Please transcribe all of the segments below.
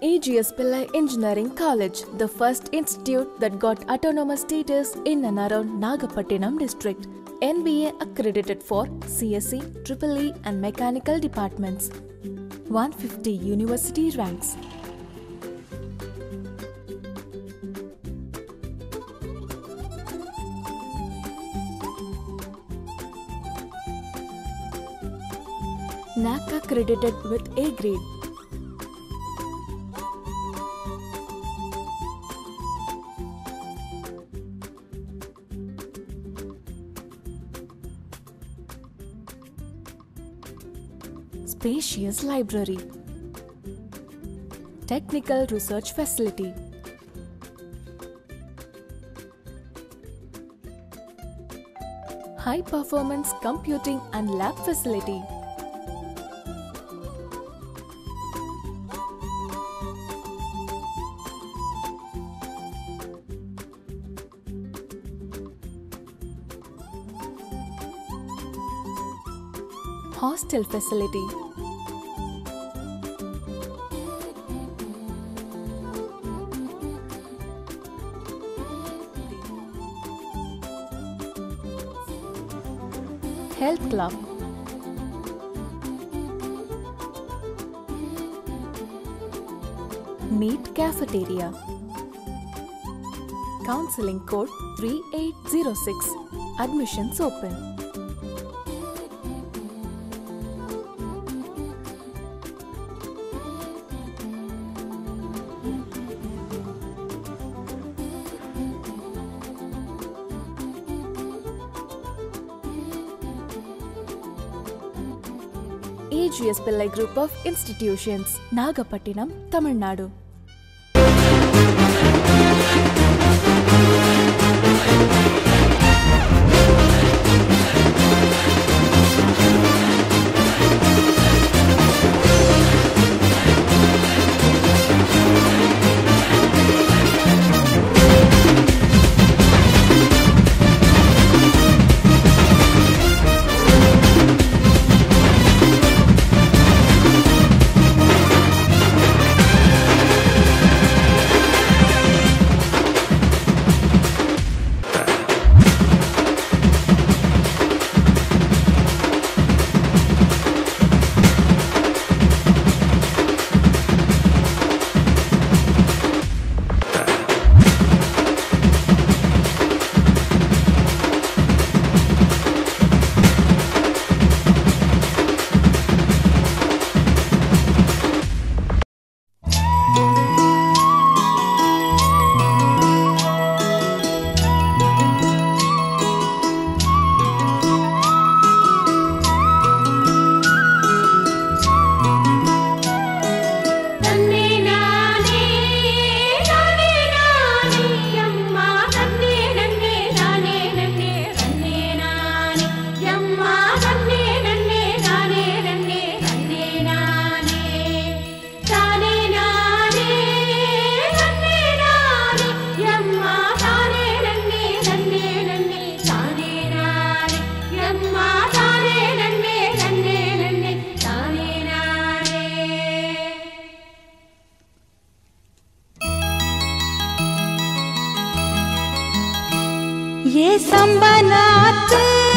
AGS Pillai Engineering College, the first institute that got autonomous status in and around Nagapattinam district. NBA accredited for CSE, EEE and mechanical departments. 150 university ranks. NAC accredited with A grade. Spacious library. Technical research facility. High performance computing and lab facility. Hostel facility. Health club. Neat cafeteria. Counseling code 3806. Admissions open. AGS Pillai Group of Institutions, Nagapattinam, Tamil Nadu. ये संबनात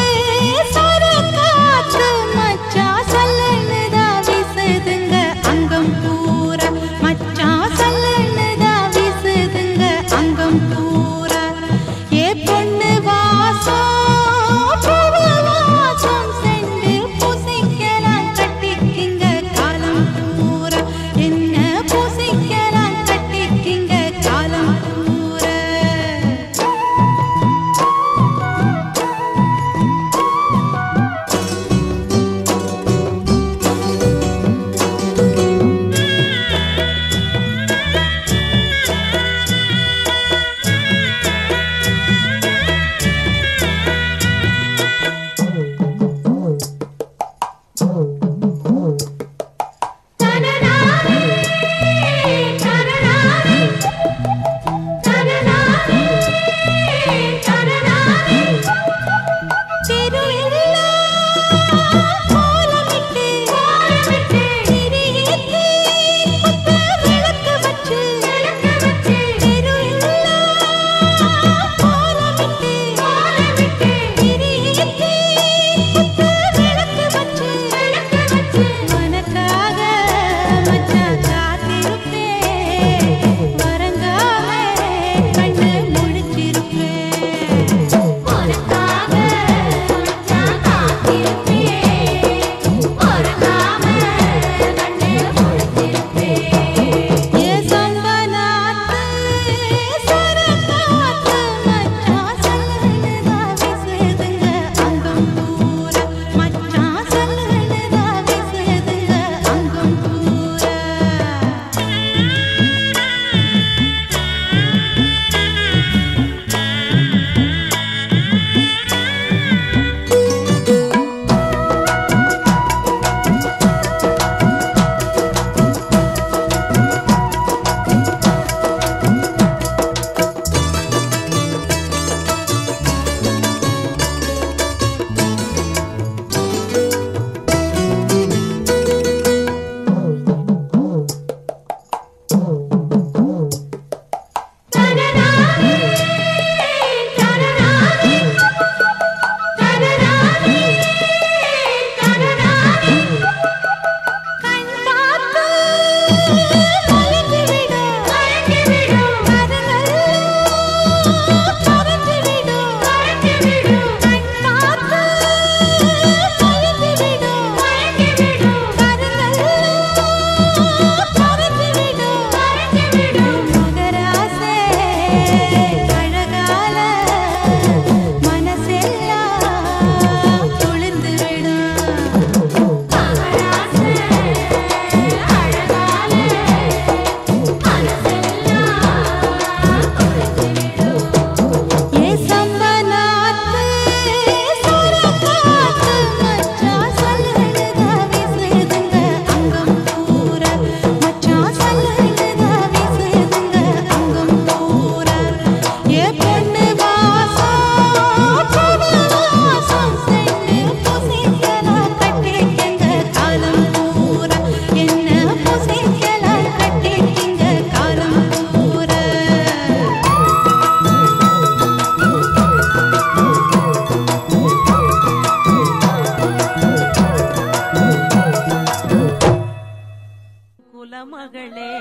सरकात मच्चा sullen दा विसदंग अंगम पूरा मच्चा sullen दा विसदंग अंगम पूरा ये பொண்ணு வாசம் பூவாசம் cent பூசிக்கலாம் கட்டிக்கிங்க காலம் பூரா என்ன பூசிக்கலாம் கட்டிக்கிங்க காலம் பூரா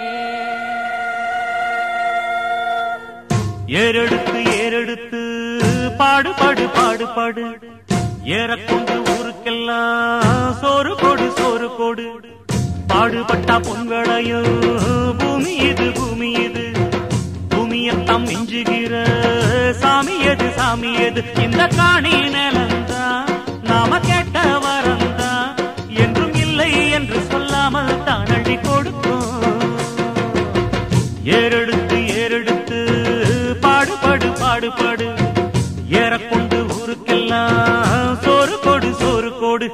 ஏறெடுத்து ஏறெடுத்து பாடு பாடு பாடு பாடு ஏறக்கொண்டு ஊருக்கெல்லாம் சோறு போடு சோறு போடு பாடுபட்டா பொன்வளையோ பூமி இது பூமி இது பூமியத்தான் மிஞ்சுகிற சாமி எது சாமி எது இந்த காணி நிலந்தான் நாம கேட்ட வரந்தான் என்றும் இல்லை என்று சொல்லாமல் தான் அள்ளி கொடுக்கும் ஏறெடுத்து ஏறெடுத்து பாடு பாடு பாடு பாடு ஏறக்கொண்டு ஊருக்கெல்லாம் சோறு கொடு சோறு கொடு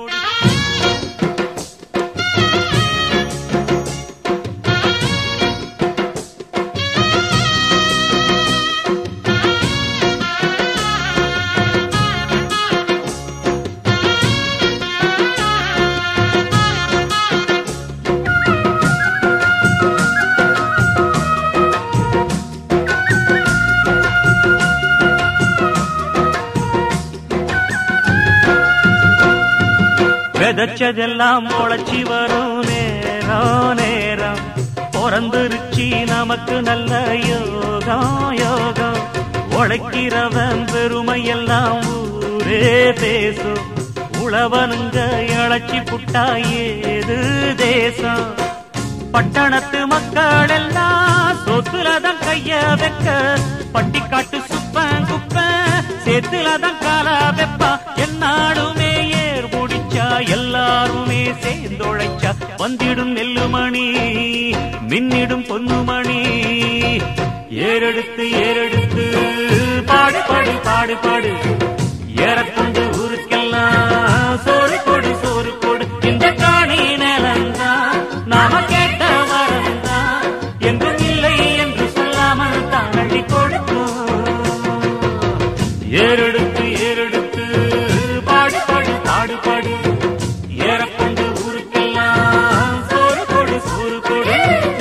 விதைச்சதெல்லாம் முளைச்சி வரும் நேரம் நேரம் பிறந்துருச்சி நமக்கு நல்ல யோகம் யோகம் உழைக்கிறவன் பெருமையெல்லாம் ஊரே பேசும் உழவனுங்க இழைச்சி புட்டா ஏது தேசம் பட்டணத்து மக்கள் எல்லாம் சொத்துலதான் கைய வைக்க பட்டிக்காட்டு சுப்பன் குப்பன் சேத்துலதான் கால வெப்பா என்னாடுமே ஏர் முடிச்சா எல்லாருமே சேர்ந்தொழைச்சா வந்திடும் நெல்லுமணி மின்னிடும் பொன்னுமணி ஏறெடுத்து ஏறெடுத்து பாடு பாடு பாடு பாடு ஏறக்கொண்டு ஊருக்கெல்லாம் சோறு கொடு சோறு கொடு இந்த காணி நிலந்தான் நாம கேட்ட வரந்தான் என்றும் இல்லை என்று சொல்லாமல் தான் அள்ளி கொடுக்கும் ஏறெடுத்து ஏறெடுத்து பாடு பாடு பாடு பாடு ஏறக்கொண்டு ஊருக்கெல்லாம் சோறு கொடு சோறு கொடு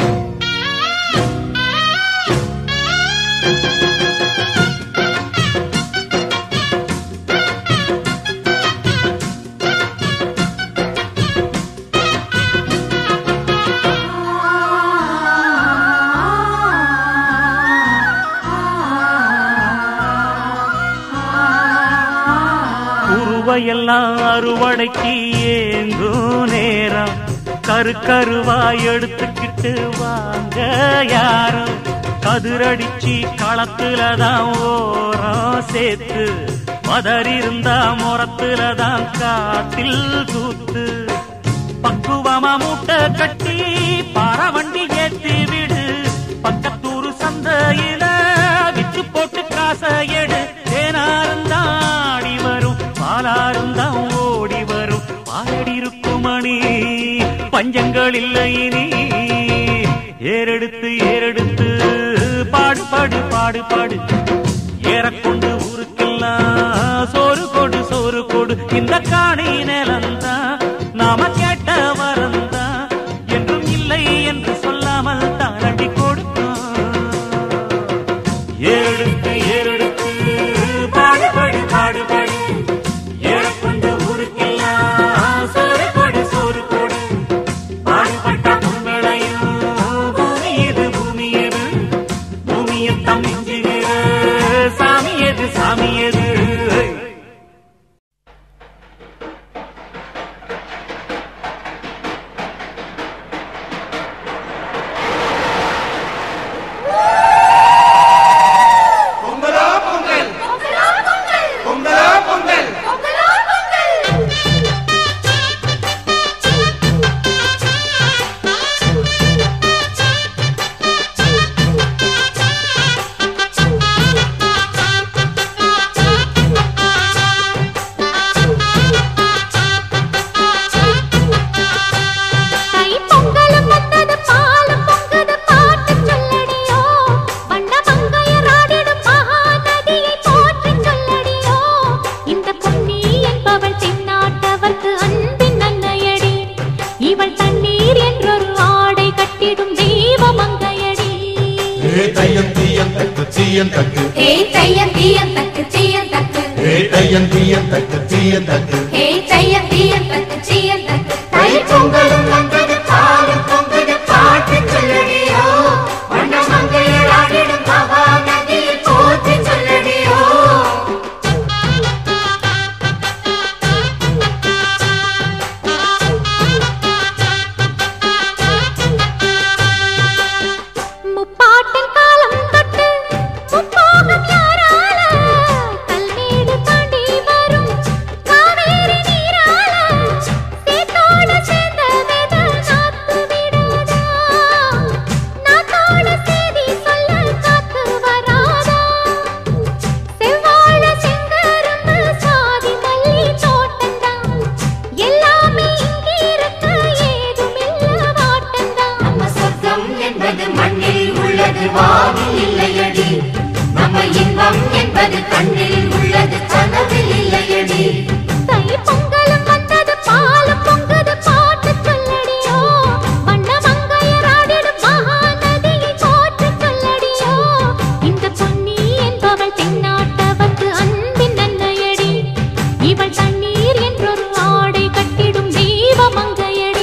எல்லாம் அறுவடைக்கு ஏங்கும் நேரம் கரு கருவாய் எடுத்துக்கிட்டு வாங்க யாரும் கதிரடிச்சு களத்துலதான் ஓரம் சேர்த்து மதறிருந்தா முறத்துலதான் காத்தில் தூத்து பக்குவமா மூட்டை கட்டி பாரவண்டி ஏத்தி விடு பக்கத்தூரு சந்தையில வித்து போட்டு காசை எடு தேனாருந்தாடி வரும் பாலாருந்தான் ஓடி வரும் பாலடி இருக்குமணி பஞ்சங்கள் இல்லை இனி ஏறெடுத்து ஏறெடுத்து பாடு பாடு பாடு பாடு ஏறக்கொண்டு ஊருக்கெல்லாம் சோறு கொடு சோறு கொடு இந்த காணி நிலந்தான் நாம கேட்ட வரந்தான் என்றும் இல்லை என்று சொல்லாமல் தான் அடி கொடுத்தான் ஏறெடுத்து ஏறெடுத்து பாடு பாடு பாடு பாடு ஏறக்கொண்டு ஊருக்கெல்லாம் சோறு கொடு சோறு கொடு பாடுபட்ட பொன்வளையும் பூமி எது பூமி எது பூமியத்தான் மிஞ்சுகிற சாமி எது சாமி எது பொங்கலும் வந்தது பாலும் பொங்குது பாட்டு சொல்லடியோ என்பது மண்ணில் உள்ளது வானில் இல்லையடி நம்ம இன்பம் என்பது கண்ணில் உள்ளது கனவில் இல்லையடி தை பொங்கலும் வந்தது பாலும் பொங்குது பாட்டு சொல்லடியோ வண்ண மங்கையராடிடும் மகாநதியை போற்று சொல்லடியோ இந்த பொன்னி என்பவள் தென்னாட்டவர்க்கு அன்பின் அன்னையடி இவள் தண்ணீர் என்றொரு ஆடை கட்டிடும் தெய்வ மங்கையடி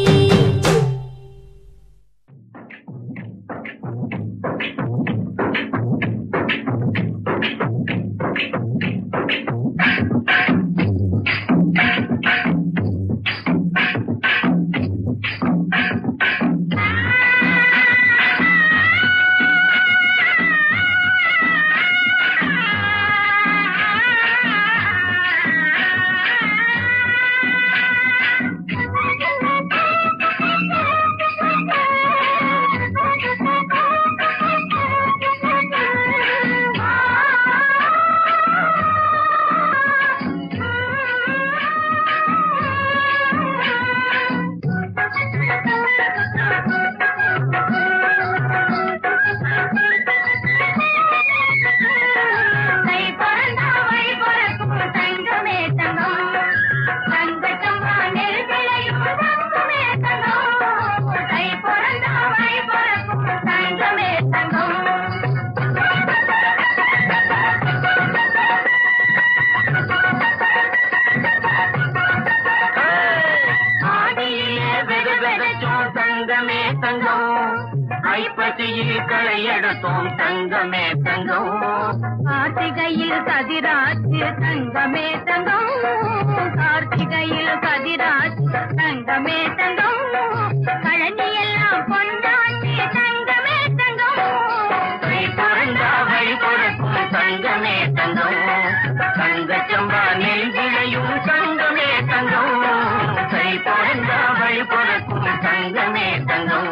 களையெடுத்தோம் தங்கமே தங்கம் கார்த்திகையில் கதிராச்சு தங்கமே தங்கம் கார்த்திகையில் கதிராச்சு தங்கமே தங்கம் கழனி எல்லாம் கொண்டாச்சு தங்கமே தங்கம் கை பிறந்தா வழி பொறுக்கும் தங்கமே தங்கம் தங்க சம்பா நெல் விளையும் தங்கமே தங்கம் கை பிறந்தா வழி பொறுக்கும் தங்கமே தங்கம்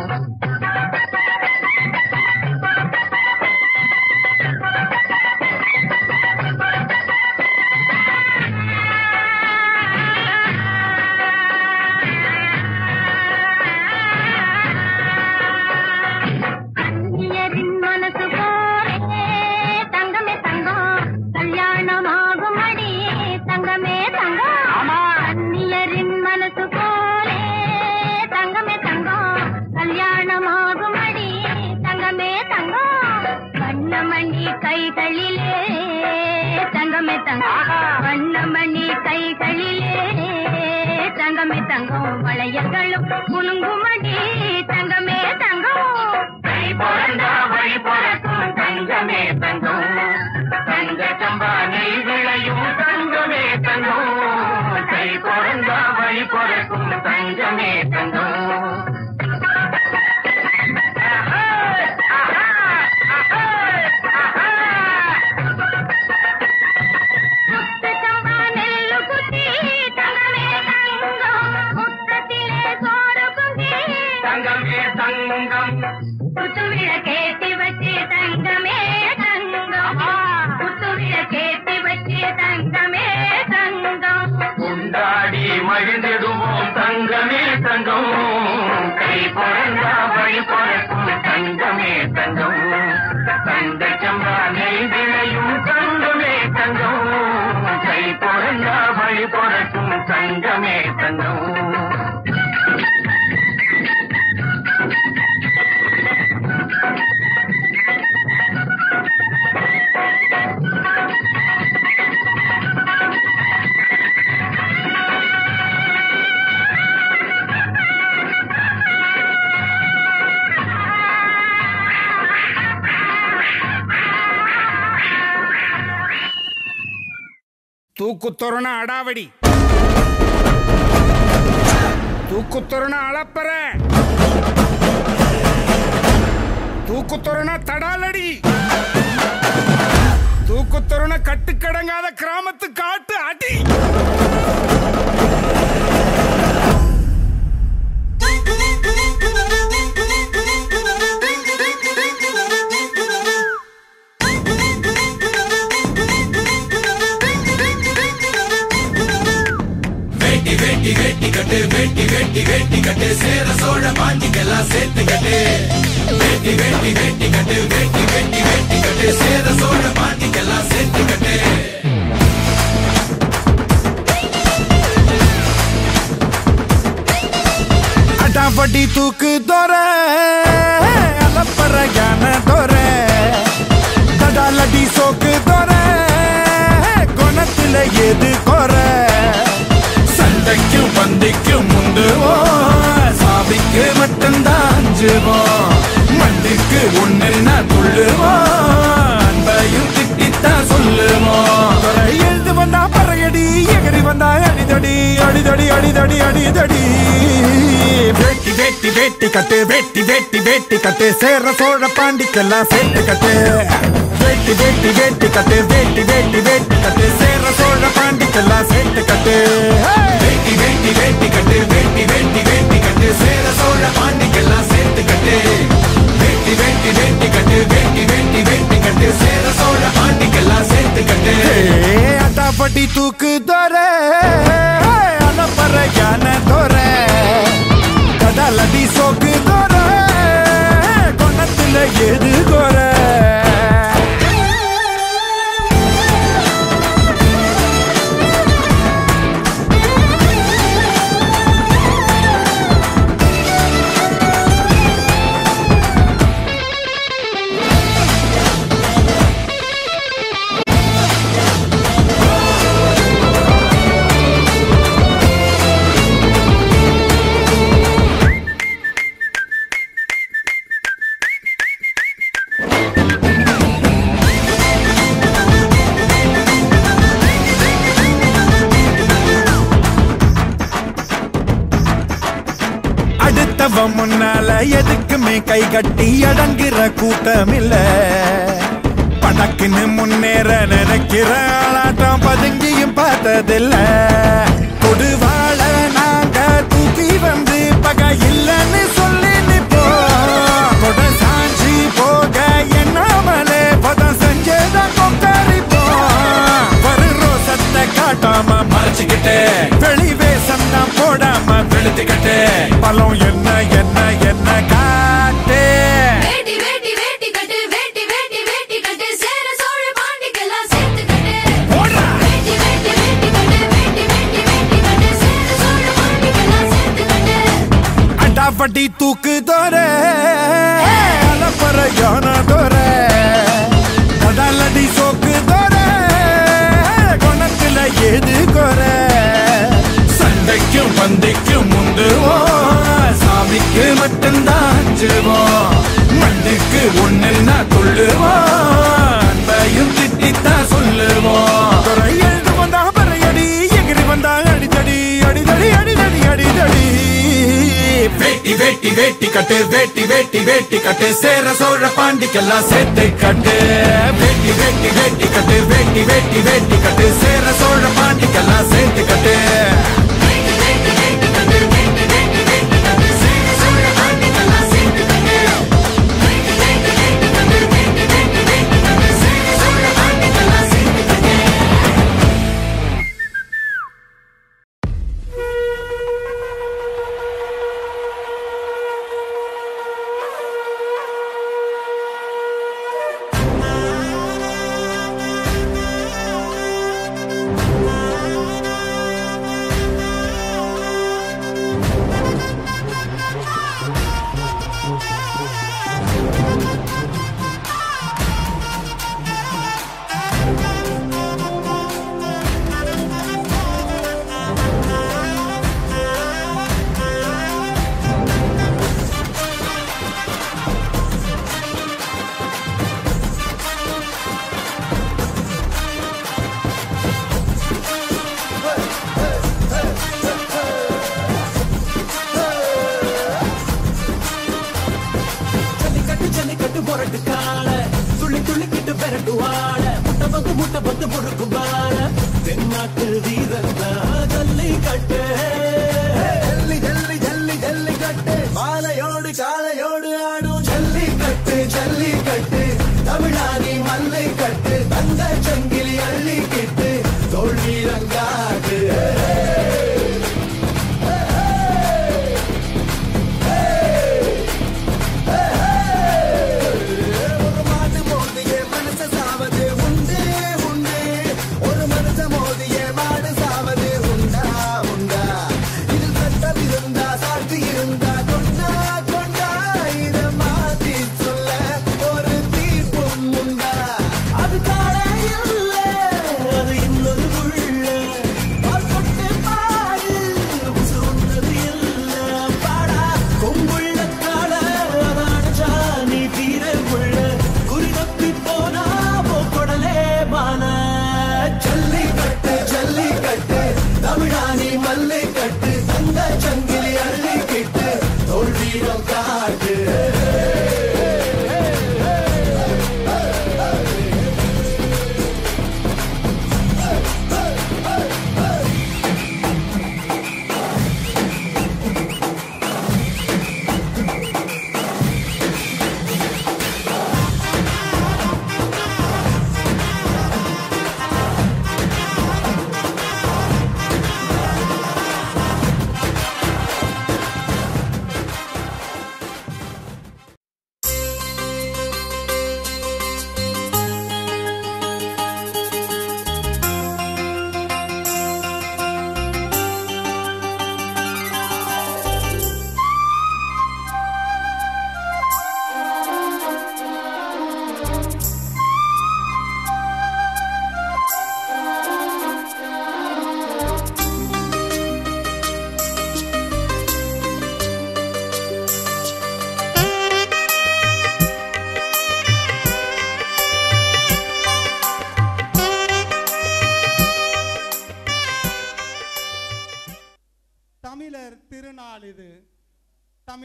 வண்ணமணி கைகளிலே தங்கமே தங்கம் வளையல்களும் குலுங்குமடி தங்கமே தங்கம் கை பிறந்தா வழி பொறுக்கும் தங்கமே தங்கம் தங்க சம்பா நெல் விளையும் தங்கமே தங்கம் கை பிறந்தா வழி பொறுக்கும் தங்கமே தங்கம் கேட்டி வச்சு தங்கமே தங்கம் புத்துவில கேட்டி வச்சு தங்கமே தங்கம் கொண்டாடி மகிழ்ந்திடுவோம் தங்கமே தங்கம் கை பிறந்தா வழி பொறுக்கும் தங்கமே தங்கம் தங்க சம்பா நெல் விளையும் தங்கமே தங்கம் கை பிறந்தா வழி பொறுக்கும் தங்கமே தங்கம் தூக்குத்தொருண அடாவடி தூக்குத்தொருண அளப்பற தூக்குத்தொருண தடாலடி தூக்குத்தொருண கட்டுக்கடங்காத கிராமத்து காட்டு அடி வெட்டி கட்டு சேர சோழ பாண்டிக்கெல்லாம் சேர்த்து கட்டு அடாவடி தூக்கு தோற அலப்பற ஞான தோற தடாலடி சோக்கு தோற குணத்துல எது கோர சண்டைக்கும் பந்திக்கும் முந்துவோம் சாவிக்கு மட்டும்தான் அஞ்சுவோம் மண்ணுக்கு ஒன்னுன்னா துள்ளுவோம் அன்பையும் திட்டித்தான் சொல்லுவோம் எழுந்து வந்தா பறையடி எகரி வந்தா அடிதடி அடிதடி அடிதடி அடிதடி வேட்டி வேட்டி வேட்டி கட்டு வேட்டி வேட்டி வேட்டி கட்டு சேர சோழ பாண்டிக்கெல்லாம் சேர்த்து கட்டு வேட்டி வேட்டி வேட்டி கட்டு வேட்டி வேட்டி வேட்டி கட்டு சேர சோழ பாண்டிக்கெல்லாம் சேர்த்து கட்டு வேட்டி வேட்டி வேட்டி கட்டு வேட்டி வேட்டி வேட்டி கட்டு சேர சோழ பாண்டிக்கெல்லாம் சேர்த்து கட்டு வேட்டி வேட்டி வேட்டி கட்டு வேட்டி வேட்டி வேட்டி கட்டு சேர சோழ பாண்டிக்கெல்லாம் சேர்த்து கட்டு அடாப்பட்டி தூக்கு தோற அலப்பற ஞான தோற கடலடி சோக்கு தோற கொணத்துல எது கோர முன்னால எதுக்குமே கை கட்டி அடங்குற கூட்டம் இல்ல படக்குன்னு முன்னேற நினைக்கிற ஆளாட்டம் பதுங்கியும் பார்த்ததில்ல கொடுவாழ நாங்க தூக்கி வந்து பகை இல்லன்னு சொல்லி நிப்போம் கொட சாஞ்சி போக என்னாமலே பதம் செஞ்சதான் கொக்கரிப்போம் வரு ரோசத்தை காட்டாம மறைச்சுக்கிட்டு வெளி வேஷம் தான் போடாம வெளுத்துக்கிட்டு பலம் என்ன என்ன என்ன காட்டு வேட்டி வேட்டி வேட்டி கட்டு வேட்டி வேட்டி வேட்டி கட்டு சேர சோழ பாண்டிக்கெல்லாம் சேர்த்து கட்டு வேட்டி வேட்டி வேட்டி கட்டு வேட்டி வேட்டி வேட்டி கட்டு சேர சோழ பாண்டிக்கெல்லாம் சேர்த்து கட்டு அடாப்பட்டி தூக்கு தோற அலப்பற ஞான தோற கடலடி சோக்கு தோற குணத்துல எது கோர சண்டைக்கும் பந்திக்கும் முந்துவோம் சாமிக்கு மட்டும்தான் அஞ்சுவோம் மண்ணுக்கு ஒன்னுன்னா துள்ளுவோம் அன்பையும் திட்டித்தான் சொல்லுவோம் எழுந்து வந்தா பறையடி எகிரி வந்தா அடிதடி அடிதடி அடிதடி அடிதடி வேட்டி வேட்டி வேட்டி கட்டு வேட்டி வேட்டி வேட்டி கட்டு சேர சோழ பாண்டிக்கெல்லாம் சேர்த்து கட்டு வேட்டி வேட்டி வேட்டி கட்டு வேட்டி வேட்டி வேட்டி கட்டு சேர சோழ பாண்டிக்கெல்லாம் சேர்த்து கட்டு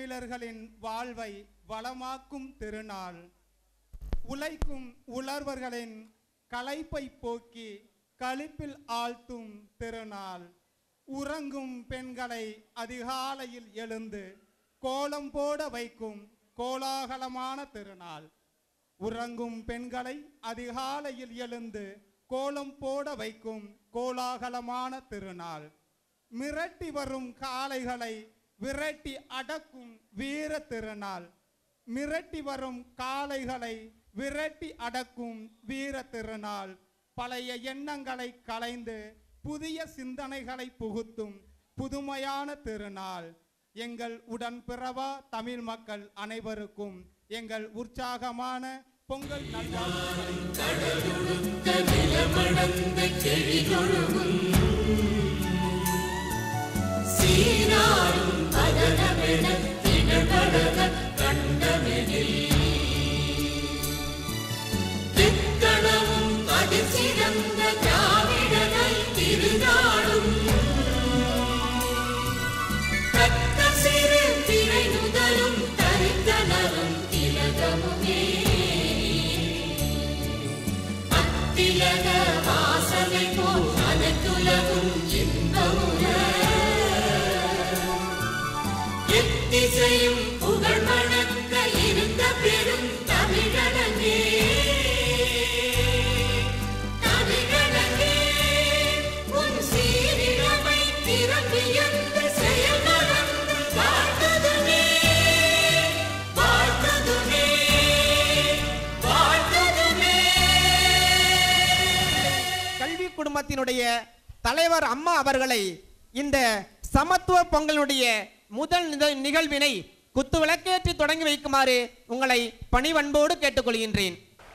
தமிழர்களின் வாழ்வை வளமாக்கும் திருநாள். உழைக்கும் உழவர்களின் களைப்பை போக்கி களிப்பில் ஆழ்த்தும் திருநாள். உறங்கும் பெண்களை அதிகாலையில் எழுந்து கோலம் போட வைக்கும் கோலாகலமான திருநாள். உறங்கும் பெண்களை அதிகாலையில் எழுந்து கோலம் போட வைக்கும் கோலாகலமான திருநாள். மிரட்டி வரும் காளைகளை விரட்டி அடக்கும் வீர திருநாள். மிரட்டி வரும் காளைகளை விரட்டி அடக்கும் வீர திருநாள். பழைய எண்ணங்களை களைந்து புதிய சிந்தனைகளை புகுத்தும் புதுமையான திருநாள். எங்கள் உடன்பிறவா தமிழ் மக்கள் அனைவருக்கும் எங்கள் உற்சாகமான பொங்கல் எத்திசையும் புகழ் மணக்க இருந்த பெரும் தமிழனே, தமிழனே உன் சீரிழமை திறமையந்த செயல் மறந்து வாழ்த்ததுமே, வாழ்த்ததுமே, வாழ்த்ததுமே. கல்வி குடும்பத்தினுடைய தலைவர் அம்மா அவர்களை இந்த சமத்துவ பொங்கலுடைய முதல் நிகழ்வினை குத்து விளக்கேற்றி தொடங்கி வைக்குமாறு உங்களை பணிவன்போடு கேட்டுக்கொள்கின்றேன்.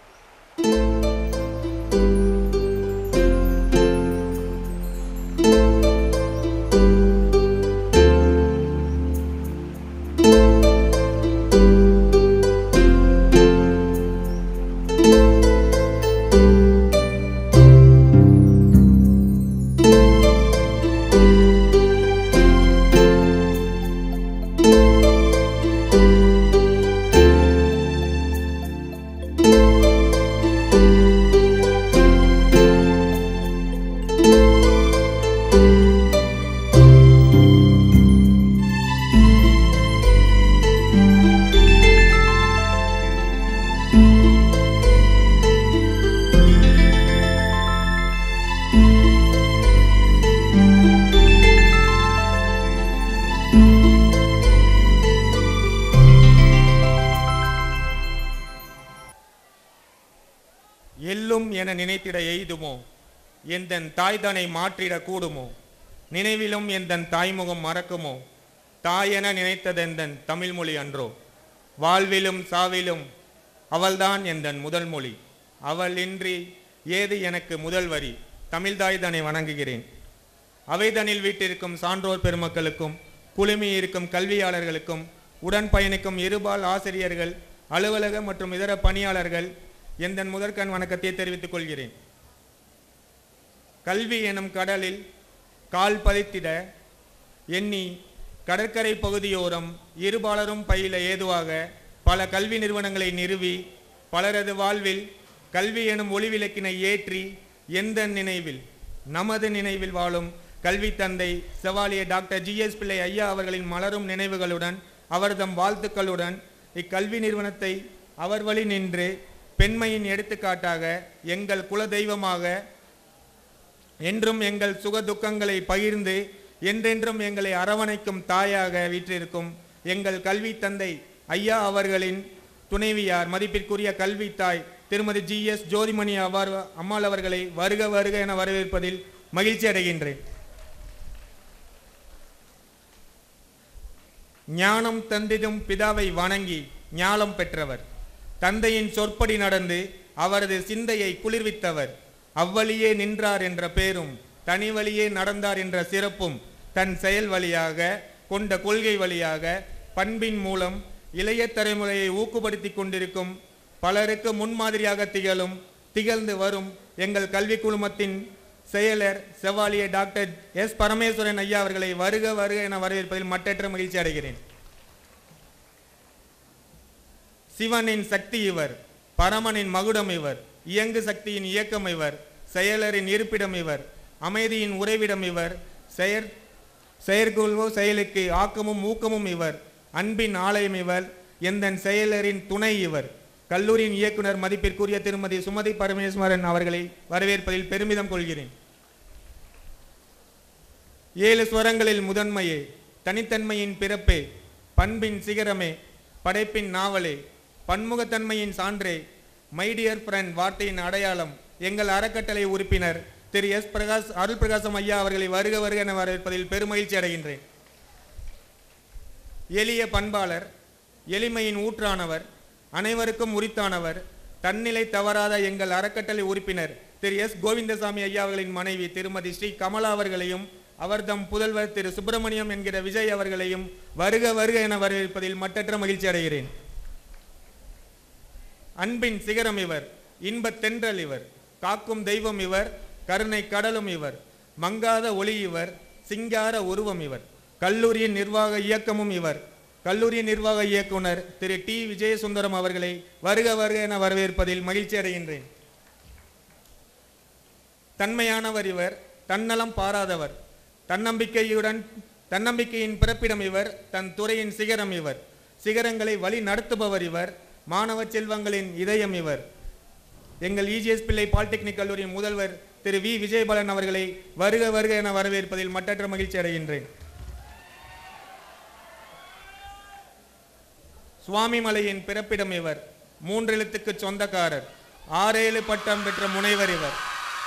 எல்லும் என நினைத்திட எய்துமோ, எந்தன் தாய்தனை மாற்றிட கூடுமோ, நினைவிலும் எந்தன் தாய்முகம் மறக்குமோ, தாயென நினைத்ததெந்தன் தமிழ்மொழி அன்றோ, வாழ்விலும் சாவிலும் அவள்தான் எந்தன் முதல் மொழி, அவள் இன்றி ஏது எனக்கு முதல் வரி, தமிழ்தாய்தனை வணங்குகிறேன். அவைதனில் வீட்டிற்கும் சான்றோர் பெருமக்களுக்கும் குழுமி இருக்கும் கல்வியாளர்களுக்கும் உடன் பயணிக்கும் இருபால் ஆசிரியர்கள், அலுவலக மற்றும் இதர பணியாளர்கள் எந்தன் முதற்கண் வணக்கத்தை தெரிவித்துக் கொள்கிறேன். கல்வி எனும் கடலில் கால் பதித்திட எண்ணி கடற்கரை பகுதியோரம் இருபாலரும் பயில ஏதுவாக பல கல்வி நிறுவனங்களை நிறுவி பலரது வாழ்வில் கல்வி எனும் ஒளிவிளக்கினை ஏற்றி எந்த நினைவில் நமது நினைவில் வாழும் கல்வி தந்தை செவாலிய டாக்டர் ஜி.எஸ். பிள்ளை ஐயா அவர்களின் மலரும் நினைவுகளுடன் அவர்தம் வாழ்த்துக்களுடன் இக்கல்வி நிறுவனத்தை அவர் வழி நின்று பெண்மையின் எடுத்துக்காட்டாக எங்கள் குல தெய்வமாக என்றும் எங்கள் சுக துக்கங்களை பகிர்ந்து என்றென்றும் எங்களை அரவணைக்கும் தாயாக வீற்றிருக்கும் எங்கள் கல்வி தந்தை ஐயா அவர்களின் துணைவியார் மதிப்பிற்குரிய கல்வி தாய் திருமதி ஜி.எஸ். ஜோதிமணி அம்மாள் அவர்களை வருக வருக என வரவேற்பதில் மகிழ்ச்சி அடைகின்றேன். ஞானம் தந்திடும் பிதாவை வணங்கி ஞானம் பெற்றவர், தந்தையின் சொற்படி நடந்து அவரது சிந்தையை குளிர்வித்தவர், அவ்வழியே நின்றார் என்ற பேரும் தனி வழியே நடந்தார் என்ற சிறப்பும் தன் செயல் வழியாக கொண்ட கொள்கை வழியாக பண்பின் மூலம் இளைய தலைமுறையை ஊக்குப்படுத்தி கொண்டிருக்கும் பலருக்கு முன்மாதிரியாக திகழ்ந்து வரும் எங்கள் கல்வி குழுமத்தின் செயலர் செவாலிய டாக்டர் எஸ். பரமேஸ்வரன் ஐயா அவர்களை வருக வருக என வரவேற்பதில் மட்டற்ற மகிழ்ச்சி அடைகிறேன். சிவனின் சக்தி இவர், பரமனின் மகுடம் இவர், இயங்கு சக்தியின் இயக்கம் இவர், செயலரின் இருப்பிடம் இவர், அமைதியின் உறைவிடம் இவர், செயற்கொள்வோ செயலுக்கு ஆக்கமும் ஊக்கமும் இவர், அன்பின் ஆலயம் இவர், எந்தன் செயலரின் துணை இவர். கல்லூரியின் இயக்குனர் மதிப்பிற்குரிய திருமதி சுமதி பரமேஸ்வரன் அவர்களை வரவேற்பதில் பெருமிதம் கொள்கிறேன். 7 ஸ்வரங்களில் முதன்மையே, தனித்தன்மையின் பிறப்பே, பண்பின் சிகரமே, படைப்பின் நாவலே, பன்முகத்தன்மையின் சான்றே, மைடியர் ஃப்ரெண்ட் வார்த்தையின் அடையாளம், எங்கள் அறக்கட்டளை உறுப்பினர் திரு எஸ் பிரகாஷ் அருள் பிரகாசம் ஐயா அவர்களை வருக வருக என வரவேற்பதில் பெருமகிழ்ச்சி அடைகின்றேன். எளிய பண்பாளர், எளிமையின் ஊற்றானவர், அனைவருக்கும் உரித்தானவர், தன்னிலை தவறாத எங்கள் அறக்கட்டளை உறுப்பினர் திரு எஸ் கோவிந்தசாமி ஐயா அவர்களின் மனைவி திருமதி ஸ்ரீ கமலா அவர்களையும் அவர்தம் புதல்வர் திரு சுப்பிரமணியம் என்கிற விஜய் அவர்களையும் வருக வருக என வரவேற்பதில் மட்டற்ற மகிழ்ச்சி அடைகிறேன். அன்பின் சிகரம் இவர், இன்பத் தென்றல் இவர், காக்கும் தெய்வம் இவர், கருணை கடலும் இவர், மங்காத ஒளி இவர், சிங்கார உருவம் இவர், கல்லூரியின் நிர்வாக இயக்கமும் இவர். கல்லூரியின் நிர்வாக இயக்குனர் திரு டி விஜயசுந்தரம் அவர்களை வருக வருக என வரவேற்பதில் மகிழ்ச்சி அடைகின்றேன். தன்மையானவர் இவர், தன்னலம் பாராதவர், தன்னம்பிக்கையின் பிறப்பிடம் இவர், தன் துறையின் சிகரம் இவர், சிகரங்களை வழி நடத்துபவர் இவர், மாணவ செல்வங்களின் இதயம் இவர். எங்கள் இஜிஎஸ் பிள்ளை பாலிடெக்னிக் கல்லூரியின் முதல்வர் திரு வி விஜயபாலன் அவர்களை வருக வருக என வரவேற்பதில் மட்டற்ற மகிழ்ச்சி அடைகின்றேன். சுவாமிமலையின் பிறப்பிடம் இவர், 3 எழுத்துக்கு சொந்தக்காரர், 6-7 பட்டம் பெற்ற முனைவர் இவர்.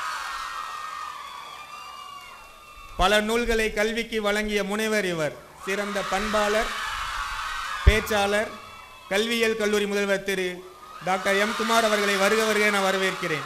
பல நூல்களை கல்விக்கு வழங்கிய முனைவர் இவர். சிறந்த பண்பாளர், பேச்சாளர், கல்வியியல் கல்லூரி முதல்வர் திரு டாக்டர் எம் குமார் அவர்களை வருக வருக என வரவேற்கிறேன்.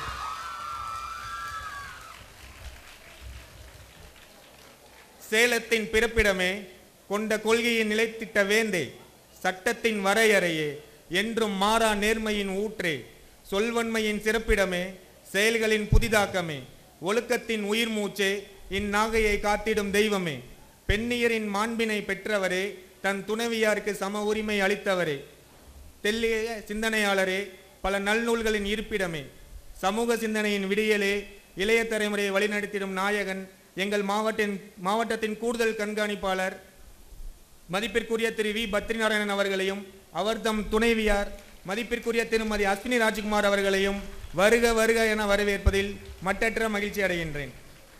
சேலத்தின் பிறப்பிடமே, கொண்ட கொள்கையை நிலைத்திட்ட வேந்தே, சட்டத்தின் வரையறையே, என்றும் மாறா நேர்மையின் ஊற்றே, சொல்வன்மையின் சிறப்பிடமே, செயல்களின் புதிதாக்கமே, ஒழுக்கத்தின் உயிர் மூச்சே, இந்நாகையை காத்திடும் தெய்வமே, பெண்ணியரின் மாண்பினை பெற்றவரே, தன் துணைவியாருக்கு சம உரிமை அளித்தவரே, தெல்லிய சிந்தனையாளரே, பல நல்நூல்களின் இருப்பிடமே, சமூக சிந்தனையின் விடியலே, இளைய தலைமுறையை வழிநடத்திடும் நாயகன், எங்கள் மாவட்டத்தின் கூடுதல் கண்காணிப்பாளர் மதிப்பிற்குரிய திரு வி பத்ரிநாராயணன் அவர்களையும் அவர்தம் துணைவியார் மதிப்பிற்குரிய திருமதி அஸ்வினி ராஜ்குமார் அவர்களையும் வருக வருக என வரவேற்பதில் மட்டற்ற மகிழ்ச்சி அடைகின்றேன்.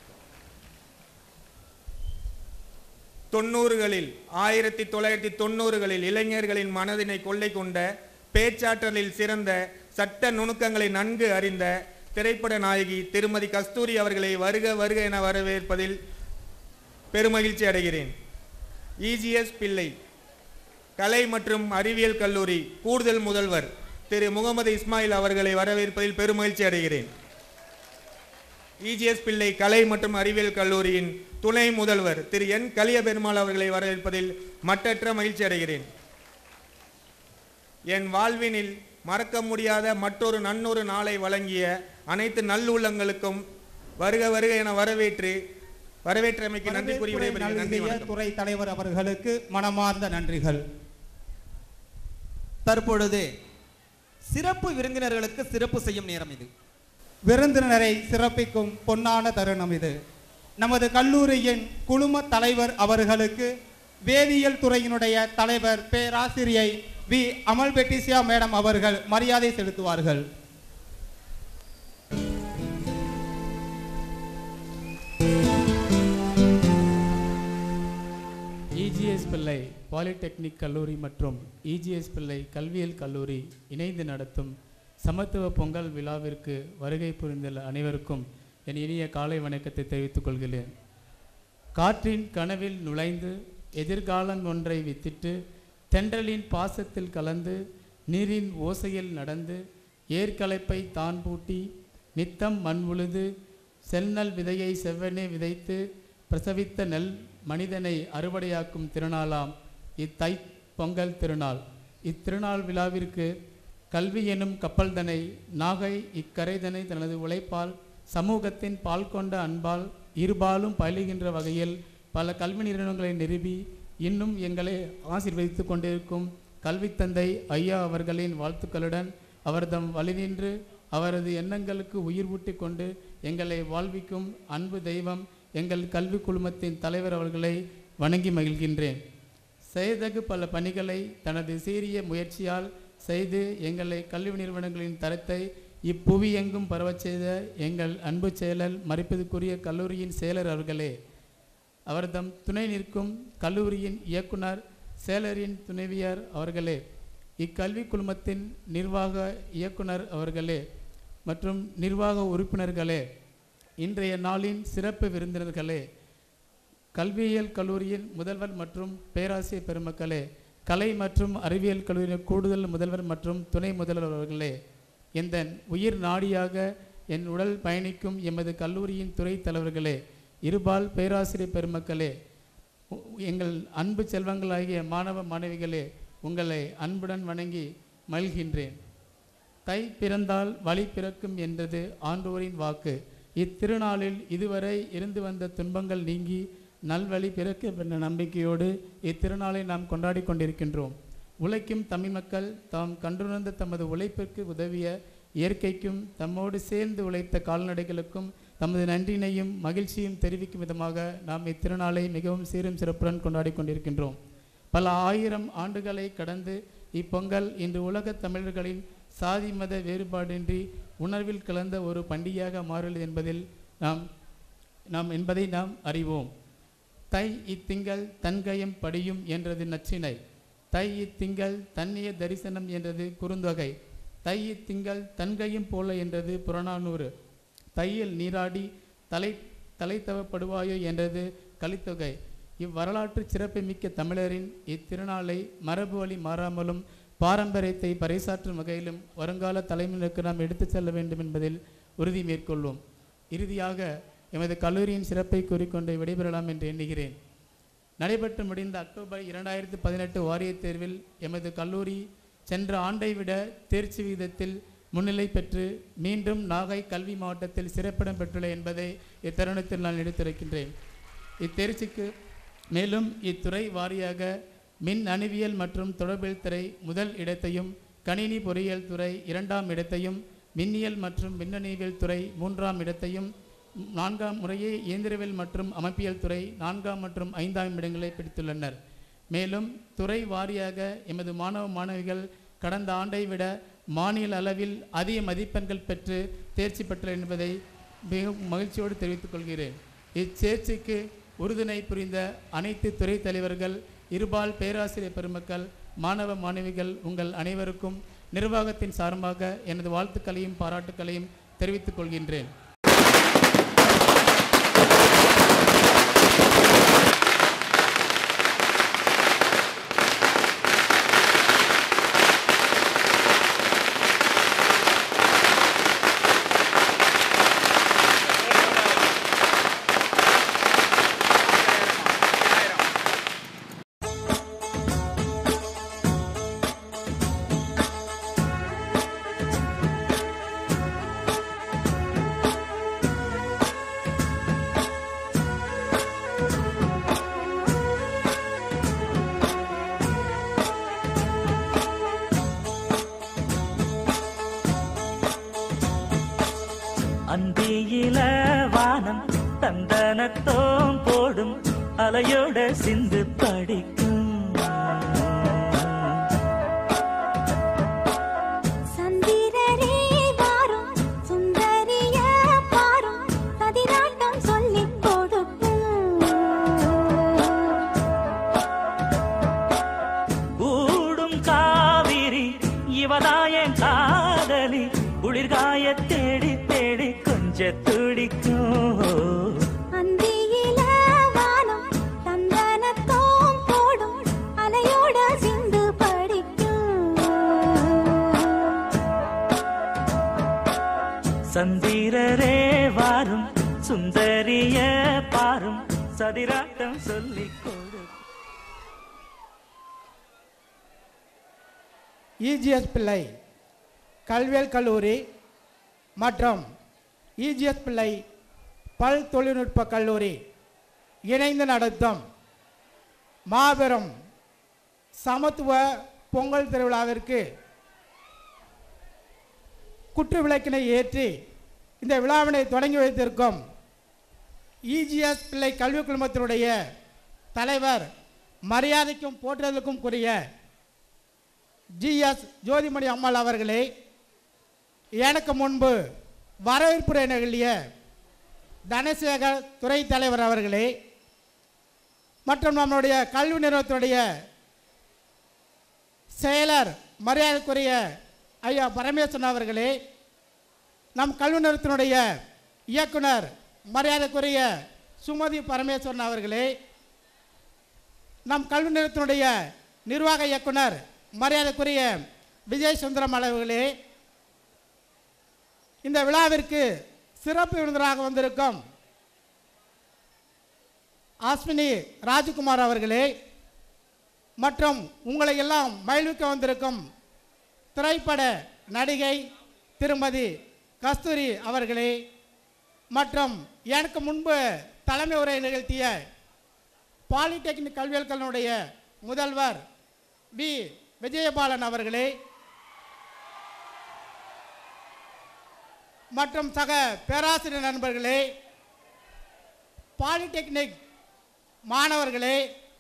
1990களில் இளைஞர்களின் மனதினை கொள்ளை கொண்ட, பேச்சாற்றலில் சிறந்த, சட்ட நுணுக்கங்களை நன்கு அறிந்த திரைப்பட நாயகி திருமதி கஸ்தூரி அவர்களை வருக வருக என வரவேற்பதில் பெருமகிழ்ச்சி அடைகிறேன். இஜிஎஸ் பிள்ளை கலை மற்றும் அறிவியல் கல்லூரி கூடுதல் முதல்வர் திரு முகமது இஸ்மாயில் அவர்களை வரவேற்பதில் பெருமகிழ்ச்சி அடைகிறேன். இஜிஎஸ் பிள்ளை கலை மற்றும் அறிவியல் கல்லூரியின் துணை முதல்வர் திரு என் கலிய பெருமாள் அவர்களை வரவேற்பதில் மட்டற்ற மகிழ்ச்சி அடைகிறேன். என் வாழ்வினில் மறக்க முடியாத மற்றொரு நன்னொரு நாளை வழங்கிய அனைத்து நல்லுள்ளங்களுக்கும் வருக வருக என வரவேற்றமைக்கு நன்றி கூறி விடைபெறுகிறேன். துறை தலைவர் அவர்களுக்கு மனமார்ந்த நன்றிகள். தற்பொழுது சிறப்பு விருந்தினர்களுக்கு சிறப்பு செய்யும் நேரம் இது. விருந்தினரை சிறப்பிக்கும் பொன்னான தருணம் இது. நமது கல்லூரியின் குழும தலைவர் அவர்களுக்கு வேதியியல் துறையினுடைய தலைவர் பேராசிரியை வி அமல் பெட்டிசியா மேடம் அவர்கள் மரியாதை செலுத்துவார்கள். இஜிஎஸ் பிள்ளை பாலிடெக்னிக் கல்லூரி மற்றும் இஜிஎஸ் பிள்ளை கல்வியியல் கல்லூரி இணைந்து நடத்தும் சமத்துவ பொங்கல் விழாவிற்கு வருகை புரிந்துள்ள அனைவருக்கும் என் இனிய காலை வணக்கத்தை தெரிவித்துக் கொள்கிறேன். காற்றின் கனவில் நுழைந்து எதிர்காலம் ஒன்றை வித்திட்டு தென்றலின் பாசத்தில் கலந்து நீரின் ஓசையில் நடந்து ஏற்கலைப்பை தான் பூட்டி நித்தம் மண் உழுது செல்நல் விதையை செவ்வனே விதைத்து பிரசவித்த நெல் மனிதனை அறுவடையாக்கும் திருநாளாம் இத்தை பொங்கல் திருநாள். இத்திருநாள் விழாவிற்கு கல்வி எனும் கப்பல்தனை நாகை இக்கரைதனை தனது உழைப்பால் சமூகத்தின் பால் கொண்ட அன்பால் இருபாலும் பயிலுகின்ற வகையில் பல கல்வி நிறுவனங்களை நிறுவி இன்னும் எங்களை ஆசீர்வதித்து கொண்டிருக்கும் கல்வித்தந்தை ஐயா அவர்களின் வாழ்த்துக்களுடன் அவர்தம் வழிநின்று அவரது எண்ணங்களுக்கு உயிர் ஊட்டி கொண்டு எங்களை வாழ்விக்கும் அன்பு தெய்வம் எங்கள் கல்வி குழுமத்தின் தலைவர் அவர்களை வணங்கி மகிழ்கின்றேன். செய்தகு பல பணிகளை தனது சீரிய முயற்சியால் செய்து எங்களை கல்வி நிறுவனங்களின் தரத்தை இப்புவி எங்கும் பரவச் செய்த எங்கள் அன்பு செயலர் மதிப்பிற்குரிய கல்லூரியின் செயலர் அவர்களே, அவர்தம் துணை நிற்கும் கல்லூரியின் இயக்குனர் செயலரின் துணைவியார் அவர்களே, இக்கல்வி குழுமத்தின் நிர்வாக இயக்குனர் அவர்களே மற்றும் நிர்வாக உறுப்பினர்களே, இன்றைய நாளின் சிறப்பு விருந்தினர்களே, கல்வியியல் கல்லூரியின் முதல்வர் மற்றும் பேராசிரியர் பெருமக்களே, கலை மற்றும் அறிவியல் கல்லூரியின் கூடுதல் முதல்வர் மற்றும் துணை முதல்வர் அவர்களே, எந்த உயிர் நாடியாக என் உடல் பயணிக்கும் எமது கல்லூரியின் துறை தலைவர்களே, இருபால் பேராசிரியர் பெருமக்களே, எங்கள் அன்பு செல்வங்களாகிய மாணவ மாணவிகளே, உங்களை அன்புடன் வணங்கி மகிழ்கின்றேன். தை பிறந்தால் வழி பிறக்கும் என்றது ஆண்டோரின் வாக்கு. இத்திருநாளில் இதுவரை இருந்து வந்த துன்பங்கள் நீங்கி நல்வழி பிறக்க என்ற நம்பிக்கையோடு இத்திருநாளை நாம் கொண்டாடி கொண்டிருக்கின்றோம். உழைக்கும் தமிழ் மக்கள் தாம் கண்டுணர்ந்த தமது உழைப்பிற்கு உதவிய இயற்கைக்கும் தம்மோடு சேர்ந்து உழைத்த கால்நடைகளுக்கும் தமது நன்றியினையும் மகிழ்ச்சியும் தெரிவிக்கும் விதமாக நாம் இத்திருநாளை மிகவும் சீரும் சிறப்புடன் கொண்டாடி கொண்டிருக்கின்றோம். பல ஆயிரம் ஆண்டுகளை கடந்து இப்பொங்கல் இன்று உலக தமிழர்களின் சாதி மத வேறுபாடின்றி உணர்வில் கலந்த ஒரு பண்டிகையாக மாறுள்ளது என்பதை நாம் அறிவோம். தை இத்திங்கள் தன்கயம் படியும் என்றது நச்சினை. தை இத்திங்கள் தன்னிய தரிசனம் என்றது குறுந்தொகை. தை இத்திங்கள் தன்கையும் போல என்றது புறநானூறு. தையில் நீராடி தலைத்தவப்படுவாயோ என்றது கலித்தொகை. இவ்வரலாற்று சிறப்புமிக்க தமிழரின் இத்திருநாளை மரபு வழி மாறாமலும் பாரம்பரியத்தை பறைசாற்றும் வகையிலும் வருங்கால தலைமுறைக்கு நாம் எடுத்துச் செல்ல வேண்டும் என்பதில் உறுதி மேற்கொள்வோம். இறுதியாக எமது கல்லூரியின் சிறப்பை கூறிக்கொண்டு விடைபெறலாம் என்று எண்ணுகிறேன். நடைபெற்று முடிந்த அக்டோபர் 2018 வாரியத் தேர்வில் எமது கல்லூரி சென்ற ஆண்டை விட தேர்ச்சி விகிதத்தில் முன்னிலை பெற்று மீண்டும் நாகை கல்வி மாவட்டத்தில் சிறப்பிடம் பெற்றுள்ள என்பதை இத்தருணத்தில் நான் எடுத்துரைக்கின்றேன். இத்தேர்ச்சிக்கு மேலும் இத்துறை வாரியாக மின் அணுவியல் மற்றும் தொடர்பியல் துறை முதல் இடத்தையும், கணினி பொறியியல் துறை 2ஆம் இடத்தையும், மின்னியல் மற்றும் மின்னணுவியல் துறை 3ஆம் இடத்தையும், 4ஆம் முறையே இயந்திரவியல் மற்றும் அமைப்பியல் துறை 4ஆம் மற்றும் 5ஆம் இடங்களை பிடித்துள்ளனர். மேலும் துறை வாரியாக எமது மாணவ மாணவிகள் கடந்த ஆண்டை விட மாநில அளவில் அதிக மதிப்பெண்கள் பெற்று தேர்ச்சி பெற்ற என்பதை மிகவும் மகிழ்ச்சியோடு தெரிவித்துக் கொள்கிறேன். இச்சேர்ச்சிக்கு உறுதுணை புரிந்த அனைத்து துறை தலைவர்கள், இருபால் பேராசிரியர் பெருமக்கள், மாணவ மாணவிகள் உங்கள் அனைவருக்கும் நிர்வாகத்தின் சார்பாக எனது வாழ்த்துக்களையும் பாராட்டுக்களையும் தெரிவித்துக் கொள்கின்றேன். அந்தியில வானம் தந்தனத்தோம் போடும் அலையோட சிந்து படிக்கும். சந்திரரே வாரும் சுந்தரிய பாரும் பதினாட்டம் சொல்லிக் கொடுக்கும். கூடும் காவிரி இவதாயன் காதலி குளிர்காய தேடி தேடி கொஞ்ச துடிக்கும். அந்தியில வானம் தந்தனத்தோம் போடும் அலையோட சிந்து படிக்கும். சந்திரரே வாரும் சுந்தரிய பாரும் சதிராட்டம் சொல்லிக் கொடு. இஜிஎஸ் பிள்ளை கல்வியியல் கல்லூரி மற்றும் இஜிஎஸ் பிள்ளை பல் தொழில்நுட்ப கல்லூரி இணைந்து நடத்தும் மாபெரும் சமத்துவ பொங்கல் திருவிழாவிற்கு குற்று விளக்கினை ஏற்றி இந்த விழாவினை தொடங்கி வைத்திருக்கும் இஜிஎஸ் பிள்ளை கல்வி குழுமத்தினுடைய தலைவர், மரியாதைக்கும் போற்றுதலுக்கும் கூறிய ஜிஎஸ் ஜோதிமணி அம்மாள் அவர்களே, எனக்கு முன்பு வரவேற்புரை நிகழ்த்திய தனசேகர் துறை தலைவர் அவர்களே, மற்றும் நம்முடைய கல்வி நிறுவனத்தினுடைய செயலர் மரியாதைக்குரிய ஐயா பரமேஸ்வரன் அவர்களே, நம் கல்வி நிறுவனத்தினுடைய இயக்குனர் மரியாதைக்குரிய சுமதி பரமேஸ்வரன் அவர்களே, நம் கல்வி நிறுவனத்தினுடைய நிர்வாக இயக்குனர் மரியாதைக்குரிய விஜய் சுந்தரம் அவர்களே, இந்த விழாவிற்கு சிறப்பு விருந்தினராக வந்திருக்கும் அஸ்வினி ராஜ்குமார் அவர்களே, மற்றும் உங்களை எல்லாம் மகிழ்விக்க வந்திருக்கும் திரைப்பட நடிகை திருமதி கஸ்தூரி அவர்களே, மற்றும் எனக்கு முன்பு தலைமை உரை நிகழ்த்திய பாலிடெக்னிக் கல்வியியல் கல்லூரியினுடைய முதல்வர் வி விஜயபாலன் அவர்களே, மற்றும் சக பேராசிரியர் நண்பர்களே, பாலிடெக்னிக் மாணவர்களே,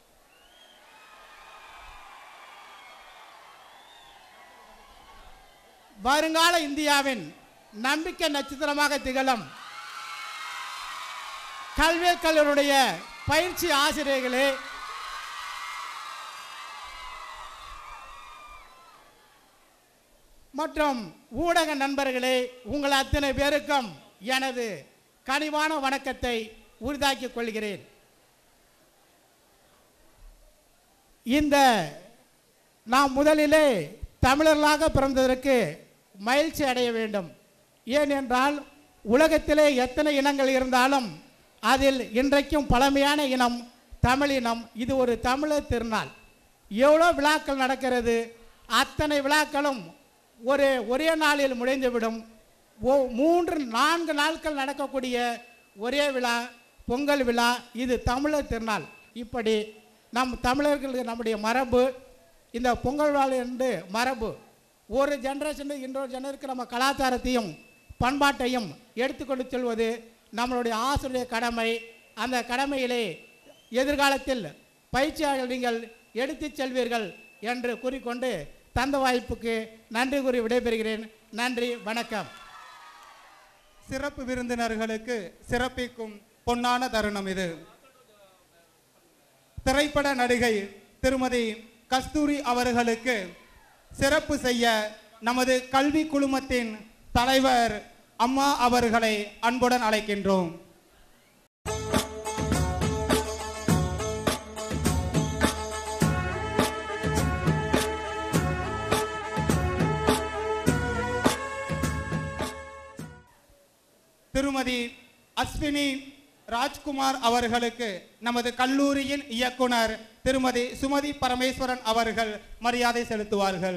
வருங்கால இந்தியாவின் நம்பிக்கை நட்சத்திரமாக திகழும் கல்வியியல் கல்லூரியுடைய பயிற்சி ஆசிரியர்களே, மற்றும் ஊடக நண்பர்களே, உங்கள் அத்தனை பேருக்கும் எனது கனிவான வணக்கத்தை உரிதாக்கிக் கொள்கிறேன். இந்த நாம் முதலிலே தமிழர்களாக பிறந்ததற்கு மகிழ்ச்சி அடைய வேண்டும். ஏனென்றால் உலகத்திலே எத்தனை இனங்கள் இருந்தாலும் அதில் இன்றைக்கும் பழமையான இனம் தமிழ் இனம். இது ஒரு தமிழர் திருநாள். எவ்வளோ விழாக்கள் நடக்கிறது, அத்தனை விழாக்களும் ஒரே நாளில் முடிந்துவிடும். 3-4 நாட்கள் நடக்கக்கூடிய ஒரே விழா பொங்கல் விழா. இது தமிழர் திருநாள். இப்படி நம் தமிழர்களுக்கு நம்முடைய மரபு, இந்த பொங்கல் விழா என்று மரபு ஒரு ஜெனரேஷன் இன்னொரு ஜெனரேஷனுக்கு நம்ம கலாச்சாரத்தையும் பண்பாட்டையும் எடுத்துக்கொண்டு செல்வது நம்மளுடைய ஆசிரியர் கடமை. அந்த கடமையிலே எதிர்காலத்தில் பயிற்சியாளர்கள் நீங்கள் எடுத்து செல்வீர்கள் என்று கூறிக்கொண்டு தந்த வாய்ப்புக்கு நன்றி கூறி விடைபெறுகிறேன். நன்றி, வணக்கம். சிறப்பு விருந்தினர்களுக்கு சிறப்பிக்கும் பொன்னான தருணம் இது. திரைப்பட நடிகை திருமதி கஸ்தூரி அவர்களுக்கு சிறப்பு செய்ய நமது கல்வி குழுமத்தின் தலைவர் அம்மா அவர்களை அன்புடன் அழைக்கின்றோம். திருமதி அஸ்வினி ராஜ்குமார் அவர்களுக்கு நமது கல்லூரியின் இயக்குனர் திருமதி சுமதி பரமேஸ்வரன் அவர்கள் மரியாதை செலுத்துவார்கள்.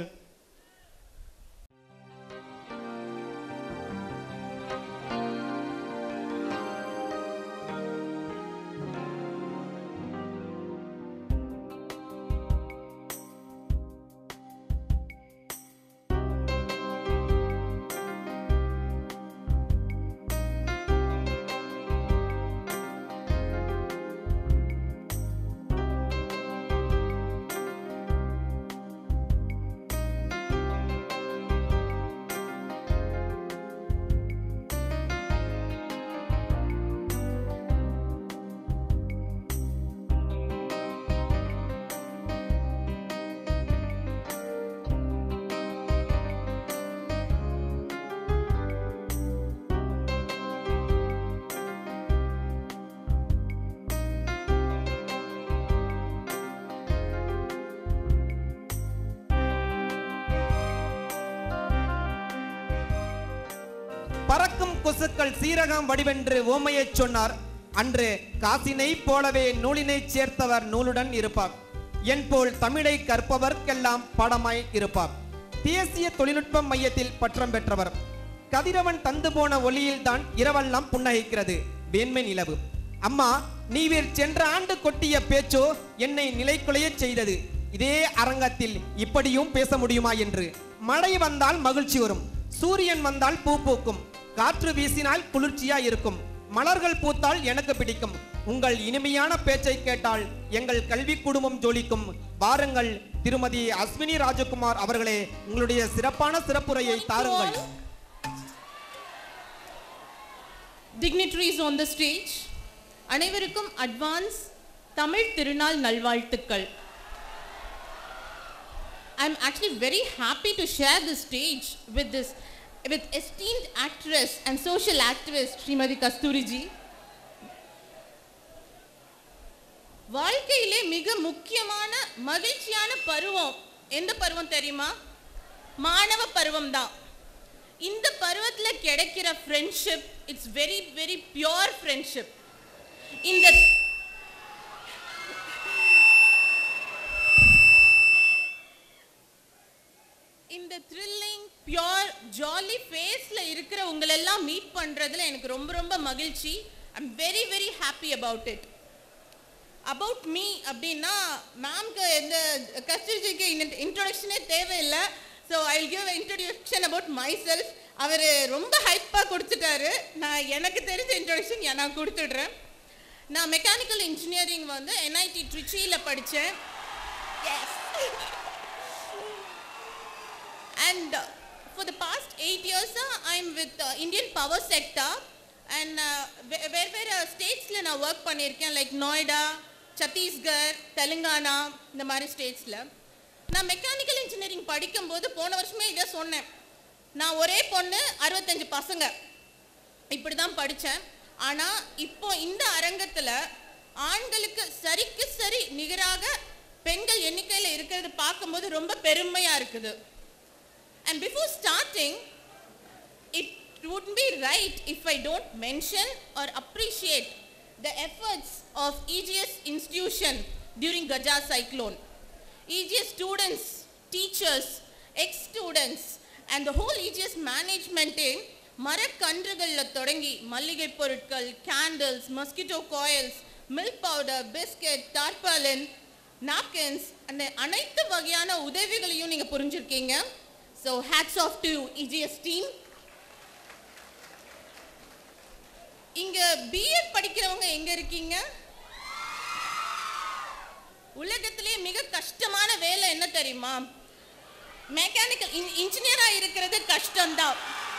பறக்கும் கொசுக்கள் சீரகம் வடிவென்று ஓமையைச் சொன்னார். அன்று காசினை போலவே நூலினை சேர்த்தவர் நூலுடன் இருப்பார். என் போல் தமிழை கற்பவர்க்கெல்லாம் பாடமாய் இருப்பார். தேசிய தொழில்நுட்ப மையத்தில் பட்டம் பெற்றவர். கதிரவன் தந்து போன ஒளியில் தான் இரவெல்லாம் புன்னகைக்கிறது வேண்மை நிலவு. அம்மா, நீவீர் சென்ற ஆண்டு கொட்டிய பேச்சோ என்னை நிலைக்குலைய செய்தது. இதே அரங்கத்தில் இப்படியும் பேச முடியுமா என்று. மழை வந்தால் மகிழ்ச்சி வரும், சூரியன் வந்தால் பூ பூக்கும், காற்று வீசினால் குளிர்ச்சியா இருக்கும், மலர்கள் பூத்தால் எனக்கு பிடிக்கும். உங்கள் இனிமையான பேச்சை கேட்டால் எங்கள் கல்வி குடும்பம் ஜொலிக்கும். வாருங்கள் திருமதி அஸ்வினி ராஜகுமார் அவர்களே, உங்களுடைய சிறப்பான சிறப்புரையை தாருங்கள். Dignitaries on the stage, அனைவருக்கும் அட்வான்ஸ் தமிழ் திருநாள் நல்வாழ்த்துக்கள். I'm actually very happy to share the stage with esteemed actress and social activist Srimati Kasturi ji. வாழ்க்கையிலே மிக முக்கியமான மகிழ்ச்சியான பருவம் எந்த பருவம் தெரியுமா? மாணவ பருவம் தான். இந்த பருவத்துல கிடைக்கிற friendship it's very very pure friendship. இந்த த்ரில்லிங் பியூர் ஜாலி ஃபேஸ்ல இருக்கிற உங்களெல்லாம் மீட் பண்றதுல எனக்கு ரொம்ப ரொம்ப மகிழ்ச்சி. I'm very very happy about it. About me அப்படின்னா மேம்க்கு எந்த கஸ்தூரிஜிக்கு இன்ட்ரோடக்ஷனே தேவையில்லை. So I will give introduction about my myself ரொம்ப ஹைப்பாக கொடுத்துட்டாரு. நான் எனக்கு தெரிஞ்ச இன்ட்ரொடக்ஷன் நான் கொடுத்துடுறேன். நான் மெக்கானிக்கல் இன்ஜினியரிங் வந்து NIT ட்ரிச்சியில் படித்தேன். And for the past 8 years I'm with Indian power sector and வேறு ஸ்டேட்ஸில் நான் ஒர்க் பண்ணியிருக்கேன். லைக் நோய்டா, சத்தீஸ்கர், தெலுங்கானா, இந்த மாதிரி ஸ்டேட்ஸில். நான் மெக்கானிக்கல் இன்ஜினியரிங் படிக்கும்போது போன வருஷமே இதை சொன்னேன். நான் ஒரே பொண்ணு, 65 பசங்க, இப்படி தான் படித்தேன். ஆனால் இப்போ இந்த அரங்கத்தில் ஆண்களுக்கு சரிக்கு சரி நிகராக பெண்கள் எண்ணிக்கையில் இருக்கிறது பார்க்கும்போது ரொம்ப பெருமையாக இருக்குது. And before starting, it wouldn't be right if I don't mention or appreciate the efforts of EGS institution during Gaja cyclone. EGS students, teachers, ex-students and the whole EGS management team மரக்கன்றுகள்ல தொடங்கி மல்லிகை பொருட்கள், candles, mosquito coils, milk powder, biscuit, tarpaulin, napkins அந்த அனைத்து வகையான உதவிகளையும் நீங்க புரிஞ்சிருக்கீங்க. So hats off to EGS team. இங்க BEd படிக்கிறவங்க எங்க இருக்கீங்க? உலகத்திலே மிக கஷ்டமான வேலை என்ன தெரியுமா? மெக்கானிக்கல் இன்ஜினியரா இருக்கிறது கஷ்டம்தான்.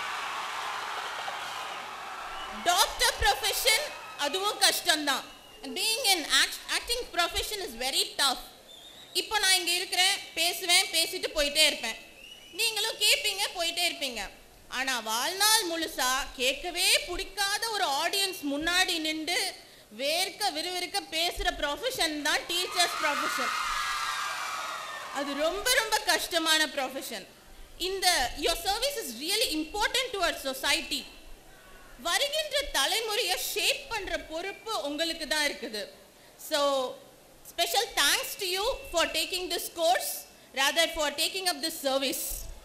டாக்டர் ப்ரொஃபஷன் அதுவும் கஷ்டம்தான். Being an acting profession is very tough. இப்போ நான் இங்க இருக்கிறேன், பேசுவேன், பேசிட்டு போயிட்டே இருப்பேன். நீங்களும் கேட்பீங்க, போயிட்டே இருப்பீங்க. ஆனால் வாழ்நாள் முழுசா கேட்கவே பிடிக்காத ஒரு ஆடியன்ஸ் முன்னாடி நின்று வேர்க்க விறுவிறுக்க பேசுகிற ப்ரொஃபஷன் தான் டீச்சர்ஸ் ப்ரொஃபஷன். அது ரொம்ப ரொம்ப கஷ்டமான profession. your service is really important to our society. வருகின்ற தலைமுறையை ஷேப் பண்ணுற பொறுப்பு உங்களுக்கு தான் இருக்குது. So special thanks to you for taking this course, rather for taking up this service.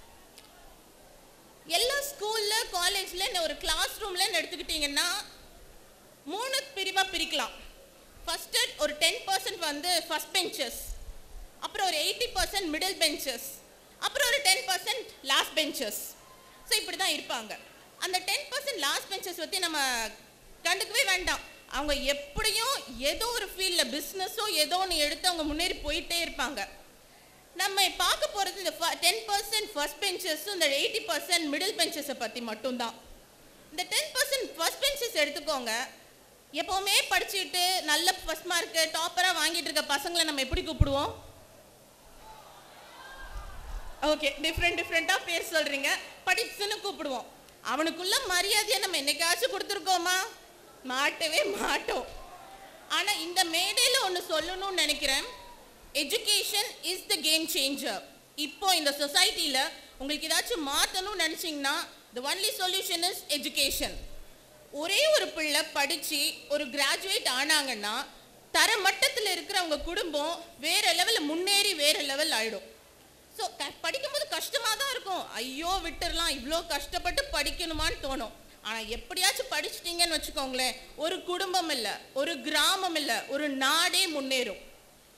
எல்லா ஸ்கூலில் காலேஜில் ஒரு கிளாஸ் ரூமில் எடுத்துக்கிட்டிங்கன்னா 3 பிரிவாக பிரிக்கலாம். ஃபஸ்ட்டு ஒரு 10% வந்து ஃபஸ்ட் பெஞ்சஸ், அப்புறம் ஒரு 80% மிடில் பெஞ்சஸ், அப்புறம் ஒரு 10% லாஸ்ட் பெஞ்சஸ். ஸோ இப்படி தான் இருப்பாங்க. அந்த 10% லாஸ்ட் பெஞ்சஸ் பற்றி நம்ம கண்டுக்கவே வேண்டாம். அவங்க எப்படியும் ஏதோ ஒரு ஃபீல்டில் பிஸ்னஸோ ஏதோ ஒன்று எடுத்து அவங்க முன்னேறி போயிட்டே இருப்பாங்க. நம்ம பார்க்க போகிறது இந்த 10% ஃபர்ஸ்ட் பெஞ்சஸும் இந்த 80% மிடில் பெஞ்சஸை பற்றி மட்டும்தான். இந்த 10% ஃபர்ஸ்ட் பெஞ்சஸ் எடுத்துக்கோங்க. எப்போவுமே படிச்சுட்டு நல்ல ஃபர்ஸ்ட் மார்க்கு டாப்பராக வாங்கிட்டு இருக்க பசங்களை நம்ம எப்படி கூப்பிடுவோம்? ஓகே, டிஃப்ரெண்ட்டாக பேர் சொல்கிறீங்க. படிச்சுன்னு கூப்பிடுவோம். அவனுக்குள்ள மரியாதையை நம்ம என்னைக்காச்சும் கொடுத்துருக்கோமா? மாட்டவே மாட்டோம். ஆனால் இந்த மேடையில் ஒன்று சொல்லணும்னு நினைக்கிறேன். Education is the game changer. இப்போ இந்த சொசைட்டியில் உங்களுக்கு ஏதாச்சும் மாற்றணும்னு நினச்சிங்கன்னா the only solution is education. ஒரே ஒரு பிள்ளை படித்து ஒரு கிராஜுவேட் ஆனாங்கன்னா தர மட்டத்தில் இருக்கிற அவங்க குடும்பம் வேறு லெவலில் முன்னேறி வேறு லெவல் ஆகிடும். ஸோ படிக்கும்போது கஷ்டமாக தான் இருக்கும். ஐயோ விட்டுடலாம், இவ்வளோ கஷ்டப்பட்டு படிக்கணுமான்னு தோணும். ஆனால் எப்படியாச்சும் படிச்சிட்டிங்கன்னு வச்சுக்கோங்களேன், ஒரு குடும்பம் இல்லை, ஒரு கிராமம் இல்லை, ஒரு நாடே முன்னேறும்.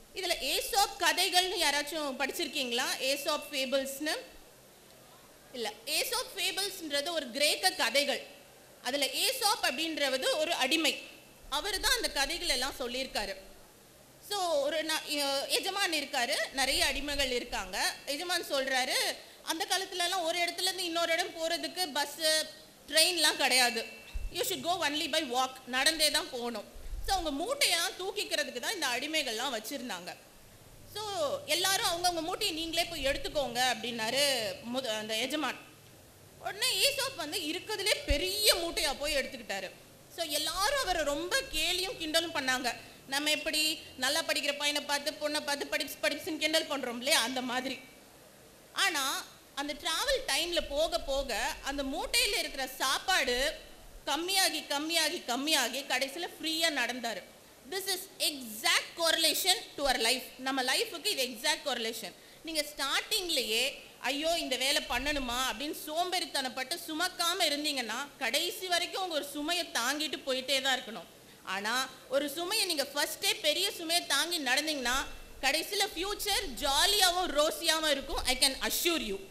இதில் ஏசோப் கதைகள்னு யாராச்சும் படிச்சிருக்கீங்களா? ஏசோப் ஃபேபிள்ஸ்னு இல்லை. ஏசோப் ஃபேபிள்ஸ்ன்றது ஒரு கிரேக்க கதைகள். அதில் ஏசோப் அப்படின்றது ஒரு அடிமை. அவர் தான் அந்த கதைகள் எல்லாம் சொல்லியிருக்காரு. ஸோ ஒரு எஜமான் இருக்காரு, நிறைய அடிமைகள் இருக்காங்க. எஜமான் சொல்கிறாரு, அந்த காலத்துலலாம் ஒரு இடத்துலேருந்து இன்னொரு இடம் போகிறதுக்கு பஸ்ஸு ட்ரெயின்லாம் கிடையாது. You should go only by walk, நடந்தே தான் போகணும். ஸோ அவங்க மூட்டையெல்லாம் தூக்கிக்கிறதுக்கு தான் இந்த அடிமைகள்லாம் வச்சுருந்தாங்க. ஸோ எல்லாரும் அவங்கவுங்க மூட்டையை நீங்களே போய் எடுத்துக்கோங்க அப்படின்னாரு அந்த எஜமான். உடனே ஈசோப் வந்து இருக்கிறதுலே பெரிய மூட்டையாக போய் எடுத்துக்கிட்டாரு. ஸோ எல்லாரும் அவரை ரொம்ப கேலியும் கிண்டலும் பண்ணாங்க. நம்ம எப்படி நல்லா படிக்கிற பையனை பார்த்து பொண்ணை பார்த்து படிப்புன்னு கிண்டல் பண்ணுறோம் இல்லையா, அந்த மாதிரி. ஆனால் அந்த ட்ராவல் டைமில் போக போக அந்த மூட்டையில் இருக்கிற சாப்பாடு கம்மியாகி கம்மியாகி கம்மியாகி கடைசியில் ஃப்ரீயாக நடந்தார். This is exact correlation to our life. நம்ம லைஃபுக்கு இது எக்ஸாக்ட் கோரிலேஷன். நீங்கள் ஸ்டார்டிங்லேயே ஐயோ இந்த வேலை பண்ணணுமா அப்படின்னு சோம்பேறித்தனப்பட்டு சுமக்காமல் இருந்தீங்கன்னா கடைசி வரைக்கும் உங்கள் ஒரு சுமையை தாங்கிட்டு போயிட்டே தான் இருக்கணும். ஆனால் ஒரு சுமையை நீங்கள் ஃபஸ்ட்டே பெரிய சுமையை தாங்கி நடந்தீங்கன்னா கடைசியில் ஃப்யூச்சர் ஜாலியாகவும் ரோஸியாகவும் இருக்கும். I can assure you.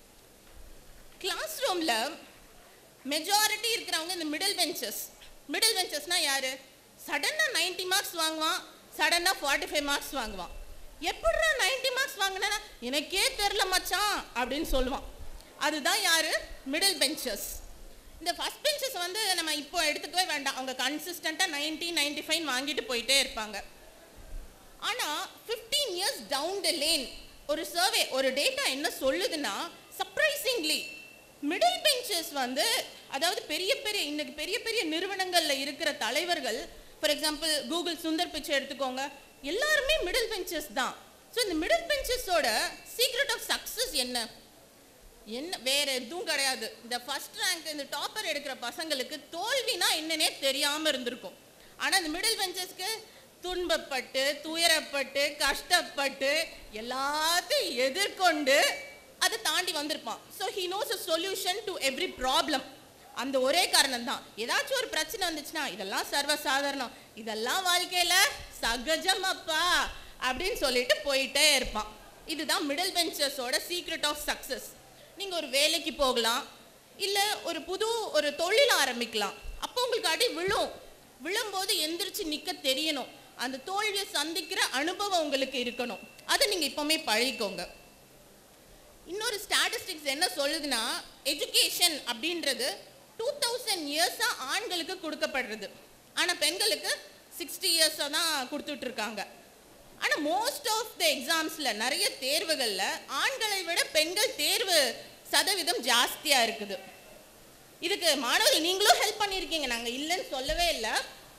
Class ரூமில் மெஜாரிட்டி இருக்கிறவங்க இந்த மிடில் பெஞ்சஸ். மிடில் பெஞ்சஸ்னால் யார்? சடனாக 90 மார்க்ஸ் வாங்குவான், சடனாக 45 மார்க்ஸ் வாங்குவான். எப்படிடா 90 மார்க்ஸ் வாங்கினா எனக்கே தெரில மச்சான் அப்படின்னு சொல்லுவான். அதுதான் யார்? Middle benches. இந்த ஃபஸ்ட் பெஞ்சஸ் வந்து நம்ம இப்போ எடுத்துக்கவே வேண்டாம். அவங்க கன்சிஸ்டண்ட்டாக 90, 95 வாங்கிட்டு போயிட்டே இருப்பாங்க. ஆனால் 15 இயர்ஸ் டவுன் த லேன் ஒரு சர்வே, ஒரு டேட்டா என்ன சொல்லுதுன்னா, சர்ப்ரைசிங்லி மிடில் பெஞ்சஸ் வந்து, அதாவது இன்னைக்கு பெரிய பெரிய நிறுவனங்களில் இருக்கிற தலைவர்கள், for example Google Sundar Pichai எடுத்துக்கோங்க, எல்லாருமே மிடில் பெஞ்சஸ் தான். ஸோ இந்த மிடில் பெஞ்சஸோட சீக்ரெட் ஆஃப் சக்ஸஸ் என்ன வேற எதுவும் கிடையாது. இந்த ஃபர்ஸ்ட் ரேங்க், இந்த டாப்பர் எடுக்கிற பசங்களுக்கு தோல்வினா என்னன்னே தெரியாமல் இருந்திருக்கும். ஆனால் இந்த மிடில் பெஞ்சஸ்க்கு துன்பப்பட்டு துயரப்பட்டு கஷ்டப்பட்டு எல்லாத்தையும் எதிர்கொண்டு அதை தாண்டி வந்திருப்பான். So he knows a solution to every problem. அந்த ஒரே காரணம் தான். ஏதாச்சும் ஒரு பிரச்சனை வந்துச்சுன்னா இதெல்லாம் சர்வசாதாரணம், இதெல்லாம் வாழ்க்கையில் சகஜம் அப்பா அப்படின்னு சொல்லிட்டு போயிட்டே இருப்பான். இதுதான் மிடில் பெஞ்சஸோட சீக்ரெட் ஆஃப் சக்ஸஸ். நீங்கள் ஒரு வேலைக்கு போகலாம், இல்லை ஒரு தொழில் ஆரம்பிக்கலாம். அப்போ உங்களுக்கு அடி விழும்போது எந்திரிச்சு நிற்க தெரியணும். அந்த தோல்வியை சந்திக்கிற அனுபவம் உங்களுக்கு இருக்கணும். அதை நீங்கள் இப்போவுமே பழகிக்கோங்க. இன்னொரு ஸ்டாட்டிஸ்டிக்ஸ் என்ன சொல்லுதுன்னா, எஜுகேஷன் அப்படின்றது 2000 இயர்ஸாக ஆண்களுக்கு கொடுக்கப்படுறது, ஆனால் பெண்களுக்கு 60 இயர்ஸாக தான் கொடுத்துட்ருக்காங்க. ஆனால் மோஸ்ட் ஆஃப் த எக்ஸாம்ஸில், நிறைய தேர்வுகளில் ஆண்களை விட பெண்கள் தேர்வு சதவீதம் ஜாஸ்தியாக இருக்குது. இதுக்கு மாணவர்கள் நீங்களும் ஹெல்ப் பண்ணியிருக்கீங்க, நாங்கள் இல்லைன்னு சொல்லவே இல்லை.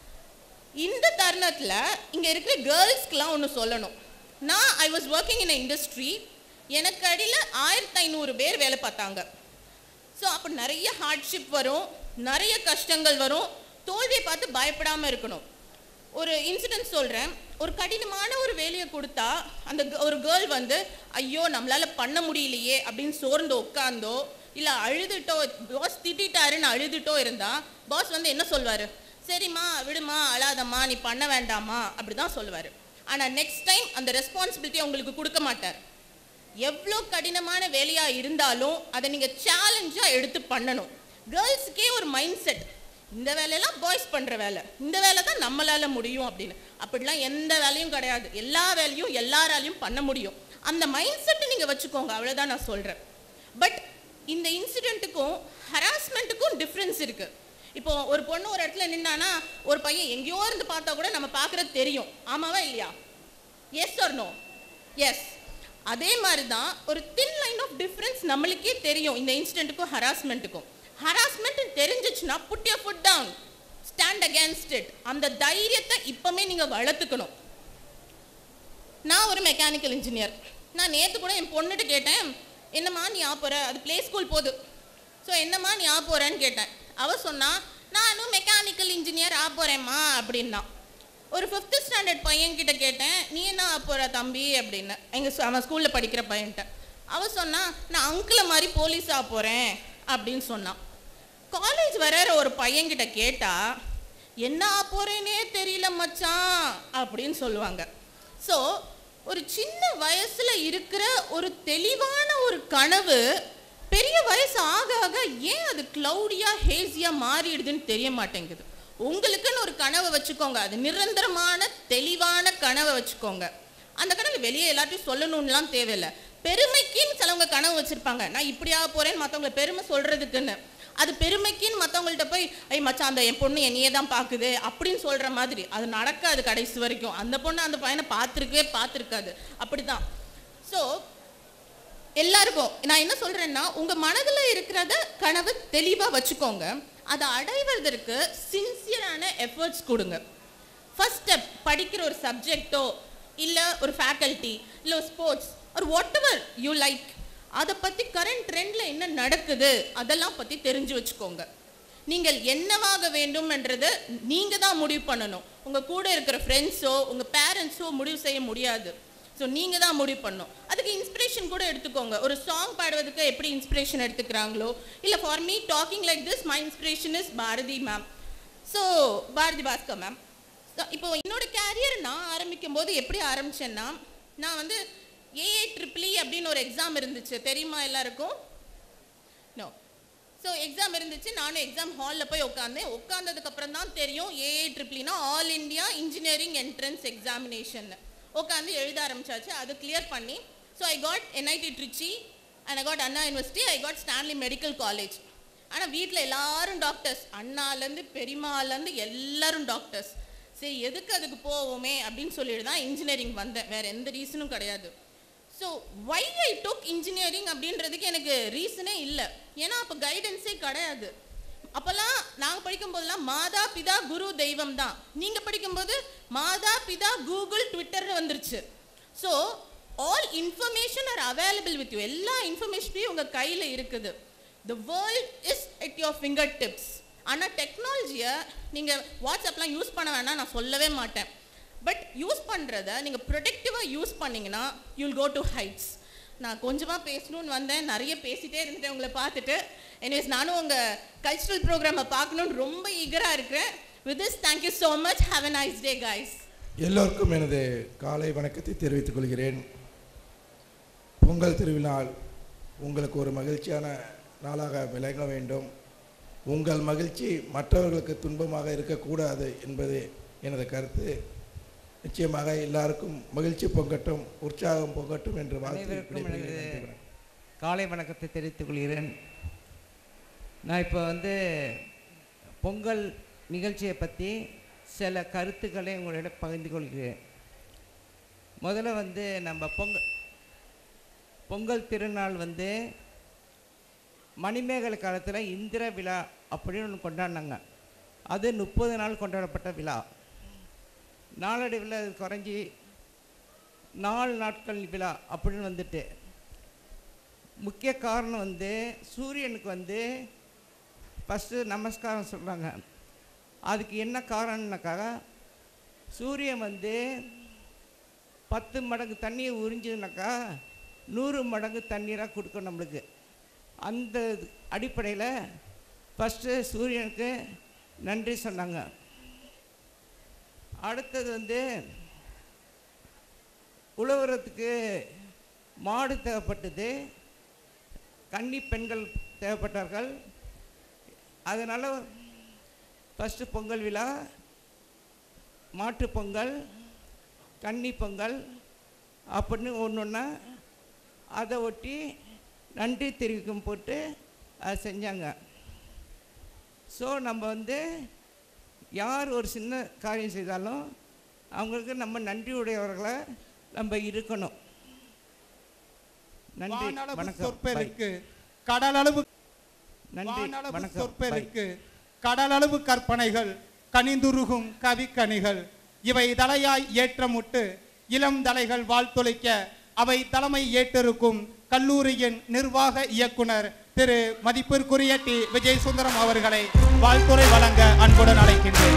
இந்த தருணத்தில் இங்கே இருக்கிற கேர்ள்ஸ்க்கெலாம் ஒன்று சொல்லணும். I was working in industry. எனக்கு அடியில் 1500 பேர் வேலை பார்த்தாங்க. ஸோ அப்போ நிறைய ஹார்ட்ஷிப் வரும், நிறைய கஷ்டங்கள் வரும். தோல்வியை பார்த்து பயப்படாமல் இருக்கணும். ஒரு இன்சிடென்ட் சொல்கிறேன். ஒரு கடினமான ஒரு வேலையை கொடுத்தா அந்த ஒரு கேர்ள் வந்து ஐயோ நம்மளால் பண்ண முடியலையே அப்படின்னு சோர்ந்து உட்காந்தோ இல்லை அழுதுட்டோ, பாஸ் திட்டாருன்னு அழுதுட்டோ இருந்தால் பாஸ் வந்து என்ன சொல்வார்? சரிம்மா விடுமா, அழாதம்மா, நீ பண்ண வேண்டாமா அப்படி தான் சொல்லுவார். ஆனால் நெக்ஸ்ட் டைம் அந்த ரெஸ்பான்சிபிலிட்டியை உங்களுக்கு கொடுக்க மாட்டார். எவ்வளோ கடினமான வேலையாக இருந்தாலும் அதை நீங்கள் சேலஞ்சாக எடுத்து பண்ணணும். கேர்ள்ஸுக்கே ஒரு மைண்ட் செட், இந்த வேலையெல்லாம் பாய்ஸ் பண்ணுற வேலை, இந்த வேலை தான் நம்மளால் முடியும் அப்படின்னு. அப்படிலாம் எந்த வேலையும் கிடையாது. எல்லா வேலையும் எல்லாராலையும் பண்ண முடியும். அந்த மைண்ட் செட்டை நீங்கள் வச்சுக்கோங்க, அவ்வளோதான் நான் சொல்கிறேன். பட் இந்த இன்சிடெண்ட்டுக்கும் ஹராஸ்மெண்ட்டுக்கும் டிஃப்ரென்ஸ் இருக்குது. இப்போ ஒரு பொண்ணு ஒரு இடத்துல நின்னானா ஒரு பையன் எங்கேயோ இருந்து பார்த்தா கூட நம்ம பார்க்குறது தெரியும். ஆமாவா இல்லையா? Yes or no? எஸ். அதே மாதிரி தான் ஒரு தின் லைன் ஆஃப் டிஃப்ரென்ஸ் நம்மளுக்கே தெரியும் இந்த இன்சிடெண்ட்டுக்கும் ஹராஸ்மெண்ட்டுக்கும். ஹராஸ்மெண்ட் தெரிஞ்சிச்சுன்னா put your foot down, stand against it. அந்த தைரியத்தை இப்போமே நீங்கள் வளர்த்துக்கணும். நான் ஒரு மெக்கானிக்கல் இன்ஜினியர். நான் நேற்று கூட என் பொண்ணுகிட்ட கேட்டேன், என்னம்மா நீ போகிற, அது ப்ளே ஸ்கூல் போகுது, ஸோ என்னம்மா நீ போகிறேன்னு கேட்டேன். அவள் சொன்னா நானும் மெக்கானிக்கல் இன்ஜினியர் போகிறேம்மா அப்படின்னா. ஒரு 5th ஸ்டாண்டர்ட் பையன்கிட்ட கேட்டேன், நீ என்ன போகிற தம்பி அப்படின்னு, அவன் ஸ்கூலில் படிக்கிற பையன்கிட்ட. அவள் சொன்னா நான் அங்கிளை மாதிரி போலீஸாக போகிறேன் அப்படின்னு சொன்னான். காலேஜ் வர ஒரு பையன்கிட்ட கேட்டால் என்ன போகிறேன்னே தெரியல மச்சான் அப்படின்னு சொல்லுவாங்க. ஸோ ஒரு சின்ன வயசுல இருக்கிற ஒரு தெளிவான ஒரு கனவு பெரிய வயசு ஆக ஆக ஏன் அது கிளவுடியா ஹேசியா மாறிடுதுன்னு தெரிய மாட்டேங்குது. உங்களுக்குன்னு ஒரு கனவை வச்சுக்கோங்க, அது நிரந்தரமான தெளிவான கனவை வச்சுக்கோங்க. அந்த கனவு வெளியே எல்லாத்தையும் சொல்லணும்லாம் தேவையில்லை. பெருமைக்குன்னு சிலவங்க கனவு வச்சிருப்பாங்க, நான் இப்படியா போறேன்னு மற்றவங்களை பெருமை சொல்றதுக்குன்னு. அது பெருமைக்குன்னு மற்றவங்கள்ட்ட போய் ஐ மச்சான் அந்த என் பொண்ணு என்னையே தான் பார்க்குது அப்படின்னு சொல்ற மாதிரி அது நடக்காது கடைசி வரைக்கும். அந்த பொண்ணு அந்த பையனை பார்த்துருக்காது. அப்படிதான். ஸோ எல்லாருக்கும் நான் என்ன சொல்றேன்னா, உங்க மனதில் இருக்கிறத கனவு தெளிவா வச்சுக்கோங்க. அதை அடைவதற்கு சின்சியரான எஃபர்ட்ஸ் கொடுங்க. ஃபர்ஸ்ட் ஸ்டெப் படிக்கிற ஒரு சப்ஜெக்டோ இல்லை ஒரு ஃபேக்கல்ட்டி இல்லை ஒரு ஸ்போர்ட்ஸ் ஒரு வாட் எவர் யூ லைக், அதை பற்றி கரண்ட் ட்ரெண்டில் என்ன நடக்குது அதெல்லாம் பற்றி தெரிஞ்சு வச்சுக்கோங்க. நீங்கள் என்னவாக வேண்டும் என்றதை நீங்கள் தான் முடிவு பண்ணணும். உங்கள் கூட இருக்கிற ஃப்ரெண்ட்ஸோ உங்கள் பேரண்ட்ஸோ முடிவு செய்ய முடியாது. ஸோ நீங்கள் தான் முடிவு பண்ணணும். அதுக்கு இன்ஸ்பிரேஷன் கூட எடுத்துக்கோங்க. ஒரு சாங் பாடுவதுக்கு எப்படி இன்ஸ்பிரேஷன் எடுத்துக்கிறாங்களோ, இல்லை for me talking like this my inspiration is Bharathi ma'am. So Bharathi Bhaskar ma'am. இப்போ என்னோட கேரியர் நான் ஆரம்பிக்கும் போது எப்படி ஆரம்பிச்சேன்னா, நான் வந்து AAEEE அப்படின்னு ஒரு எக்ஸாம் இருந்துச்சு, தெரியுமா எல்லாருக்கும்? நோ. ஸோ எக்ஸாம் இருந்துச்சு, நானும் எக்ஸாம் ஹாலில் போய் உட்காந்ததுக்கப்புறம் தான் தெரியும் AAEEனா all India engineering entrance examination. உட்காந்து எழுத ஆரம்பிச்சாச்சு, அது கிளியர் பண்ணி. So I got NIT Trichy and I got Anna university, I got Stanley medical college. ஆனால் வீட்டில் எல்லாரும் டாக்டர்ஸ், அண்ணாலேருந்து பெரியம்மாலேருந்து எல்லாரும் டாக்டர்ஸ். சரி எதுக்கு அதுக்கு போவோமே அப்படின்னு சொல்லிட்டு தான் இன்ஜினியரிங் வந்தேன், வேறு எந்த ரீசனும் கிடையாது. So why I took engineering அப்படின்றதுக்கு எனக்கு ரீசனே இல்லை. ஏன்னா அப்போ கைடன்ஸே கிடையாது. அப்போல்லாம் நாங்கள் படிக்கும்போதெல்லாம் மாதா பிதா குரு தெய்வம் தான். நீங்கள் படிக்கும்போது மாதா பிதா கூகுள் ட்விட்டர்னு வந்துருச்சு. So all information are available with you. எல்லா இன்ஃபர்மேஷனையும் உங்கள் கையில் இருக்குது. The world is at your finger tips. ஆனால் டெக்னாலஜியை நீங்கள் வாட்ஸ்அப்லாம் யூஸ் பண்ண வேணாம் நான் சொல்லவே மாட்டேன். பட் யூஸ் பண்ணுறத நீங்கள் ப்ரொடக்டிவாக யூஸ் பண்ணிங்கன்னா யூல் கோ டு ஹைட்ஸ். நான் கொஞ்சமாக பேசணும்னு வந்தேன், நிறைய பேசிகிட்டே இருந்துட்டேன் உங்களை பார்த்துட்டு. எனிவேஸ் நானும் உங்கள் கல்ச்சுரல் ப்ரோக்ராமை பார்க்கணுன்னு ரொம்ப ஈகராக இருக்கிறேன். With this thank you so much. Have a nice day guys. எல்லோருக்கும் எனது காலை வணக்கத்தை தெரிவித்துக் கொள்கிறேன். பொங்கல் திருவிழால் உங்களுக்கு ஒரு மகிழ்ச்சியான நாளாக விளங்க வேண்டும். உங்கள் மகிழ்ச்சி மற்றவர்களுக்கு துன்பமாக இருக்கக்கூடாது என்பது எனது கருத்து. நிச்சயமாக எல்லாருக்கும் மகிழ்ச்சி பொங்கட்டும், உற்சாகம் பொங்கட்டும் என்று வாழ்த்து காலை வணக்கத்தை தெரிவித்துக் கொள்கிறேன். நான் இப்போ பொங்கல் நிகழ்ச்சியை பற்றி சில கருத்துக்களை உங்களிடம் பகிர்ந்து கொள்கிறேன். முதல்ல நம்ம பொங்கல் திருநாள் மணிமேகலை காலத்தில் இந்திர விழா அப்படின்னு ஒன்று கொண்டாடினாங்க. அது 30 நாள் கொண்டாடப்பட்ட விழா. நாளடைவில் அது குறைஞ்சி 4 நாட்கள் விழா அப்படின்னு வந்துட்டு, முக்கிய காரணம் சூரியனுக்கு ஃபஸ்ட்டு நமஸ்காரம் சொல்கிறாங்க. அதுக்கு என்ன காரணம்னாக்கா, சூரியன் 10 மடங்கு தண்ணியை உறிஞ்சுனாக்கா 100 மடங்கு தண்ணீராக கொடுக்கும் நம்மளுக்கு. அந்த அடிப்படையில் ஃபஸ்ட்டு சூரியனுக்கு நன்றி சொன்னாங்க. அடுத்தது உழவுறதுக்கு மாடு தேவைப்பட்டது, கன்னி பெண்கள் தேவைப்பட்டார்கள். அதனால் ஃபஸ்ட்டு பொங்கல் விழா, மாட்டு பொங்கல், கன்னி பொங்கல் அப்படின்னு ஒன்று அதை ஒட்டி நன்றி தெரிவிக்கும் போட்டு அதை செஞ்சாங்க. ஸோ நம்ம யார் ஒரு சின்ன காரியம் செய்தாலும் அவங்களுக்கு நம்ம நன்றி உடையவர்களை நம்ம இருக்கணும். நன்றி வணக்கம். சொற்பெருக்கு கடலளவு நன்றி வணக்கம். சொற்பெருக்கு கடலளவு கற்பனைகள் கனிந்துருகும் கவிக்கணிகள் இவை தலையாய் ஏற்றமுட்டு இளம் தலைகள் வாழ்த்துளைக்க அவை தலைமை ஏற்றிருக்கும் கல்லூரியின் நிர்வாக இயக்குனர் திரு மதிப்பிற்குரிய டி. விஜய் சுந்தரம் அவர்களை வாழ்த்துரை வழங்க அன்புடன் அழைக்கின்றேன்.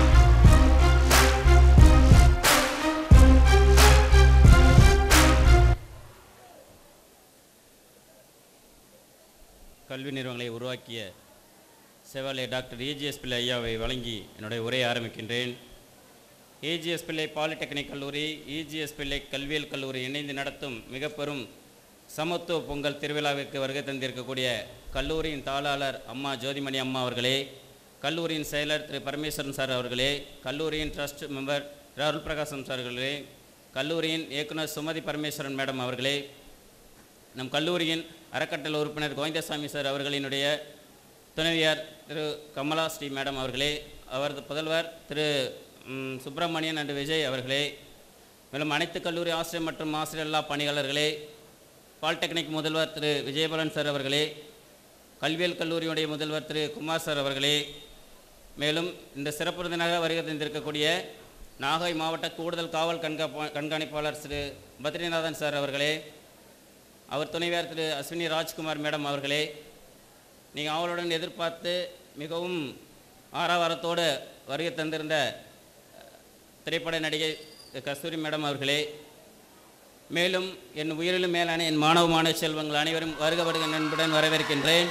கல்வி நிறுவனங்களை உருவாக்கிய செவாலிய டாக்டர் EGS பிள்ளை ஐயாவை வழங்கி என்னுடைய உரையை ஆரம்பிக்கின்றேன். ஏஜிஎஸ் பிள்ளை பாலிடெக்னிக் கல்லூரி, இஜிஎஸ் பிள்ளை கல்வியியல் கல்லூரி இணைந்து நடத்தும் மிக பெரும் சமத்துவ பொங்கல் திருவிழாவிற்கு வருகை தந்திருக்கக்கூடிய கல்லூரியின் தாளாளர் அம்மா ஜோதிமணி அம்மா அவர்களே, கல்லூரியின் செயலர் திரு பரமேஸ்வரன் சார் அவர்களே, கல்லூரியின் ட்ரஸ்ட் மெம்பர் திரு அருள் பிரகாசம் சார் அவர்களே, கல்லூரியின் இயக்குனர் சுமதி பரமேஸ்வரன் மேடம் அவர்களே, நம் கல்லூரியின் அறக்கட்டளை உறுப்பினர் கோவிந்தசாமி சார் அவர்களினுடைய துணைவியார் திரு கமலா ஸ்ரீ மேடம் அவர்களே, அவரது புதல்வர் திரு சுப்பிரமணியன் அண்ட் விஜய் அவர்களே, மேலும் அனைத்து கல்லூரி ஆசிரியர் மற்றும் ஆசிரியர் இல்லா பணியாளர்களே, பாலிடெக்னிக் முதல்வர் திரு விஜயபாலன் சார் அவர்களே, கல்வியியல் கல்லூரியுடைய முதல்வர் திரு குமார் சார் அவர்களே, மேலும் இந்த சிறப்பு விருந்தினராக வருகை தந்திருக்கக்கூடிய நாகை மாவட்ட கூடுதல் காவல் கண்காணிப்பாளர் திரு பத்ரிநாதன் சார் அவர்களே, அவர் துணைவியார் திரு அஸ்வினி ராஜ்குமார் மேடம் அவர்களே, நீங்கள் அவளுடன் எதிர்பார்த்து மிகவும் ஆரவாரத்தோடு வருகை தந்திருந்த திரைப்பட நடிகை கஸ்தூரி மேடம் அவர்களே, மேலும் என் உயிரிலும் மேலான என் மாணவ செல்வங்கள் அனைவரும் வருக வருக நண்புடன் வரவேற்கின்றேன்.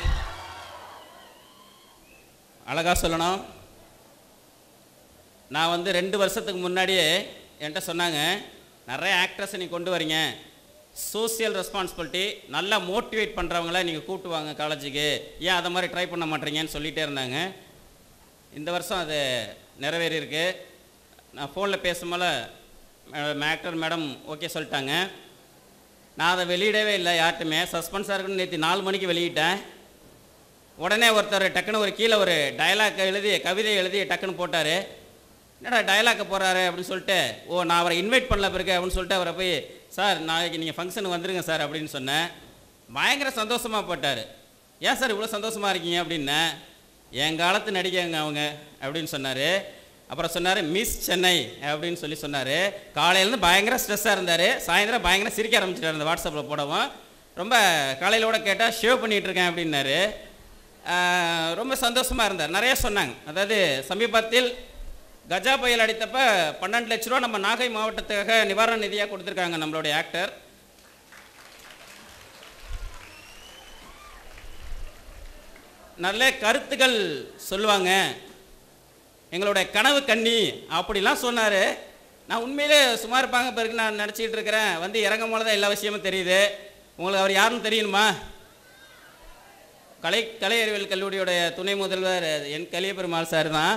அழகாக சொல்லணும், நான் 2 வருஷத்துக்கு முன்னாடியே என்கிட்ட சொன்னாங்க, நிறைய ஆக்ட்ரஸை நீ கொண்டு வரீங்க, சோசியல் ரெஸ்பான்சிபிலிட்டி நல்லா மோட்டிவேட் பண்ணுறவங்கள நீங்கள் கூப்பிட்டுவாங்க காலேஜுக்கு, ஏன் அதை மாதிரி ட்ரை பண்ண மாட்டேறீங்கன்னு சொல்லிகிட்டே இருந்தாங்க. இந்த வருஷம் அது நிறைவேறியிருக்கு. நான் ஃபோனில் பேசும்போது ஆக்டர் மேடம் ஓகே சொல்லிட்டாங்க. நான் அதை வெளியிடவே இல்லை யார்ட்டுமே, சஸ்பென்ஸாக இருக்குன்னு நேற்று 4 மணிக்கு வெளியிட்டேன். உடனே ஒருத்தர் டக்குன்னு கீழே ஒரு டயலாக் எழுதி கவிதை எழுதி டக்குன்னு போட்டார். என்னடா டயலாக்கை போகிறாரு அப்படின்னு சொல்லிட்டு, நான் அவரை இன்வைட் பண்ணல பிறகு அப்படின்னு சொல்லிட்டு அவரை போய், சார் நாளைக்கு நீங்கள் ஃபங்க்ஷனுக்கு வந்துடுங்க சார் அப்படின்னு சொன்னேன். பயங்கர சந்தோஷமாக போட்டார். ஏன் சார் இவ்வளோ சந்தோஷமாக இருக்கீங்க அப்படின்னேன். என் காலத்து நடிகைங்க அவங்க அப்படின்னு சொன்னார். அப்புறம் சொன்னார் மிஸ் சென்னை அப்படின்னு சொன்னார். காலையிலேருந்து பயங்கர ஸ்ட்ரெஸ்ஸாக இருந்தார், சாயந்தரம் பயங்கர சிரிக்க ஆரம்பிச்சிட்டார் அந்த வாட்ஸ்அப்பில் போடவும். ரொம்ப காலையிலோட கேட்டால் ஷேவ் பண்ணிகிட்ருக்கேன் அப்படின்னாரு. ரொம்ப சந்தோஷமாக இருந்தார். நிறைய சொன்னாங்க. அதாவது சமீபத்தில் கஜா புயல் அடித்தப்போ 12 லட்ச ரூபா நம்ம நாகை மாவட்டத்துக்காக நிவாரண நிதியாக கொடுத்துருக்காங்க நம்மளுடைய ஆக்டர். நல்ல கருத்துக்கள் சொல்லுவாங்க, எங்களுடைய கனவு கண்ணி அப்படிலாம் சொன்னார். நான் உண்மையிலே சும்மா இருப்பாங்க பிறகு நான் நினச்சிக்கிட்டு இருக்கிறேன். இறங்கும் போது தான் எல்லா விஷயமும் தெரியுது. உங்களுக்கு அவர் யாருன்னு தெரியணுமா? கலை அறிவியல் கல்லூரியோடைய துணை முதல்வர் என் கலியபெருமாள் சார் தான்.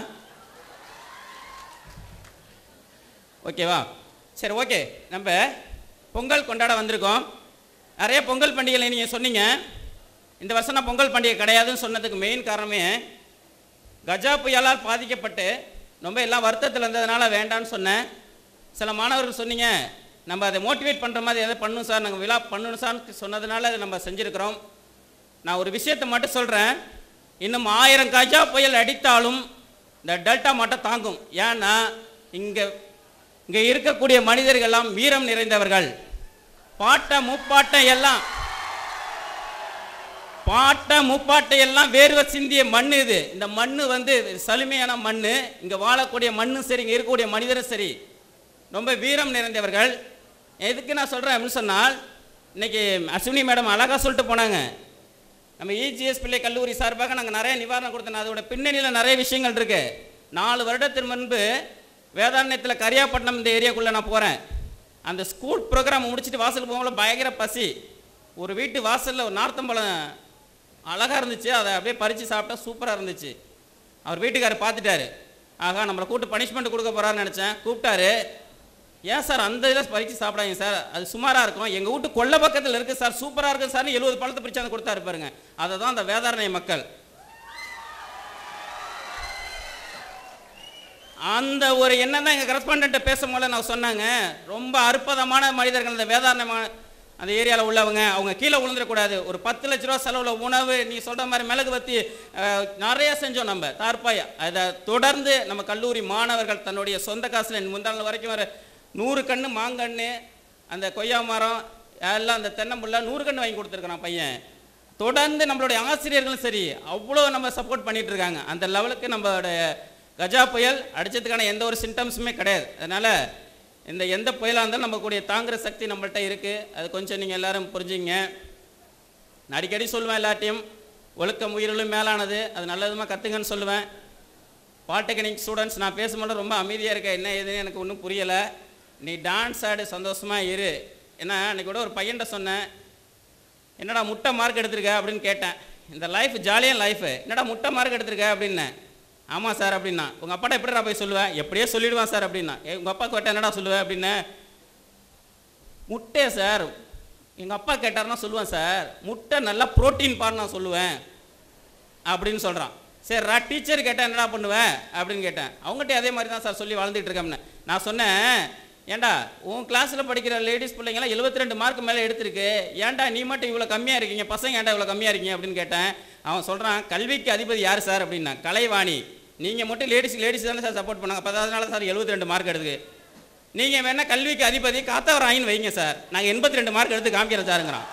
ஓகேவா? சரி, ஓகே. நம்ம பொங்கல் கொண்டாட வந்திருக்கோம். நிறைய பொங்கல் பண்டிகைகளை நீங்கள் சொன்னீங்க. இந்த வருஷம் நான் பொங்கல் பண்டிகை கிடையாதுன்னு சொன்னதுக்கு மெயின் காரணமே, கஜா புயலால் பாதிக்கப்பட்டு ரொம்ப எல்லாம் வருத்தத்தில் இருந்ததுனால வேண்டான்னு சொன்னேன். சில மாணவர்கள் சொன்னீங்க, நம்ம அதை மோட்டிவேட் பண்ணுற மாதிரி எதை பண்ணணும் சார், நாங்கள் விழா பண்ணணும் சார்னு சொன்னதுனால அதை நம்ம செஞ்சுருக்கிறோம். நான் ஒரு விஷயத்தை மட்டும் சொல்கிறேன், இன்னும் 1000 கஜா புயல் அடித்தாலும் இந்த டெல்டா மட்டும் தாங்கும். ஏன்னா இங்கே இருக்கக்கூடிய மனிதர்கள் எல்லாம் வீரம் நிறைந்தவர்கள். பாட்டை முப்பாட்டை எல்லாம் வேர்வை சிந்திய மண் இது. இந்த மண் சலுமையான மண். இங்கே வாழக்கூடிய மண்ணும் சரி, இங்கே இருக்கக்கூடிய மனிதரும் சரி, ரொம்ப வீரம் நிறைந்தவர்கள். எதுக்கு நான் சொல்கிறேன் அப்படின்னு சொன்னால், இன்னைக்கு அஸ்வினி மேடம் அழகாக சொல்லிட்டு போனாங்க, நம்ம இஜிஎஸ் பிள்ளை கல்லூரி சார்பாக நாங்கள் நிறைய நிவாரணம் கொடுத்தோம். அதோட பின்னணியில் நிறைய விஷயங்கள் இருக்கு. 4 வருடத்திற்கு முன்பு வேதாரண்யத்தில் கரியாப்பட்டினம் இந்த ஏரியாக்குள்ளே நான் போகிறேன். அந்த ஸ்கூல் ப்ரோக்ராம் முடிச்சுட்டு வாசல் போகும்போது பயங்கர பசி. ஒரு வீட்டு வாசலில் ஒரு நார்த்தம்பழம் அழகாக இருந்துச்சு, அதை அப்படியே பறித்து சாப்பிட்டா சூப்பராக இருந்துச்சு. அவர் வீட்டுக்காரர் பார்த்துட்டாரு, ஆகா நம்மளை கூப்பிட்டு பனிஷ்மெண்ட் கொடுக்க போகிறாருன்னு நினச்சேன். கூப்பிட்டாரு, ஏன் சார் அந்த இதில் பறித்து சாப்பிடாங்க சார், அது சுமாராக இருக்கும், எங்கள் வீட்டு கொல்லை பக்கத்தில் இருக்குது சார், சூப்பராக இருக்குது சார்னு 70 பழத்தை பிரித்து அந்த கொடுத்தாரு பாருங்க. அதை தான் அந்த வேதாரண்ய மக்கள். அந்த ஒரு எண்ணம் தான் எங்கள் கரஸ்பாண்டன்ட்டை பேசும்போது நான் சொன்னாங்க. ரொம்ப அற்புதமான மனிதர்கள் அந்த வேதாரண்யமான அந்த ஏரியாவில் உள்ளவங்க. அவங்க கீழே விழுந்துடக்கூடாது. ஒரு 10 லட்ச ரூபா செலவில் உணவு, நீ சொல்கிற மாதிரி மிளகு வத்தி நிறைய செஞ்சோம் நம்ம தார்பாய். அதை தொடர்ந்து நம்ம கல்லூரி மாணவர்கள் தன்னுடைய சொந்த காசில் முந்தாள் வரைக்கும் வர 100 கன்று மாங்கன்று, அந்த கொய்யா மரம் எல்லாம், அந்த தென்னம்புள்ள 100 கன்று வாங்கி கொடுத்துருக்குறான் பையன். தொடர்ந்து நம்மளுடைய ஆசிரியர்களும் சரி அவ்வளோ நம்ம சப்போர்ட் பண்ணிகிட்டு இருக்காங்க. அந்த லெவலுக்கு நம்மளுடைய கஜா புயல் அடித்ததுக்கான எந்த ஒரு சிம்டம்ஸுமே கிடையாது. அதனால் எந்த புயலாக இருந்தாலும் நம்ம கூடிய தாங்குகிற சக்தி நம்மள்கிட்ட இருக்குது. அது கொஞ்சம் நீங்கள் எல்லோரும் புரிஞ்சுங்க. நான் அடிக்கடி சொல்லுவேன் எல்லாத்தையும், ஒழுக்கம் உயிரிலும் மேலானது, அது நல்ல விதமாக கற்றுங்கன்னு சொல்லுவேன். பாலிடெக்னிக் ஸ்டூடெண்ட்ஸ் நான் பேசும்போது ரொம்ப அமைதியாக இருக்க, என்ன ஏதுன்னு எனக்கு ஒன்றும் புரியலை. நீ டான்ஸ் ஆடு, சந்தோஷமாக இரு. ஏன்னா அன்றைக்கி கூட ஒரு பையன்கிட்ட சொன்னேன், என்னடா முட்டை மார்க் எடுத்திருக்க அப்படின்னு கேட்டேன். இந்த லைஃப் ஜாலியாக லைஃபு, என்னடா முட்டை மார்க் எடுத்திருக்க அப்படின்னேன். ஆமாம் சார் அப்படின்னா. உங்கள் அப்பாட்ட எப்படிடா போய் சொல்லுவேன்? எப்படியே சொல்லிவிடுவான் சார் அப்படின்னா. உங்கள் அப்பா கேட்டால் என்னடா சொல்லுவேன் அப்படின்னு. முட்டை சார், எங்கள் அப்பா கேட்டார்னா சொல்லுவேன் சார், முட்டை நல்லா ப்ரோட்டீன் பாரு நான் சொல்லுவேன் அப்படின்னு சொல்கிறான். சரிடா டீச்சர் கேட்டால் என்னடா பண்ணுவேன் அப்படின்னு கேட்டேன். அவங்ககிட்ட அதே மாதிரி தான் சார் சொல்லி வளர்ந்துட்டு இருக்கேன்னு நான் சொன்னேன். ஏன்டா உன் கிளாஸில் படிக்கிற லேடிஸ் பிள்ளைங்களாம் 72 மார்க் மேலே எடுத்திருக்கு, ஏன்டா நீ மட்டும் இவ்வளோ கம்மியாக இருக்கீங்க, பசங்க ஏன்டா இவ்வளோ கம்மியாக இருக்கீங்க அப்படின்னு கேட்டேன். அவன் சொல்கிறான், கல்விக்கு அதிபதி யார் சார் அப்படின்னா. கலைவாணி. நீங்கள் மட்டும் லேடிஸ் தானே சார் சப்போர்ட் பண்ணாங்க, அப்போ அதனால சார் 72 மார்க் எடுத்துக்கு. நீங்கள் வேணால் கல்விக்கு அதிபதி காத்தவராயின்னு வைங்க சார், நாங்கள் 82 மார்க் எடுத்து காமிக்கிறோம் சாருங்கிறான்.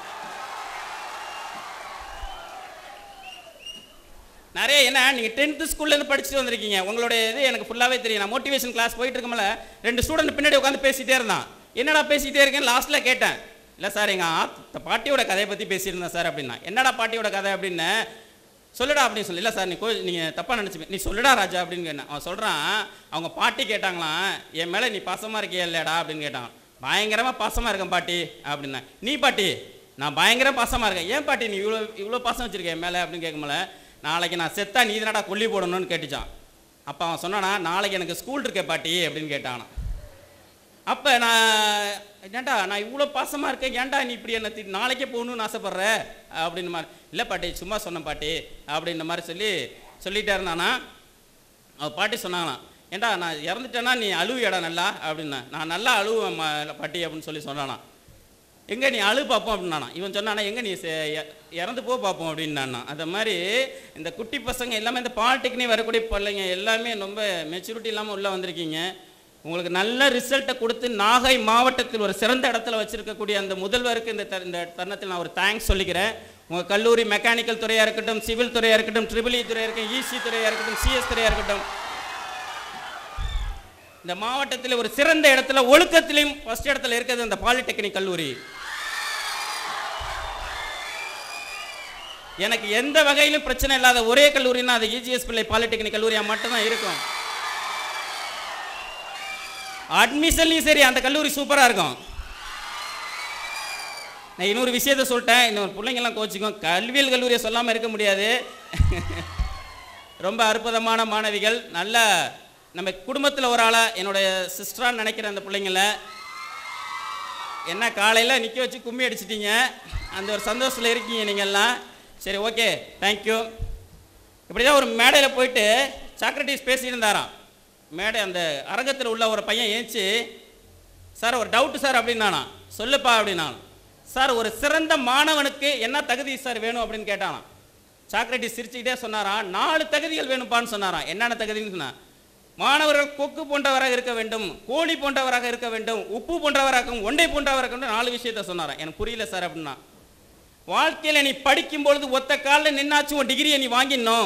நிறைய என்ன நீங்கள் 10th ஸ்கூல்லேருந்து படிச்சுட்டு வந்திருக்கீங்க, உங்களுடைய இது எனக்கு ஃபுல்லாகவே தெரியும். நான் மோட்டிவேஷன் கிளாஸ் போயிட்டு இருக்கோம்ல, 2 ஸ்டூடெண்ட் பின்னாடி உட்காந்து பேசிகிட்டே இருந்தான். என்னடா பேசிகிட்டே இருக்கேன், லாஸ்ட்டில் கேட்டேன், இல்லை சார் எங்கள் பாட்டியோட கதையை பற்றி பேசியிருந்தேன் சார் அப்படின்னா. என்னடா பாட்டியோட கதை அப்படின்னு. சொல்லுடா அப்படின்னு சொல்லி. இல்லை சார் நீங்கள் தப்பாக நினச்சிப்பேன், நீ சொல்லுடா ராஜா அப்படின்னு கேட்டேன். அவன் சொல்கிறான், அவங்க பாட்டி கேட்டாங்களாம், என் மேலே நீ பாசமாக இருக்கியா இல்லையாடா அப்படின்னு கேட்டான். பயங்கரமாக பாசமாக இருக்கேன் பாட்டி அப்படின்னா. நீ பாட்டி? நான் பயங்கர பாசமாக இருக்கேன். ஏன் பாட்டி நீ இவ்வளோ பாசம் வச்சுருக்கேன் என் மேலே அப்படின்னு கேட்கும்போல, நாளைக்கு நான் செத்தா நீ தானடா கொல்லி போடணும்னு கேட்டுச்சான். அப்போ அவன் சொன்னானா, நாளைக்கு எனக்கு ஸ்கூல் இருக்கே பாட்டி அப்படின்னு கேட்டானா. அப்போ நான் ஏன்டா நான் இவ்வளோ பாசமாக இருக்கேன், ஏன்டா நீ இப்படி என்ன நாளைக்கே போகணும்னு ஆசைப்பட்ற அப்படின்னு மாதிரி. இல்லை பாட்டி சும்மா சொன்னேன் பாட்டி அப்படின்ற மாதிரி சொல்லிகிட்டே இருந்தானா. அவள் பாட்டி சொன்னாங்களாம், ஏன்டா நான் இறந்துட்டேன்னா நீ அழுவியடா நல்லா அப்படின்னா. நான் நல்லா அழுவேன் பாட்டி அப்படின்னு சொன்னானா. எங்கே நீ அழு பார்ப்போம் அப்படின்னானா. இவன் சொன்னானா, எங்கே நீ இறந்து போ பார்ப்போம் அப்படின்னானா. அந்த மாதிரி இந்த குட்டி பசங்க எல்லாமே இந்த பாலிடெக்னிக் வரக்கூடிய பிள்ளைங்க எல்லாமே ரொம்ப மெச்சூரிட்டி இல்லாமல் உள்ளே வந்திருக்கீங்க. உங்களுக்கு நல்ல ரிசல்ட்டை கொடுத்து நாகை மாவட்டத்தில் ஒரு சிறந்த இடத்துல வச்சுருக்கக்கூடிய அந்த முதல்வருக்கு இந்த தருணத்தில் நான் ஒரு தேங்க்ஸ் சொல்லிக்கிறேன். உங்கள் கல்லூரி மெக்கானிக்கல் துறையாக இருக்கட்டும், சிவில் துறையாக இருக்கட்டும், EEE துறையாக இருக்கட்டும், EC துறையாக இருக்கட்டும், CS துறையாக இருக்கட்டும், இந்த மாவட்டத்தில் ஒரு சிறந்த இடத்துல ஒழுக்கத்திலையும் ஃபர்ஸ்ட் இடத்துல இருக்கிறது அந்த பாலிடெக்னிக் கல்லூரி. எனக்கு எந்த வகையிலும் பிரச்சனை இல்லாத ஒரே கல்லூரினா அது EGS பிள்ளை பாலிடெக்னிக் கல்லூரியாக மட்டும்தான் இருக்கும். அட்மிஷன்லையும் சரி அந்த கல்லூரி சூப்பராக இருக்கும். நான் இன்னொரு விஷயத்தை சொல்லிட்டேன், இன்னொரு பிள்ளைங்கெல்லாம் கோச்சிக்கும், கல்வியல் கல்லூரியை சொல்லாமல் இருக்க முடியாது. ரொம்ப அற்புதமான மாணவிகள், நல்ல நம்ம குடும்பத்தில் ஒரு ஆளாக என்னுடைய சிஸ்டரான்னு நினைக்கிற அந்த பிள்ளைங்கள என்ன காலையில் நிற்க வச்சு கும்மி அடிச்சிட்டிங்க, அந்த ஒரு சந்தோஷத்தில் இருக்கீங்க நீங்கள்லாம். சரி ஓகே தேங்க்யூ. இப்படி தான் ஒரு மேடையில் போயிட்டு சாக்ரட்டிஸ் பேசியிருந்தாராம். மேடை அந்த அரங்கத்தில் உள்ள ஒரு பையன் ஏஞ்சி, சார் ஒரு டவுட்டு சார் அப்படின்னானா. சொல்லுப்பா அப்படின்னா. சார் ஒரு சிறந்த மாணவனுக்கு என்ன தகுதி சார் வேணும் அப்படின்னு கேட்டானா. சாக்ரட்டிஸ் சிரிச்சுக்கிட்டே சொன்னாராம், 4 தகுதிகள் வேணும்ப்பான்னு சொன்னாராம். என்னென்ன தகுதின்னு சொன்னா, மாணவர்கள் கொக்கு போன்றவராக இருக்க வேண்டும், கோழி போன்றவராக இருக்க வேண்டும், உப்பு போன்றவராக, ஒண்டை போன்றவராக 4 விஷயத்த சொன்னாராம். எனக்கு புரியல சார் அப்படின்னா. வாழ்க்கையில் நீ படிக்கும் பொழுது ஒத்த காலில் நின்னாச்சும் உன் டிகிரியை நீ வாங்கிடணும்.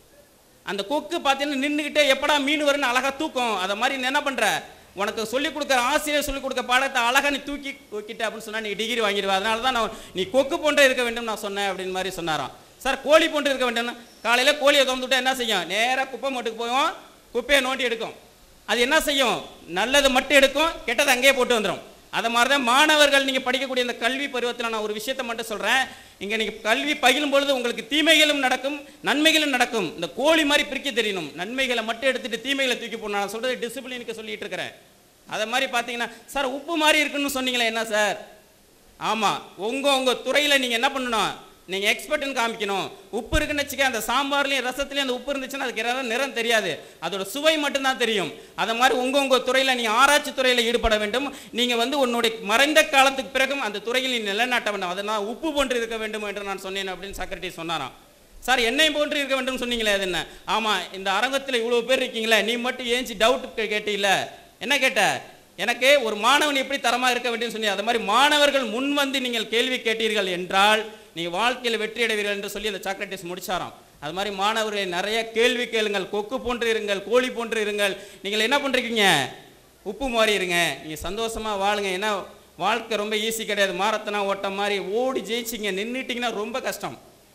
அந்த கொக்கு பார்த்தீங்கன்னா நின்றுக்கிட்டே எப்படா மீன் வரும்னு அழகாக தூக்கும். அதை மாதிரி நீ என்ன பண்ணுற, உனக்கு சொல்லிக் கொடுக்குற ஆசிரியர் சொல்லிக் கொடுக்க பாடத்தை அழகாக நீ தூக்கிட்ட அப்படின்னு சொன்னால் நீ டிகிரி வாங்கிடுவா. அதனால தான் நான் நீ கொக்கு போன்ற இருக்க வேண்டும் நான் சொன்னேன் அப்படின்னு மாதிரி சொன்னாராம். சார் கோழி போன்று இருக்க வேண்டும்னா, காலையில் கோழியை திறந்துவிட்டா என்ன செய்யும், நேராக குப்பை மூட்டுக்கு போவோம், குப்பையை நோண்டி எடுக்கும். அது என்ன செய்யும், நல்லது மட்டும் எடுக்கும், கெட்டதை அங்கேயே போட்டு வந்துடும். அதை மாதிரி தான் மாணவர்கள் நீங்கள் படிக்கக்கூடிய இந்த கல்வி பருவத்தில் நான் ஒரு விஷயத்தை மட்டும் சொல்கிறேன். இங்கே நீங்கள் கல்வி பகிலும் பொழுது உங்களுக்கு தீமைகளும் நடக்கும், நன்மைகளும் நடக்கும். இந்த கோழி மாதிரி பிரிக்க தெரியணும். நன்மைகளை மட்டும் எடுத்துகிட்டு தீமைகளை தூக்கி போடணும். நான் சொல்கிறது டிசிப்ளினுக்கு சொல்லிகிட்டு இருக்கிறேன். அதை மாதிரி பார்த்தீங்கன்னா, சார் உப்பு மாதிரி இருக்குன்னு சொன்னீங்களே என்ன சார்? ஆமாம், உங்கள் துறையில் நீங்கள் என்ன பண்ணணும், நீங்கள் எக்ஸ்பர்ட்னு காமிக்கணும். உப்பு இருக்குன்னு வச்சுக்க, அந்த சாம்பார்லேயும் ரசத்துலேயும் அந்த உப்பு இருந்துச்சுன்னா அதுக்கு நிறம் தெரியாது, அதோட சுவை மட்டும்தான் தெரியும். அதை மாதிரி உங்கள் துறையில் நீங்கள் ஆராய்ச்சி துறையில் ஈடுபட வேண்டும். நீங்கள் உன்னுடைய மறைந்த காலத்துக்கு பிறகும் அந்த துறையில் நீ நிலைநாட்ட வேண்டும். அதனால் உப்பு போன்று இருக்க வேண்டும் என்று நான் சொன்னேன் அப்படின்னு சாக்ரட்டிஸ் சொன்னாராம். சார் என்னை போன்று இருக்க வேண்டும் சொன்னீங்களே அது என்ன? ஆமாம், இந்த அரங்கத்தில் இவ்வளோ பேர் இருக்கீங்களே, நீ மட்டும் ஏஞ்சி டவுட் கேட்டீங்கள. என்ன கேட்ட? எனக்கு ஒரு மாணவன் எப்படி தரமாக இருக்க வேண்டும் சொன்னீங்க. அது மாதிரி மாணவர்கள் முன் வந்து நீங்கள் கேள்வி கேட்டீர்கள் என்றால் நீங்கள் வாழ்க்கையில் வெற்றி அடைவீர்கள் என்று சொல்லி அந்த சாக்ரட்டிஸ் முடிச்சாராம். அது மாதிரி மாணவர்களை நிறைய கேள்வி கேளுங்கள், கொக்கு போன்று இருங்கள், கோழி போன்று இருங்கள். நீங்கள் என்ன பண்ணுறீங்க, உப்பு மாதிரி இருங்க, நீங்கள் சந்தோஷமாக வாழுங்க. ஏன்னா வாழ்க்கை ரொம்ப ஈஸி கிடையாது. மாரத்தனா ஓட்டம் மாதிரி ஓடி ஜெயிச்சிங்க, நின்றுட்டிங்கன்னா ரொம்ப கஷ்டம்.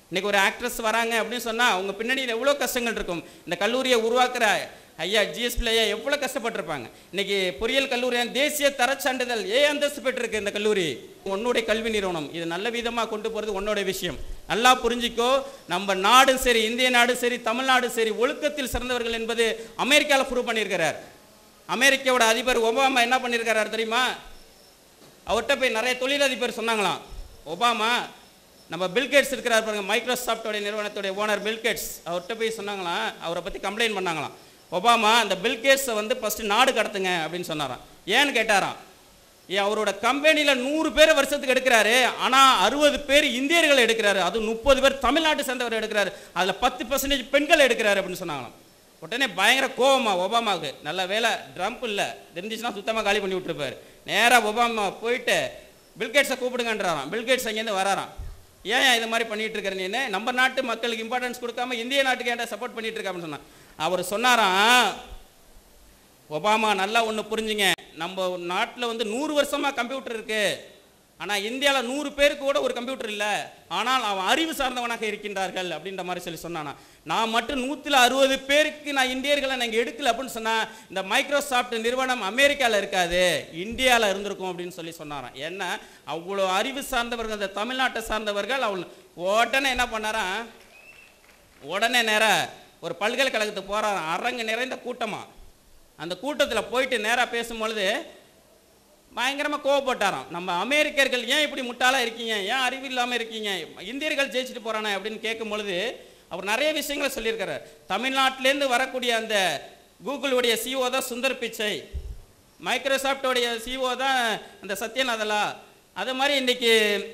இன்றைக்கி ஒரு ஆக்ட்ரஸ் வராங்க அப்படின்னு சொன்னால் அவங்க பின்னணியில் எவ்வளோ கஷ்டங்கள் இருக்கும். இந்த கல்லூரியை உருவாக்குற ஐயா ஜிஎஸ்பி ஐயா எவ்வளோ கஷ்டப்பட்டிருப்பாங்க. இன்றைக்கி பொறியியல் கல்லூரியான தேசிய தரச்சான்றிதழ் அந்தஸ்து பெற்றிருக்கு இந்த கல்லூரி. உன்னுடைய கல்வி நிறுவனம் இது நல்ல விதமாக கொண்டு போகிறது உன்னோட விஷயம். நல்லா புரிஞ்சிக்கோ, நம்ம நாடும் சரி, இந்திய நாடும் சரி, தமிழ்நாடும் சரி, ஒழுக்கத்தில் சிறந்தவர்கள் என்பது அமெரிக்காவில் ப்ரூவ் பண்ணியிருக்கிறார். அமெரிக்காவோட அதிபர் ஒபாமா என்ன பண்ணியிருக்கிறார் தெரியுமா? அவர்கிட்ட போய் நிறைய தொழிலதிபர் சொன்னாங்களாம், ஒபாமா நம்ம பில்கேட்ஸ் இருக்கிறார் பாருங்க, மைக்ரோசாஃப்டோடைய நிறுவனத்துடைய ஓனர் பில்கேட்ஸ், அவர்கிட்ட போய் சொன்னாங்களாம், அவரை பற்றி கம்ப்ளைண்ட் பண்ணாங்களாம். ஒபாமா அந்த பில்கேட்ஸை வந்து ஃபஸ்ட்டு நாடு கடத்துங்க அப்படின்னு சொன்னாராம். ஏன்னு கேட்டாராம், அவரோட கம்பெனியில் 100 பேர் வருஷத்துக்கு எடுக்கிறாரு, ஆனால் 60 பேர் இந்தியர்கள் எடுக்கிறாரு, அது 30 பேர் தமிழ்நாட்டை சேர்ந்தவர் எடுக்கிறாரு, அதில் 10% பெண்கள் எடுக்கிறாரு அப்படின்னு சொன்னாங்களாம். உடனே பயங்கர கோவமா ஒபாமாவுக்கு. நல்ல வேலை ட்ரம்ப் இல்லை, தெரிஞ்சிச்சுன்னா சுத்தமாக காலி பண்ணி விட்டுருப்பார். நேராக ஒபாமா போயிட்டு பில்கேட்ஸை கூப்பிடுங்கன்றாராம். பில்கேட்ஸ் அங்கேருந்து வராராம். ஏன் இது மாதிரி பண்ணிட்டு இருக்கிற நீ, நம்ம நாட்டு மக்களுக்கு இம்பார்ட்டன்ஸ் கொடுக்காம இந்திய நாட்டுக்கு ஏன்டா சப்போர்ட் பண்ணிட்டு இருக்க அப்படின்னு சொன்னான். அவர் சொன்னாராம், ஒபாமா நல்லா ஒன்று புரிஞ்சுங்க, நம்ம நாட்டில் வந்து 100 வருஷமாக கம்ப்யூட்டர் இருக்கு, ஆனால் இந்தியாவில் 100 பேருக்கு கூட ஒரு கம்ப்யூட்டர் இல்லை, ஆனால் அவன் அறிவு சார்ந்தவனாக இருக்கின்றார்கள் அப்படின்ற மாதிரி சொல்லி சொன்னானா. நான் மட்டும் 160 பேருக்கு நான் இந்தியர்களை நாங்கள் எடுக்கல அப்படின்னு சொன்னால் இந்த மைக்ரோசாஃப்ட் நிறுவனம் அமெரிக்காவில் இருக்காது, இந்தியாவில் இருந்திருக்கும் அப்படின்னு சொல்லி சொன்னாராம். ஏன்னா அவ்வளோ அறிவு சார்ந்தவர்கள், அந்த தமிழ்நாட்டை சார்ந்தவர்கள். அவள் உடனே என்ன பண்ணாராம், உடனே நேராக ஒரு பல்கலைக்கழகத்துக்கு போகிறாராம், அரங்கு நிறைந்த கூட்டமாக. அந்த கூட்டத்தில் போயிட்டு நேராக பேசும்பொழுது பயங்கரமாக கோவப்பட்டாராம். நம்ம அமெரிக்கர்கள் ஏன் இப்படி முட்டாளாக இருக்கீங்க, ஏன் அறிவு இல்லாமல் இருக்கீங்க, இந்தியர்கள் ஜெயிச்சுட்டு போகிறானே அப்படின்னு கேட்கும் பொழுது அவர் நிறைய விஷயங்களை சொல்லியிருக்காரு. தமிழ்நாட்டிலேருந்து வரக்கூடிய அந்த கூகுளுடைய சிஓ தான் சுந்தர் பிச்சை, மைக்ரோசாஃப்டோடைய சிஓ தான் அந்த சத்யநாதலா. அது மாதிரி இன்றைக்கி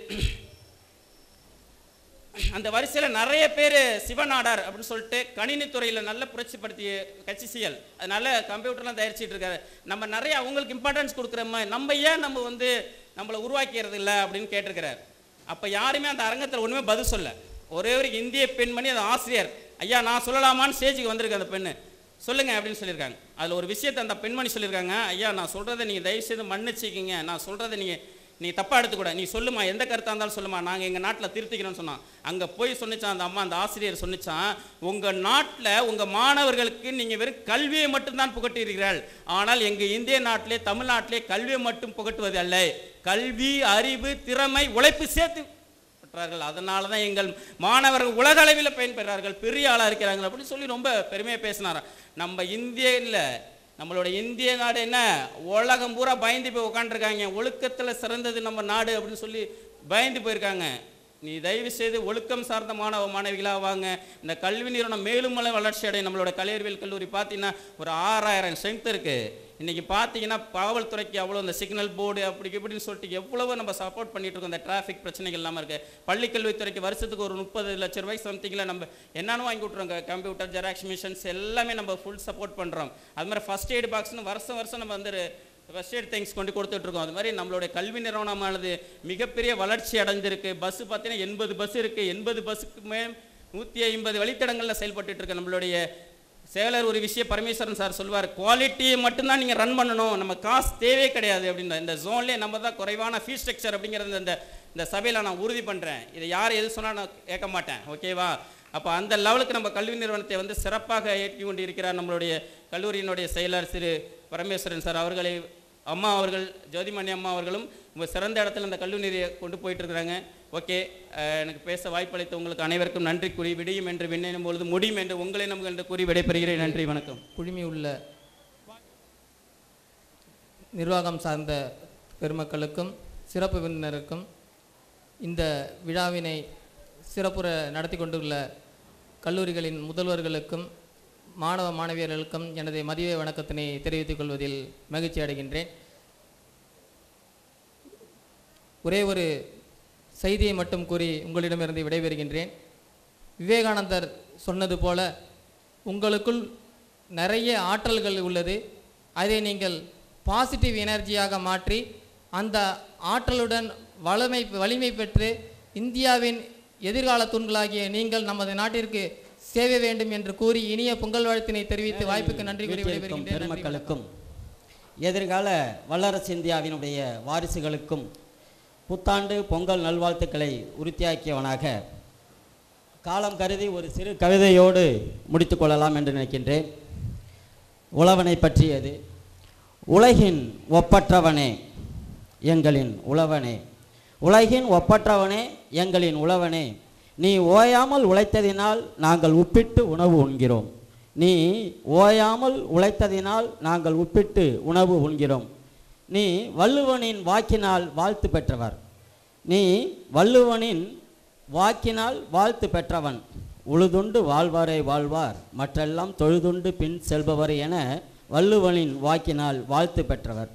அந்த வரிசையில் நிறைய பேர் சிவநாடார் அப்படின்னு சொல்லிட்டு கணினித்துறையில் நல்ல புரட்சிப்படுத்திய கட்சிசியல், அதனால கம்ப்யூட்டர்லாம் தயாரிச்சிட்டு இருக்காரு. நம்ம நிறைய அவங்களுக்கு இம்பார்ட்டன்ஸ் கொடுக்குறோமா, நம்ம ஏன் நம்ம வந்து நம்மளை உருவாக்கிறது இல்லை அப்படின்னு கேட்டிருக்கிறார். அப்போ யாருமே அந்த அரங்கத்தில் ஒன்றுமே பதில் சொல்ல. ஒரே ஒரு இந்திய பெண்மணி அந்த ஆசிரியர், ஐயா நான் சொல்லலாமான்னு ஸ்டேஜுக்கு வந்திருக்கு அந்த பெண்ணு, சொல்லுங்க அப்படின்னு சொல்லியிருக்காங்க. அதில் ஒரு விஷயத்தை அந்த பெண்மணி சொல்லியிருக்காங்க, ஐயா நான் சொல்கிறத நீங்கள் தயவுசெய்து மன்னிச்சிக்கிங்க, நான் சொல்கிறத நீ தப்பாக எடுத்துக்கூட, நீ சொல்லுமா, எந்த கருத்தாக இருந்தாலும் சொல்லுமா, நாங்கள் எங்கள் நாட்டில் திருத்திக்கிறோன்னு சொன்னான். அங்கே போய் சொன்னிச்சான் அந்த அம்மா, அந்த ஆசிரியர் சொன்னிச்சான், உங்கள் நாட்டில் உங்கள் மாணவர்களுக்கு நீங்கள் வெறும் கல்வியை மட்டும்தான் புகட்டுகிறீர்கள், ஆனால் எங்கள் இந்திய நாட்டிலே தமிழ்நாட்டிலே கல்வியை மட்டும் புகட்டுவது அல்ல, கல்வி, அறிவு, திறமை, உழைப்பு சேர்த்து பெற்றார்கள், அதனால தான் எங்கள் மாணவர்கள் உலக அளவில் பயன்பெறார்கள், பெரிய ஆளாக இருக்கிறாங்க அப்படின்னு சொல்லி ரொம்ப பெருமையாக பேசினாராம். நம்ம இந்தியாவில் நம்மளோட இந்திய நாடு என்ன உலகம் பூரா பயந்து போய் உட்காந்துருக்காங்க, ஒழுக்கத்தில் சிறந்தது நம்ம நாடு அப்படின்னு சொல்லி பயந்து போயிருக்காங்க. நீ தயவு செய்து ஒழுக்கம் சார்ந்த மாணவ மாணவிகளாக வாங்க. இந்த கல்வி நிறுவனம் மேலும் வளர்ச்சி அடையும். நம்மளோட கலையறிவியல் கல்லூரி பார்த்தீங்கன்னா ஒரு 6000 ஸ்ட்ரென்த் இருக்குது. இன்றைக்கி பார்த்தீங்கன்னா காவல்துறைக்கு அவ்வளோ இந்த சிக்னல் போர்டு அப்படி இப்படின்னு சொல்லிட்டு எவ்வளவோ நம்ம சப்போர்ட் பண்ணிட்டு இருக்கோம். இந்த டிராஃபிக் பிரச்சனைகள் இல்லாமல் இருக்குது. பள்ளிக்கல்வித்துறைக்கு வருஷத்துக்கு ஒரு 30 லட்ச ரூபாய் சம்திங்கில் நம்ம என்னென்னு வாங்கி விட்றோங்க, கம்ப்யூட்டர், ஜெராக்ஸ் மிஷின்ஸ் எல்லாமே நம்ம ஃபுல் சப்போர்ட் பண்ணுறோம். அது மாதிரி ஃபஸ்ட் எய்டு பாக்ஸ்னு வருஷம் நம்ம வந்து ஃபஸ்ட் எய்ட் திங்ஸ் கொண்டு கொடுத்துட்ருக்கோம். அது மாதிரி நம்மளுடைய கல்வி நிறுவனமானது மிகப்பெரிய வளர்ச்சி அடைஞ்சிருக்கு. பஸ்ஸு பார்த்தீங்கன்னா 80 பஸ் இருக்குது. 80 பஸ்ஸுக்குமே 150 வழித்தடங்களில் செயல்பட்டு இருக்கு. நம்மளுடைய செயலர் ஒரு விஷயம் பரமேஸ்வரன் சார் சொல்வார், குவாலிட்டியை மட்டும்தான் நீங்கள் ரன் பண்ணணும், நம்ம காசு தேவையே கிடையாது அப்படின்ற இந்த ஜோன்லேயே நம்ம தான் குறைவான ஃபீஸ் ஸ்ட்ரக்சர் அப்படிங்கிறது இந்த சபையில் நான் உறுதி பண்ணுறேன். இதை யார் எது சொன்னால் நான் கேட்க மாட்டேன், ஓகேவா? அப்போ அந்த லெவலுக்கு நம்ம கல்வி நிறுவனத்தை வந்து சிறப்பாக ஏற்றி கொண்டு இருக்கிறார் நம்மளுடைய கல்லூரியினுடைய செயலர் திரு பரமேஸ்வரன் சார் அவர்களை, அம்மா அவர்கள், ஜோதிமணி அம்மா அவர்களும் சிறந்த இடத்துல இந்த கல்லூரியை கொண்டு போயிட்டுருக்குறாங்க. ஓகே, எனக்கு பேச வாய்ப்பளித்த உங்களுக்கு அனைவருக்கும் நன்றி கூறி, விடியும் என்று விண்ணும் பொழுது முடியும் என்று உங்களை நமக்கு என்று கூறி விடைபெறுகிறேன். நன்றி, வணக்கம். குழுமி உள்ள நிர்வாகம் சார்ந்த பெருமக்களுக்கும் சிறப்பு விருந்தினருக்கும் இந்த விழாவினை சிறப்புற நடத்தி கொண்டுள்ள கல்லூரிகளின் முதல்வர்களுக்கும் மாணவ மாணவியர்களுக்கும் எனது மதிய வணக்கத்தினை தெரிவித்துக் கொள்வதில் மகிழ்ச்சி அடைகின்றேன். ஒரே ஒரு செய்தியை மட்டும் கூறி உங்களிடமிருந்து விடைபெறுகின்றேன். விவேகானந்தர் சொன்னது போல உங்களுக்குள் நிறைய ஆற்றல்கள் உள்ளது, அதை நீங்கள் பாசிட்டிவ் எனர்ஜியாக மாற்றி அந்த ஆற்றலுடன் வலிமை பெற்று இந்தியாவின் எதிர்கால தூண்களாகிய நீங்கள் நமது நாட்டிற்கு சேவை வேண்டும் என்று கூறி இனிய பொங்கல் வாழ்த்தினை தெரிவித்து வாய்ப்புக்கு நன்றி கூறி விடைபெறுகின்றேன். பெருமக்களுக்கும் எதிர்கால வல்லரசு இந்தியாவினுடைய வாரிசுகளுக்கும் புத்தாண்டு பொங்கல் நல்வாழ்த்துக்களை உறுதியாக்கியவனாக காலம் கருதி ஒரு சிறு கவிதையோடு முடித்துக்கொள்ளலாம் என்று நினைக்கின்றேன். உழவனை பற்றியது. உலகின் ஒப்பற்றவனே எங்களின் உழவனே, உலகின் ஒப்பற்றவனே எங்களின் உழவனே, நீ ஓயாமல் உழைத்ததினால் நாங்கள் உப்பிட்டு உணவு உண்கிறோம். நீ ஓயாமல் உழைத்ததினால் நாங்கள் உப்பிட்டு உணவு உண்கிறோம். நீ வள்ளுவனின் வாக்கினால் வாழ்த்து பெற்றவர். நீ வள்ளுவனின் வாக்கினால் வாழ்த்து பெற்றவன். உழுதுண்டு வாழ்வாரை வாழ்வார், மற்றெல்லாம் தொழுதுண்டு பின் செல்பவர் என வள்ளுவனின் வாக்கினால் வாழ்த்து பெற்றவர்.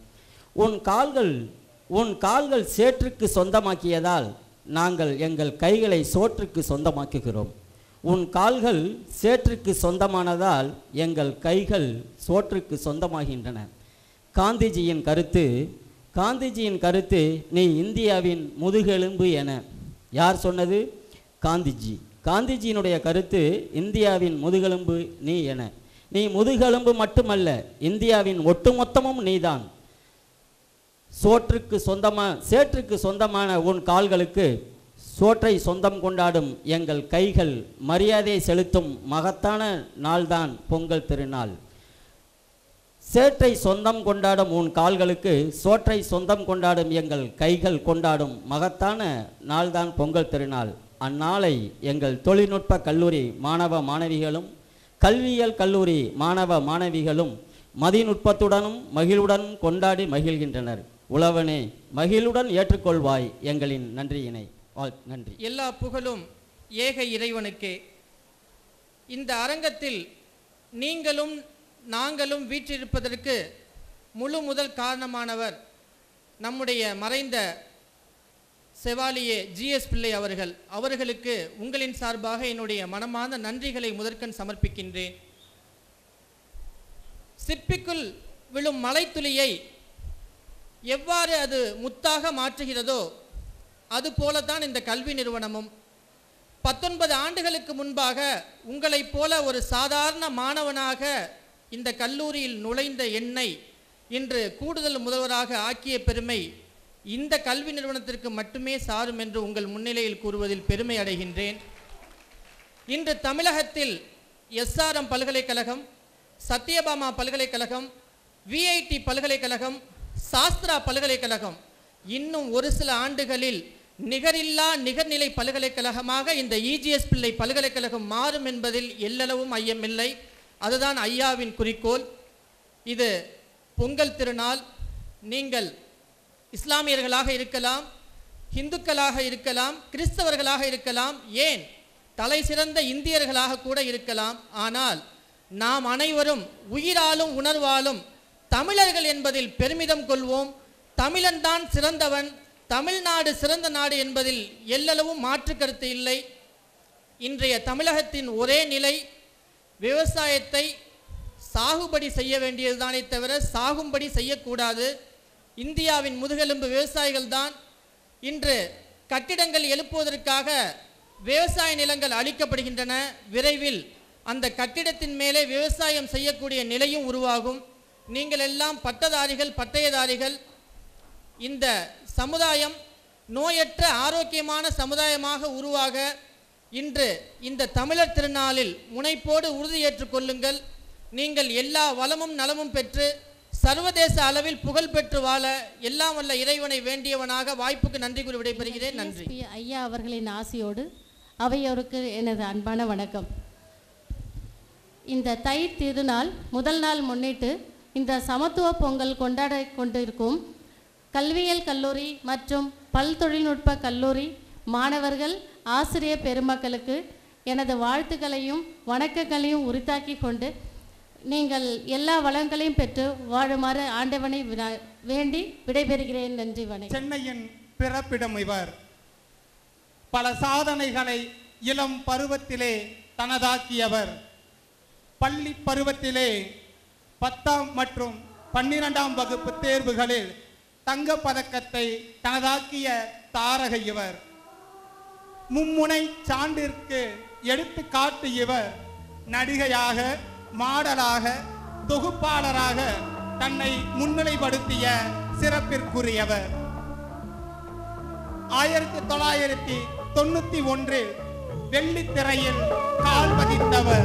உன் கால்கள் சேற்றுக்கு சொந்தமாக்கியதால் நாங்கள் எங்கள் கைகளை சோற்றுக்கு சொந்தமாக்குகிறோம். உன் கால்கள் சேற்றுக்கு சொந்தமானதால் எங்கள் கைகள் சோற்றுக்கு சொந்தமாகின்றன. காந்திஜியின் கருத்து நீ இந்தியாவின் முதுகெலும்பு என. யார் சொன்னது? காந்திஜி. காந்திஜியினுடைய கருத்து இந்தியாவின் முதுகெலும்பு நீ என. நீ முதுகெலும்பு மட்டுமல்ல, இந்தியாவின் ஒட்டுமொத்தமும் நீதான். சேற்றுக்கு சொந்தமான உன் கால்களுக்கு சோற்றை சொந்தம் கொண்டாடும் எங்கள் கைகள் மரியாதை செலுத்தும் மகத்தான நாள்தான் பொங்கல் திருநாள். சேற்றை சொந்தம் கொண்டாடும் உன் கால்களுக்கு சோற்றை சொந்தம் கொண்டாடும் எங்கள் கைகள் கொண்டாடும் மகத்தான நாள்தான் பொங்கல் திருநாள். அந்நாளை எங்கள் தொழில்நுட்ப கல்லூரி மாணவ மாணவிகளும் கல்வியியல் கல்லூரி மாணவ மாணவிகளும் மதிநுட்பத்துடனும் மகிழ்வுடனும் கொண்டாடி மகிழ்கின்றனர். உழவனே, மகிழுடன் ஏற்றுக்கொள்வாய் எங்களின் நன்றியினை. நன்றி. எல்லா புகழும் ஏக இறைவனுக்கே. இந்த அரங்கத்தில் நீங்களும் நாங்களும் வீற்றிருப்பதற்கு முழு முதல் காரணமானவர் நம்முடைய மறைந்த செவாலியே GS பிள்ளை அவர்களுக்கு உங்களின் சார்பாக என்னுடைய மனமார்ந்த நன்றிகளை முதற்கண் சமர்ப்பிக்கின்றேன். சிற்பிக்குள் விழும் மலைத்துளியை எவ்வாறு அது முத்தாக மாற்றுகிறதோ அதுபோலத்தான் இந்த கல்வி நிறுவனமும். 19 ஆண்டுகளுக்கு முன்பாக உங்களைப் போல ஒரு சாதாரண மாணவனாக இந்த கல்லூரியில் நுழைந்த என்னை இன்று கூடுதல் முதல்வராக ஆக்கிய பெருமை இந்த கல்வி நிறுவனத்திற்கு மட்டுமே சாரும் என்று உங்கள் முன்னிலையில் கூறுவதில் பெருமை அடைகின்றேன். இன்று தமிழகத்தில் SRM பல்கலைக்கழகம், சத்யபாமா பல்கலைக்கழகம், VIT பல்கலைக்கழகம், சாஸ்திரா பல்கலைக்கழகம் இன்னும் ஒரு சில ஆண்டுகளில் நிகரில்லா நிகர்நிலை பல்கலைக்கழகமாக இந்த EGS பிள்ளை பல்கலைக்கழகம் மாறும் என்பதில் எல்லளவும் ஐயமில்லை. அதுதான் ஐயாவின் குறிக்கோள். இது பொங்கல் திருநாள். நீங்கள் இஸ்லாமியர்களாக இருக்கலாம், இந்துக்களாக இருக்கலாம், கிறிஸ்தவர்களாக இருக்கலாம், ஏன் தலை சிறந்த இந்தியர்களாக கூட இருக்கலாம். ஆனால் நாம் அனைவரும் உயிராலும் உணர்வாலும் தமிழர்கள் என்பதில் பெருமிதம் கொள்வோம். தமிழன்தான் சிறந்தவன், தமிழ்நாடு சிறந்த நாடு என்பதில் எல்லளவும் மாற்று கருத்து இல்லை. இன்றைய தமிழகத்தின் ஒரே நிலை விவசாயத்தை சாகுபடி செய்ய வேண்டியதுதானே தவிர சாகும்படி செய்யக்கூடாது. இந்தியாவின் முதுகெலும்பு விவசாயிகள் தான். இன்று கட்டிடங்கள் எழுப்புவதற்காக விவசாய நிலங்கள் அளிக்கப்படுகின்றன. விரைவில் அந்த கட்டிடத்தின் மேலே விவசாயம் செய்யக்கூடிய நிலையும் உருவாகும். நீங்கள் எல்லாம் பட்டதாரிகள், பட்டயதாரிகள். இந்த சமுதாயம் நோயற்ற ஆரோக்கியமான சமுதாயமாக உருவாக இன்று இந்த தமிழர் திருநாளில் முனைப்போடு உறுதியேற்றுக் கொள்ளுங்கள். நீங்கள் எல்லா வளமும் நலமும் பெற்று சர்வதேச அளவில் புகழ் பெற்று வாழ எல்லாம் வல்ல இறைவனை வேண்டியவனாக வாய்ப்புக்கு நன்றி கூறி விடைபெறுகிறேன். நன்றி. ஐயா அவர்களின் ஆசையோடு அவையோருக்கு எனது அன்பான வணக்கம். இந்த தை திருநாள் முதல் நாள் முன்னிட்டு இந்த சமத்துவ பொங்கல் கொண்டாட கொண்டிருக்கும் கல்வியியல் கல்லூரி மற்றும் பல் தொழில்நுட்ப கல்லூரி மாணவர்கள், ஆசிரியர் பெருமக்களுக்கு எனது வாழ்த்துக்களையும் வணக்கங்களையும் உரித்தாக்கி கொண்டு நீங்கள் எல்லா வளங்களையும் பெற்று வாழுமாறு ஆண்டவனை வேண்டி விடைபெறுகிறேன். நன்றி, வணக்கம். சென்னையின் பிறப்பிடம் இவர். பல சாதனைகளை இளம் பருவத்திலே தனதாக்கியவர். பள்ளி பருவத்திலே 10ஆம் மற்றும் 12ஆம் வகுப்பு தேர்வுகளில் தங்கப் பதக்கத்தை தனதாக்கிய தாரக இவர். மும்முனை சான்றிற்கு எடுத்துக்காட்டு இவர். நடிகையாக, மாடலாக, தொகுப்பாளராக தன்னை முன்னிலைப்படுத்திய சிறப்பிற்குரியவர். 1991 வெள்ளித்திரையில் கால் பதித்தவர்.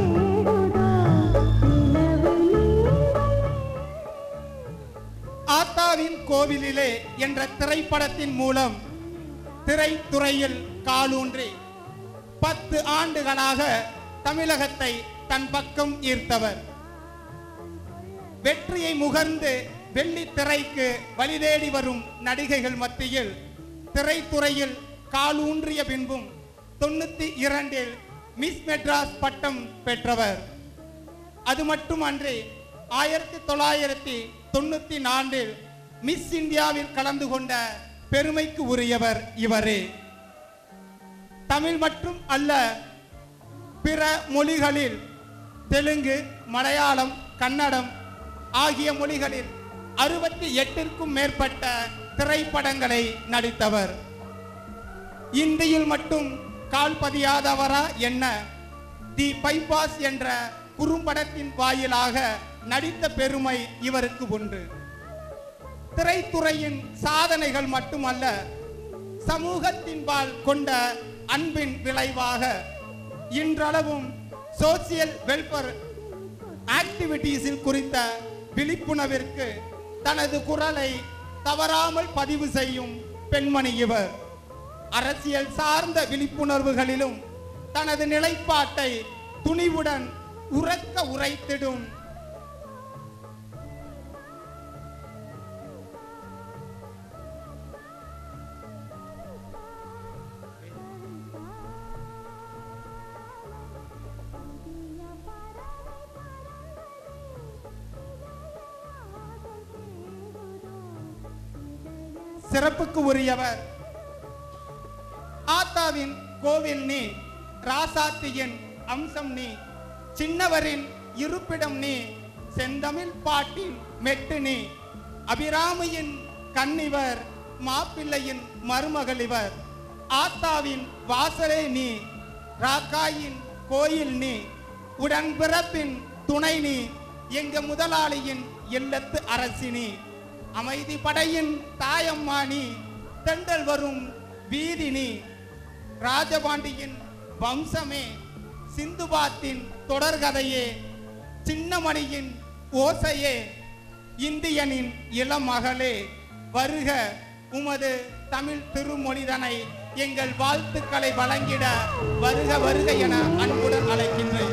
ஆத்தாவின் கோவிலிலே என்ற திரைப்படத்தின் மூலம் திரைத்துறையில் காலூன்றி 10 ஆண்டுகளாக தமிழகத்தை தன் பக்கம் ஈர்த்தவர். வெற்றியை முகர்ந்து வெள்ளித்திரைக்கு வழிதேடி வரும் நடிகைகள் மத்தியில் திரைத்துறையில் காலூன்றிய பின்பும் 92 மிஸ் மெட்ராஸ் பட்டம் பெற்றவர். அது மட்டுமன்றி 1994 மிஸ் இந்தியாவில் கலந்து கொண்ட பெருமைக்கு உரியவர் இவரே. தமிழ் மற்றும் அல்ல, பிற மொழிகளில் தெலுங்கு, மலையாளம், கன்னடம் ஆகிய மொழிகளில் 68க்கும் மேற்பட்ட திரைப்படங்களை நடித்தவர். இந்தியில் மட்டும் கால் பதியாதவரா என்ன, தி பைபாஸ் என்ற குறும்படத்தின் வாயிலாக நடித்த பெருமை இவருக்கு உண்டு. திரைத்துறையின் சாதனைகள் மட்டுமல்ல, சமூகத்தின்பால் கொண்ட அன்பின் விளைவாக இன்றளவும் சோசியல் வெல்ஃபேர் ஆக்டிவிட்டீஸில் குறித்த விழிப்புணர்விற்கு தனது குரலை தவறாமல் பதிவு செய்யும் பெண்மணி இவர். அரசியல் சார்ந்த விழிப்புணர்வுகளிலும் தனது நிலைப்பாட்டை துணிவுடன் உரக்க உரைத்திடும் சிறப்புக்கு உரியவர். ஆத்தாவின் கோவில் நீ, ராசாத்தியின் அம்சம் நீ, சின்னவரின் இருப்பிடம் நீ, செந்தமிழ் பாட்டின் மெட்டு நீ, அபிராமியின் கண்ணிவர், மாப்பிள்ளையின் மருமகள் இவர். ஆத்தாவின் வாசலே நீ, ராக்காயின் கோயில் நீ, உடன்பிறப்பின் துணை நீ, எங்க முதலாளியின் இல்லத்து அரசினி, அமைதி படையின் தாயம்மா நீ, தெண்டல் வரும் வீதி நீ, ராஜபாண்டியின் வம்சமே, சிந்துபாத்தின் தொடர்கதையே, சின்னமணியின் ஓசையே, இந்தியனின் இளமகளே, வருக உமது தமிழ் திருமொழிதனை எங்கள் வாழ்த்துக்களை வழங்கிட வருக வருக என அன்புடன் அழைக்கின்றேன்.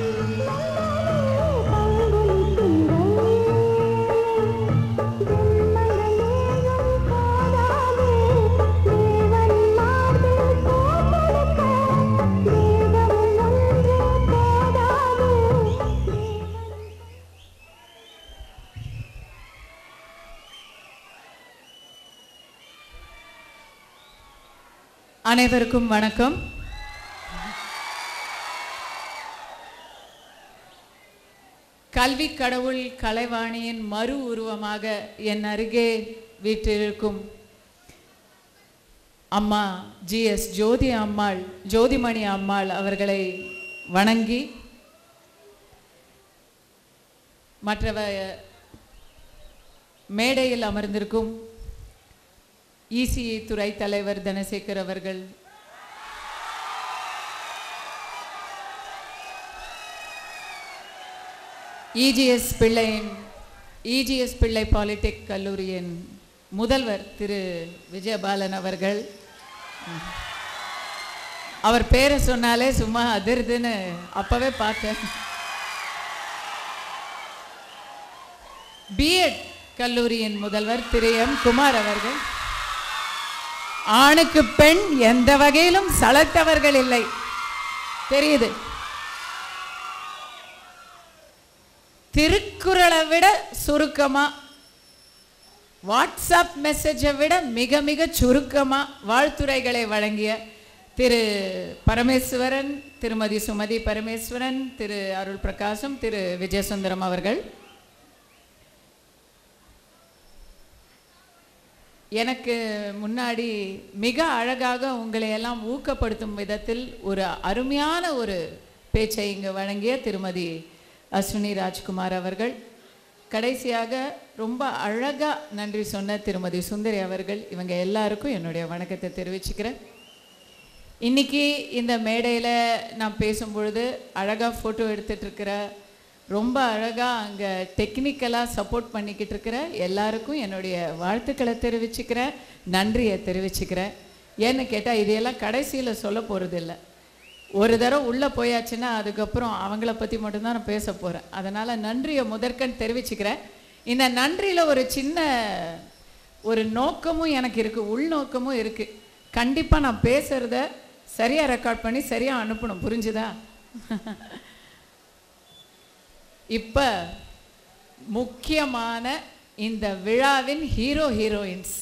அனைவருக்கும் வணக்கம். கல்வி கடவுள் கலைவாணியின் மறு உருவமாக என் அருகே வீற்றிருக்கும் அம்மா GS ஜோதிமணி அம்மாள் அவர்களை வணங்கி, மற்றவ மேடையில் அமர்ந்திருக்கும் ECE துறை தலைவர் தனசேகர் அவர்கள், EGS பிள்ளை பாலிடெக் கல்லூரியின் முதல்வர் திரு விஜயபாலன் அவர்கள், அவர் பேரை சொன்னாலே சும்மா அதிர்துன்னு அப்பவே பார்த்தேன். B.Ed கல்லூரியின் முதல்வர் திரு M. குமார் அவர்கள், ஆணுக்கு பெண் எந்த வகையிலும் சளைத்தவர்கள் இல்லை, தெரியுது. திருக்குறளை விட சுருக்கமா, வாட்ஸ்அப் மெசேஜை விட மிக மிக சுருக்கமா வாழ்த்துரைகளை வழங்கிய திரு பரமேஸ்வரன், திருமதி சுமதி பரமேஸ்வரன், திரு அருள் பிரகாசம், திரு விஜயசுந்தரம் அவர்கள், எனக்கு முன்னாடி மிக அழகாக உங்களை எல்லாம் ஊக்கப்படுத்தும் விதத்தில் ஒரு அருமையான ஒரு பேச்சை இங்கு வழங்கிய திருமதி அஸ்வினி ராஜ்குமார் அவர்கள், கடைசியாக ரொம்ப அழகாக நன்றி சொன்ன திருமதி சுந்தரி அவர்கள், இவங்க எல்லாருக்கும் என்னுடைய வணக்கத்தை தெரிவிச்சுக்கிறேன். இன்னைக்கு இந்த மேடையில் நான் பேசும்பொழுது அழகாக ஃபோட்டோ எடுத்துகிட்டு இருக்கிற, ரொம்ப அழகாக அங்கே டெக்னிக்கலாக சப்போர்ட் பண்ணிக்கிட்டு இருக்கிற எல்லாருக்கும் என்னுடைய வாழ்த்துக்களை தெரிவிச்சுக்கிறேன், நன்றியை தெரிவிச்சுக்கிறேன். ஏன்னு கேட்டால் இதையெல்லாம் கடைசியில் சொல்ல போகிறது இல்லை. ஒரு தடவை உள்ளே போயாச்சுன்னா அதுக்கப்புறம் அவங்கள பற்றி மட்டும்தான் நான் பேச போகிறேன். அதனால் நன்றியை முதற்கண் தெரிவிச்சுக்கிறேன். இந்த நன்றியில் ஒரு சின்ன ஒரு நோக்கமும் எனக்கு இருக்குது, உள்நோக்கமும் இருக்குது. கண்டிப்பாக நான் பேசுகிறத சரியாக ரெக்கார்ட் பண்ணி சரியாக அனுப்பணும், புரிஞ்சுதா? இப்போ முக்கியமான இந்த விழாவின் ஹீரோ ஹீரோயின்ஸ்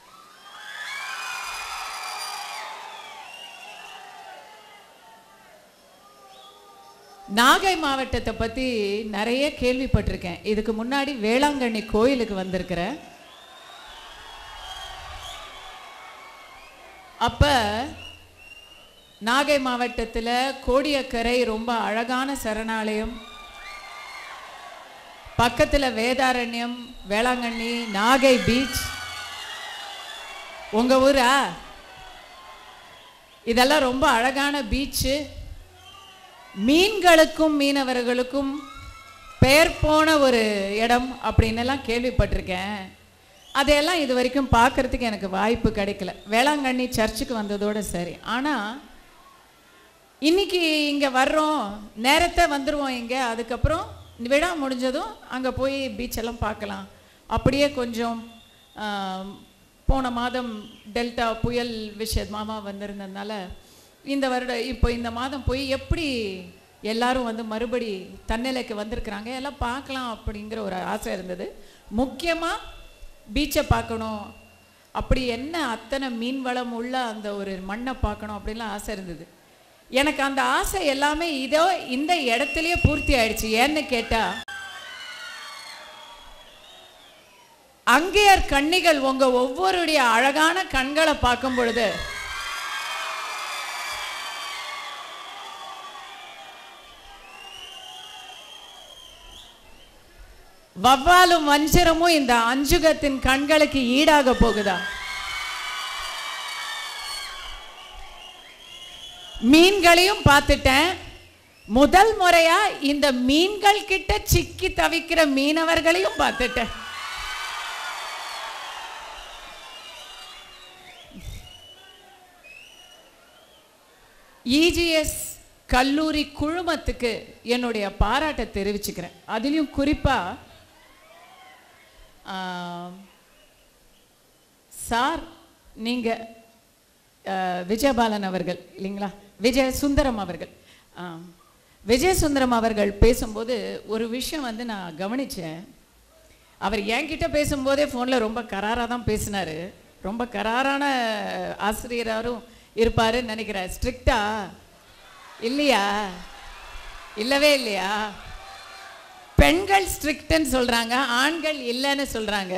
நாகை மாவட்டத்தை பற்றி நிறைய கேள்விப்பட்டிருக்கேன். இதுக்கு முன்னாடி வேளாங்கண்ணி கோயிலுக்கு வந்திருக்கிறேன். அப்போ நாகை மாவட்டத்தில் கோடியக்கரை ரொம்ப அழகான சரணாலயம், பக்கத்தில் வேதாரண்யம், வேளாங்கண்ணி, நாகை பீச். உங்கள் ஊரா? இதெல்லாம் ரொம்ப அழகான பீச்சு. மீன்களுக்கும் மீனவர்களுக்கும் பெயர் போன ஒரு இடம் அப்படின்னு எல்லாம் கேள்விப்பட்டிருக்கேன். அதையெல்லாம் இது வரைக்கும் பார்க்கறதுக்கு எனக்கு வாய்ப்பு கிடைக்கல. வேளாங்கண்ணி சர்ச்சுக்கு வந்ததோடு சரி. ஆனால் இன்னைக்கு இங்கே வர்றோம், நேரத்தை வந்துடுவோம் இங்கே. அதுக்கப்புறம் விழா முடிஞ்சதும் அங்கே போய் பீச்செல்லாம் பார்க்கலாம். அப்படியே கொஞ்சம் போன மாதம் டெல்டா புயல் விஷயமாக வந்திருந்ததுனால இப்போ இந்த மாதம் போய் எப்படி எல்லாரும் வந்து மறுபடி தன்னிலைக்கு வந்திருக்கிறாங்க எல்லாம் பார்க்கலாம் அப்படிங்கிற ஒரு ஆசை இருந்தது. முக்கியமாக பீச்சை பார்க்கணும், அப்படி என்ன அத்தனை மீன் வளம் உள்ள அந்த ஒரு மண்ணை பார்க்கணும் அப்படின்லாம் ஆசை இருந்தது. எனக்கு அந்த ஆசை எல்லாமே இதோ இந்த இடத்துலயே பூர்த்தி ஆயிடுச்சு. ஏன்னு கேட்டால் அங்கேயர் கண்ணிகள் உங்கள் ஒவ்வொருடைய அழகான கண்களை பார்க்கும் பொழுது வவ்வாலும் வஞ்சரமும் இந்த அஞ்சுகத்தின் கண்களுக்கு ஈடாக போகுதா? மீன்களையும் பார்த்துட்டேன். முதல் முறையா இந்த மீன்கள் கிட்ட சிக்கி தவிக்கிற மீனவர்களையும் பார்த்துட்டேன். இஜிஎஸ் கல்லூரி குழுமத்துக்கு என்னுடைய பாராட்டை தெரிவிச்சுக்கிறேன். அதிலையும் குறிப்பாக சார், நீங்கள் விஜயபாலன் அவர்கள் இல்லைங்களா, விஜயசுந்தரம் அவர்கள், விஜயசுந்தரம் அவர்கள் பேசும்போது ஒரு விஷயம் வந்து நான் கவனித்தேன். அவர் என்கிட்ட பேசும்போதே ஃபோனில் ரொம்ப கராராக தான் பேசினார். ரொம்ப கராரான ஆசிரியராரும் இருப்பாருன்னு நினைக்கிறேன். ஸ்ட்ரிக்டா இல்லையா? இல்லவே இல்லையா? பெண்கள் ஸ்ட்ரிக்ட்னு சொல்கிறாங்க, ஆண்கள் இல்லைன்னு சொல்கிறாங்க.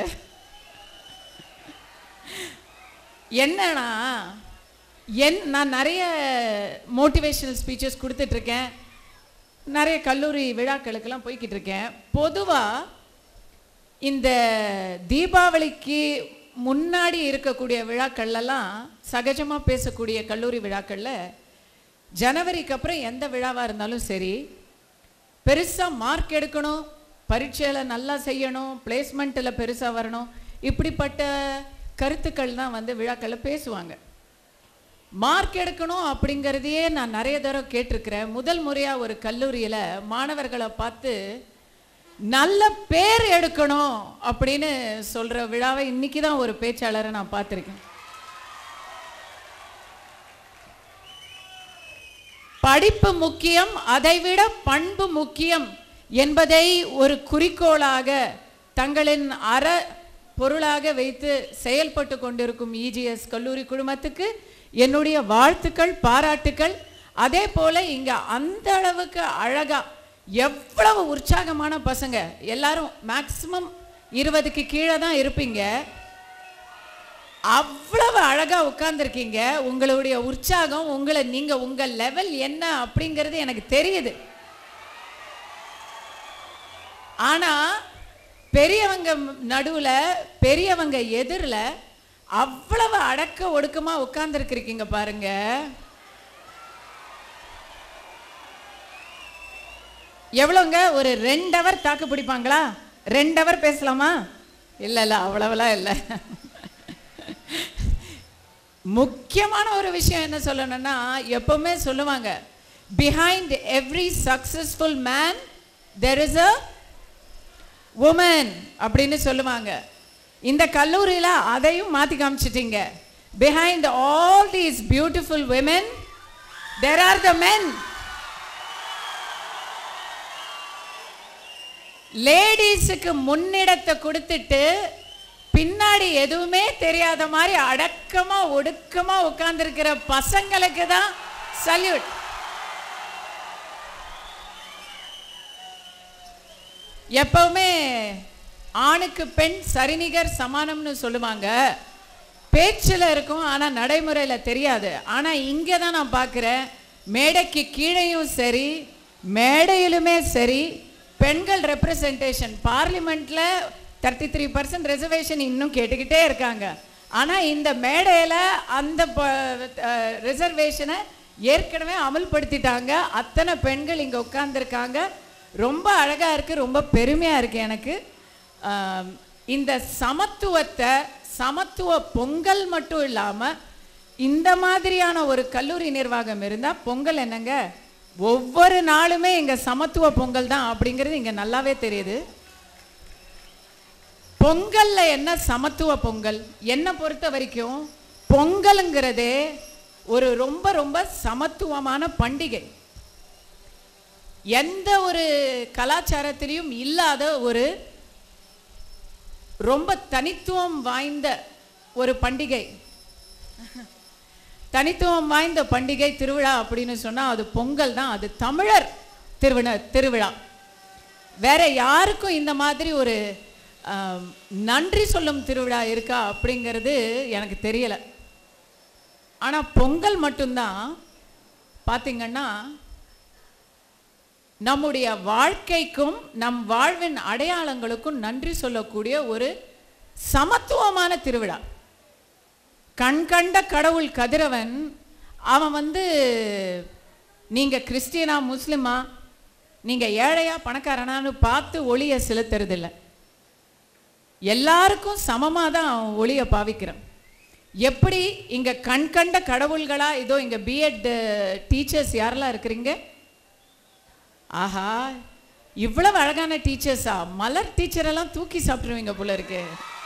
என்னன்னா நான் நிறைய மோட்டிவேஷனல் ஸ்பீச்சஸ் கொடுத்துட்ருக்கேன், நிறைய கல்லூரி விழாக்களுக்கெல்லாம் போய்கிட்டு இருக்கேன். பொதுவாக இந்த தீபாவளிக்கு முன்னாடி இருக்கக்கூடிய விழாக்கள்லாம் சகஜமாக பேசக்கூடிய கல்லூரி விழாக்களில் ஜனவரிக்கு அப்புறம் எந்த விழாவாக இருந்தாலும் சரி, பெருசாக மார்க் எடுக்கணும், பரீட்சையில் நல்லா செய்யணும், பிளேஸ்மெண்ட்டில் பெருசாக வரணும், இப்படிப்பட்ட கருத்துக்கள் தான் வந்து விழாக்களில் பேசுவாங்க. மார்க் எடுக்கணும் அப்படிங்கிறதையே நான் நிறைய தடவை கேட்டிருக்கிறேன். முதல் முறையாக ஒரு கல்லூரியில் மாணவர்களை பார்த்து நல்ல பேர் எடுக்கணும் அப்படின்னு சொல்கிற விழாவை இன்னைக்கு தான் ஒரு பேச்சாளரை நான் பார்த்துருக்கேன். படிப்பு முக்கியம், அதைவிட பண்பு முக்கியம் என்பதை ஒரு குறிக்கோளாக தங்களின் பொருளாக வைத்து செயல்பட்டு கொண்டிருக்கும் இஜிஎஸ் கல்லூரி குழுமத்துக்கு என்னுடைய வாழ்த்துக்கள், பாராட்டுக்கள். அதே போல் இங்கே அந்த அளவுக்கு அழகா எவ்வளவு உற்சாகமான பசங்க எல்லாரும், மேக்சிமம் 20க்கு கீழே தான் இருப்பீங்க, அவ்வளவு அழகா உட்கார்ந்துருக்கீங்க. உங்களுடைய உற்சாகம், உங்கள் லெவல் என்ன அப்படிங்கிறது எனக்கு தெரியுது. ஆனா பெரியவங்க நடுவுல, பெரியவங்க எதிரில் அவ்வளவு அடக்க ஒடுக்கமா உட்கார்ந்துருக்கீங்க பாருங்க. எவ்வளோங்க? ஒரு 2 ஹவர் தாக்கு பிடிப்பாங்களா? 2 ஹவர் பேசலாமா? இல்லை இல்லை, அவ்வளவுலாம் இல்லை. முக்கியமான ஒரு விஷயம் என்ன சொல்லணும்னா, எப்பவுமே சொல்லுவாங்க, behind every successful man there is a woman அப்படின்னு சொல்லுவாங்க. இந்த கல்லூரியில் அதையும் மாற்றி காமிச்சிட்டீங்க. behind all these beautiful women there are the men. லேடிஸுக்கு முன்னிடத்தை கொடுத்துட்டு பின்னாடி எதுவுமே தெரியாத மாதிரி அடக்கமா ஒடுக்கமா உட்கார்ந்துருக்கிற பசங்களுக்கு தான் சல்யூட். எப்பவுமே ஆணுக்கு பெண் சரிநிகர் சமானம்னு சொல்லுவாங்க, பேச்சில் இருக்கும், ஆனால் நடைமுறையில் தெரியாது. ஆனால் இங்கே தான் நான் பார்க்குறேன், மேடைக்கு கீழேயும் சரி மேடையிலுமே சரி பெண்கள் ரெப்ரசன்டேஷன். பார்லிமெண்ட்ல 33% ரிசர்வேஷன் இன்னும் கேட்டுக்கிட்டே இருக்காங்க. ஆனால் இந்த மேடையில் அந்த ரிசர்வேஷனை ஏற்கனவே அமல்படுத்திட்டாங்க. அத்தனை பெண்கள் இங்கே உட்கார்ந்துருக்காங்க. ரொம்ப அழகாக இருக்குது, ரொம்ப பெருமையாக இருக்குது எனக்கு. இந்த சமத்துவத்தை, சமத்துவ பொங்கல் மட்டும் இல்லாமல் இந்த மாதிரியான ஒரு கல்லூரி நிர்வாகம் இருந்தால், பொங்கல் என்னங்க ஒவ்வொரு நாளுமே இங்கே சமத்துவ பொங்கல் தான் அப்படிங்கிறது இங்கே நல்லாவே தெரியுது. பொங்கல்ல என்ன சமத்துவ பொங்கல்? என்னை பொறுத்த வரைக்கும் பொங்கலுங்கிறதே ஒரு ரொம்ப ரொம்ப சமத்துவமான பண்டிகை. எந்த ஒரு கலாச்சாரத்திலையும் இல்லாத ஒரு ரொம்ப தனித்துவம் வாய்ந்த ஒரு பண்டிகை. தனித்துவம் வாய்ந்த பண்டிகை திருவிழா அப்படின்னு சொன்னால் அது பொங்கல் தான். அது தமிழர் திருவிழா. வேற யாருக்கும் இந்த மாதிரி ஒரு நன்றி சொல்லும் திருவிழா இருக்கா அப்படிங்கிறது எனக்கு தெரியலை. ஆனால் பொங்கல் மட்டும்தான் பார்த்தீங்கன்னா நம்முடைய வாழ்க்கைக்கும் நம் வாழ்வின் அடையாளங்களுக்கும் நன்றி சொல்லக்கூடிய ஒரு சமத்துவமான திருவிழா. கண்கண்ட கடவுள் கதிரவன் அவன் நீங்கள் கிறிஸ்டியனா முஸ்லிமா, நீங்கள் ஏழையா பணக்காரனான்னு பார்த்து ஒளியை செலுத்துறதில்லை. எல்லாருக்கும் சமமாக தான் அவன் ஒளியை பாவிக்கிறான். எப்படி இங்கே கண்கண்ட கடவுள்களா? இதோ இங்கே பிஎட் டீச்சர்ஸ் யாரெல்லாம் இருக்கிறீங்க? ஆஹா, இவ்வளவு அழகான டீச்சர்ஸா? மலர் டீச்சரெல்லாம் தூக்கி சாப்பிட்ருவீங்க போல இருக்கு.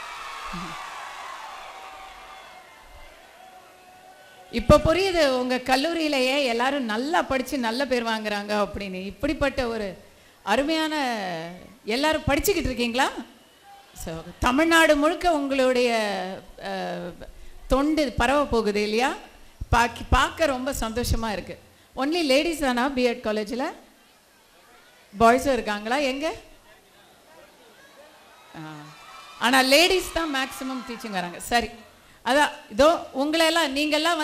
இப்போ புரியுது உங்கள் கல்லூரியிலேயே எல்லாரும் நல்லா படித்து நல்ல பேர் வாங்குறாங்க அப்படின்னு. இப்படிப்பட்ட ஒரு அருமையான எல்லாரும் படிச்சுக்கிட்டு இருக்கீங்களா? ஸோ தமிழ்நாடு முழுக்க உங்களுடைய தொண்டு பரவ போகுது இல்லையா? பார்க்க ரொம்ப சந்தோஷமாக இருக்குது. ஒன்லி லேடிஸ் தானா பிஎட் காலேஜில்? பாய்ஸும் இருக்காங்களா? எங்கே? ஆனால் லேடிஸ் தான் மேக்ஸிமம் டீச்சிங் வராங்க. சரி, அதான் இதோ உங்களெல்லாம் நீங்கள்லாம்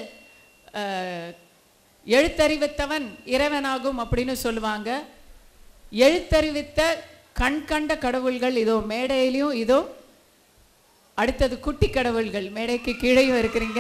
எழுத்தறிவித்தவன் இறைவனாகும் அப்படின்னு சொல்லுவாங்க. எழுத்தறிவித்த கண்கண்ட கடவுள்கள் இதோ மேடையிலையும், இதோ அடுத்தது குட்டி கடவுள்கள் மேடைக்கு கீழேயும் இருக்கிறீங்க.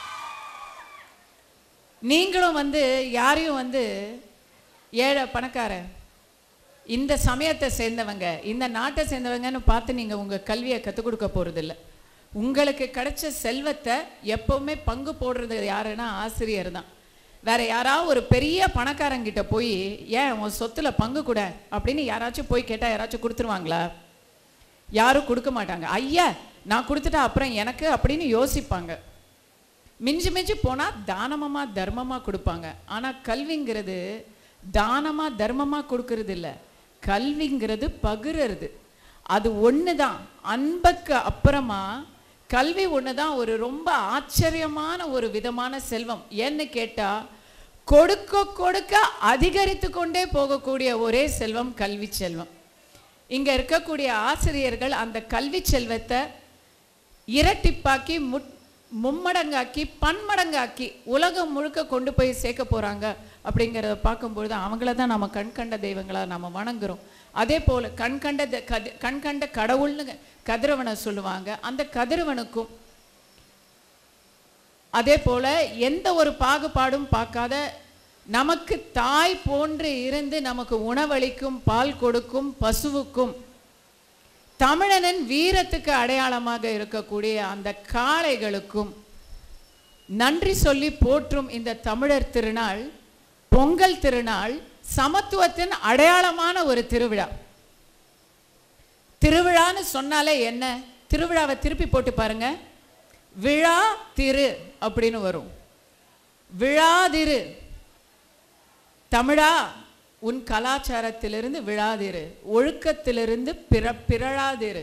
நீங்களும் யாரையும் ஏழை பணக்காரன் இந்த சமயத்தை சேர்ந்தவங்க இந்த நாட்டை சேர்ந்தவங்கன்னு பார்த்து நீங்கள் உங்கள் கல்வியை கற்றுக் கொடுக்க போகிறதில்ல. உங்களுக்கு கிடைச்ச செல்வத்தை எப்போவுமே பங்கு போடுறது யாருன்னா ஆசிரியர் தான். வேற யாராவது ஒரு பெரிய பணக்காரங்கிட்ட போய் ஏன் உன் சொத்துல பங்கு கூட அப்படின்னு யாராச்சும் போய் கேட்டால் யாராச்சும் கொடுத்துருவாங்களா? யாரும் கொடுக்க மாட்டாங்க. ஐயா நான் கொடுத்துட்டா அப்புறம் எனக்கு அப்படின்னு யோசிப்பாங்க. மிஞ்சி மிஞ்சி போனால் தானமாக தர்மமாக கொடுப்பாங்க. ஆனால் கல்விங்கிறது தானமாக தர்மமாக கொடுக்கறது இல்லை, கல்விங்கிறது பகிர்றது. அது ஒன்று தான். அன்புக்கு அப்புறமா கல்வி ஒன்று தான் ஒரு ரொம்ப ஆச்சரியமான ஒரு விதமான செல்வம். ஏன்னு கேட்டால் கொடுக்க கொடுக்க அதிகரித்து கொண்டே போகக்கூடிய ஒரே செல்வம் கல்வி செல்வம். இங்கே இருக்கக்கூடிய ஆசிரியர்கள் அந்த கல்வி செல்வத்தை இரட்டிப்பாக்கி மும்மடங்காக்கி பன்மடங்காக்கி உலகம் முழுக்க கொண்டு போய் சேர்க்க போகிறாங்க. அப்படிங்கிறத பார்க்கும்பொழுது அவங்கள தான் நம்ம கண்கண்ட தெய்வங்களாக நம்ம வணங்குறோம். அதே போல் கண்கண்ட கடவுள்னு கதிரவனை சொல்லுவாங்க. அந்த கதிரவனுக்கும் அதே போல் எந்த ஒரு பாகுபாடும் பார்க்காத நமக்கு தாய் போன்று இருந்து நமக்கு உணவளிக்கும் பால் கொடுக்கும் பசுவுக்கும் தமிழனின் வீரத்துக்கு அடையாளமாக இருக்கக்கூடிய அந்த காளைகளுக்கும் நன்றி சொல்லி போற்றும் இந்த தமிழர் திருநாள், பொங்கல் திருநாள் சமத்துவத்தின் அடையாளமான ஒரு திருவிழா. திருவிழான்னு சொன்னாலே என்ன? திருவிழாவை திருப்பி போட்டு பாருங்க, விழா திரு அப்படின்னு வரும். விழாதிரு, தமிழா உன் கலாச்சாரத்திலிருந்து விழாதிரு, ஒழுக்கத்திலிருந்து பிறழாதிரு.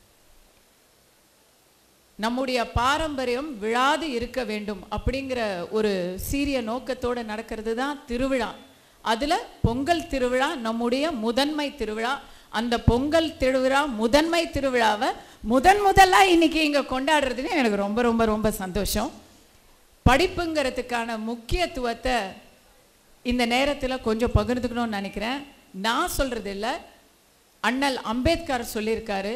நம்முடைய பாரம்பரியம் விழாது இருக்க வேண்டும் அப்படிங்கிற ஒரு சீரிய நோக்கத்தோடு நடக்கிறது தான் திருவிழா. அதில் பொங்கல் திருவிழா நம்முடைய முதன்மை திருவிழா. அந்த பொங்கல் திருவிழா முதன்மை திருவிழாவை முதலாக இன்னைக்கு இங்கே கொண்டாடுறதுன்னு எனக்கு ரொம்ப ரொம்ப ரொம்ப சந்தோஷம். படிப்புங்கிறதுக்கான முக்கியத்துவத்தை இந்த நேரத்தில் கொஞ்சம் பகிர்ந்துக்கணும்னு நினைக்கிறேன். நான் சொல்கிறது இல்லை, அண்ணல் அம்பேத்கர் சொல்லியிருக்காரு,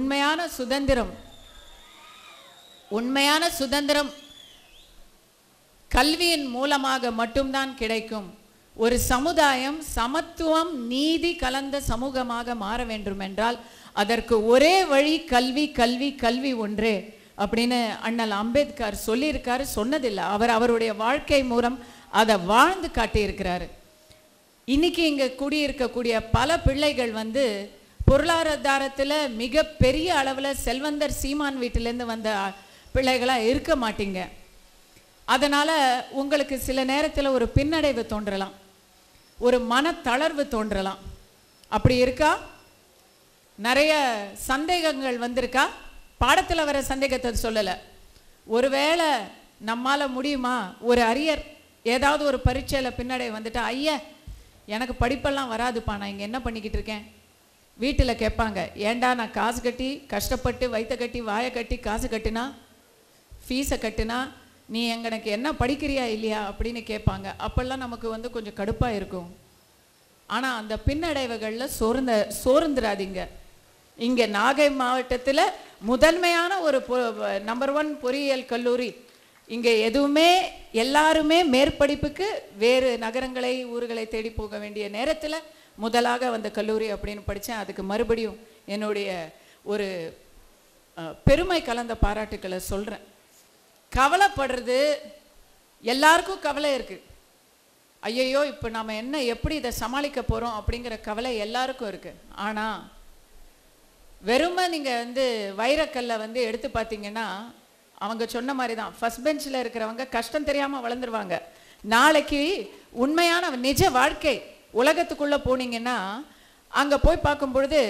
உண்மையான சுதந்திரம் கல்வியின் மூலமாக மட்டும்தான் கிடைக்கும். ஒரு சமுதாயம் சமத்துவம் நீதி கலந்த சமூகமாக மாற வேண்டும் என்றால் அதற்கு ஒரே வழி கல்வி, கல்வி, கல்வி ஒன்றே அப்படின்னு அண்ணல் அம்பேத்கர் சொல்லியிருக்காரு. சொன்னதில்லை, அவருடைய வாழ்க்கை மூலம் அதை வாழ்ந்து காட்டியிருக்கிறாரு. இன்னைக்கு இங்கே குடியிருக்கக்கூடிய பல பிள்ளைகள் பொருளாதாரத்தில் மிக பெரிய அளவில் செல்வந்தர் சீமான் வீட்டிலேருந்து வந்த பிள்ளைகளாக இருக்க மாட்டீங்க. அதனால் உங்களுக்கு சில நேரத்தில் ஒரு பின்னடைவு தோன்றலாம், ஒரு மனத்தளர்வு தோன்றலாம். அப்படி இருக்கா? நிறைய சந்தேகங்கள் வந்திருக்கா? பாடத்தில் வர சந்தேகத்தை சொல்லலை. ஒருவேளை நம்மால் முடியுமா? ஒரு அரியர் ஏதாவது ஒரு பரீட்சையில் பின்னடைவு வந்துட்டா, ஐயா எனக்கு படிப்பெல்லாம் வராதுப்பா, நான் இங்கே என்ன பண்ணிக்கிட்டு இருக்கேன்? வீட்டில் கேட்பாங்க, ஏண்டா நான் காசு கட்டி கஷ்டப்பட்டு வயிற்ற கட்டி வாயை கட்டி காசு கட்டினா, ஃபீஸை கட்டினா, நீ எங்களுக்கு என்ன படிக்கிறியா இல்லையா அப்படின்னு கேட்பாங்க. அப்போல்லாம் நமக்கு கொஞ்சம் கடுப்பாக இருக்கும். ஆனால் அந்த பின்னடைவுகளில் சோர்ந்துடாதீங்க. இங்கே நாகை மாவட்டத்தில் முதன்மையான ஒரு நம்பர் 1 பொறியியல் கல்லூரி. இங்கே எதுவுமே எல்லாருமே மேற்படிப்புக்கு வேறு நகரங்களை ஊர்களை தேடி போக வேண்டிய நேரத்தில் முதலாக வந்த கல்லூரி அப்படின்னு படித்தேன். அதுக்கு மறுபடியும் என்னுடைய ஒரு பெருமை கலந்த பாராட்டுக்களை சொல்கிறேன். கவலைப்படுறது, எல்லாருக்கும் கவலை இருக்குது. ஐயையோ இப்போ நம்ம எப்படி இதை சமாளிக்க போகிறோம் அப்படிங்கிற கவலை எல்லாருக்கும் இருக்குது. ஆனால் வெறுமை நீங்கள் வைரக்கல்லை எடுத்து பார்த்தீங்கன்னா அவங்க சொன்ன மாதிரி தான், ஃபர்ஸ்ட் பெஞ்சில் இருக்கிறவங்க கஷ்டம் தெரியாமல் வளர்ந்துருவாங்க. நாளைக்கு உண்மையான நிஜ வாழ்க்கை உலகத்துக்குள்ளே போனீங்கன்னா அங்கே போய் பார்க்கும் பொழுது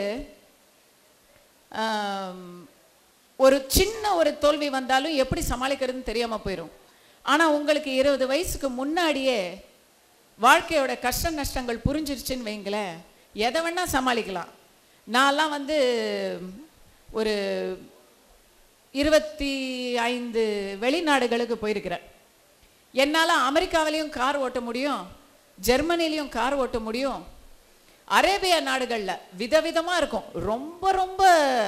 ஒரு சின்ன ஒரு தோல்வி வந்தாலும் எப்படி சமாளிக்கிறதுன்னு தெரியாமல் போயிடும். ஆனால் உங்களுக்கு 20 வயசுக்கு முன்னாடியே வாழ்க்கையோட கஷ்ட நஷ்டங்கள் புரிஞ்சிருச்சுன்னு வைங்களேன், எதை வேணால் சமாளிக்கலாம். நான்லாம் ஒரு 25 வெளிநாடுகளுக்கு போயிருக்கிறேன். என்னால் அமெரிக்காவிலையும் கார் ஓட்ட முடியும், ஜெர்மனிலையும் கார் ஓட்ட முடியும். அரேபியா நாடுகளில் விதவிதமாக இருக்கும். ரொம்ப ரொம்ப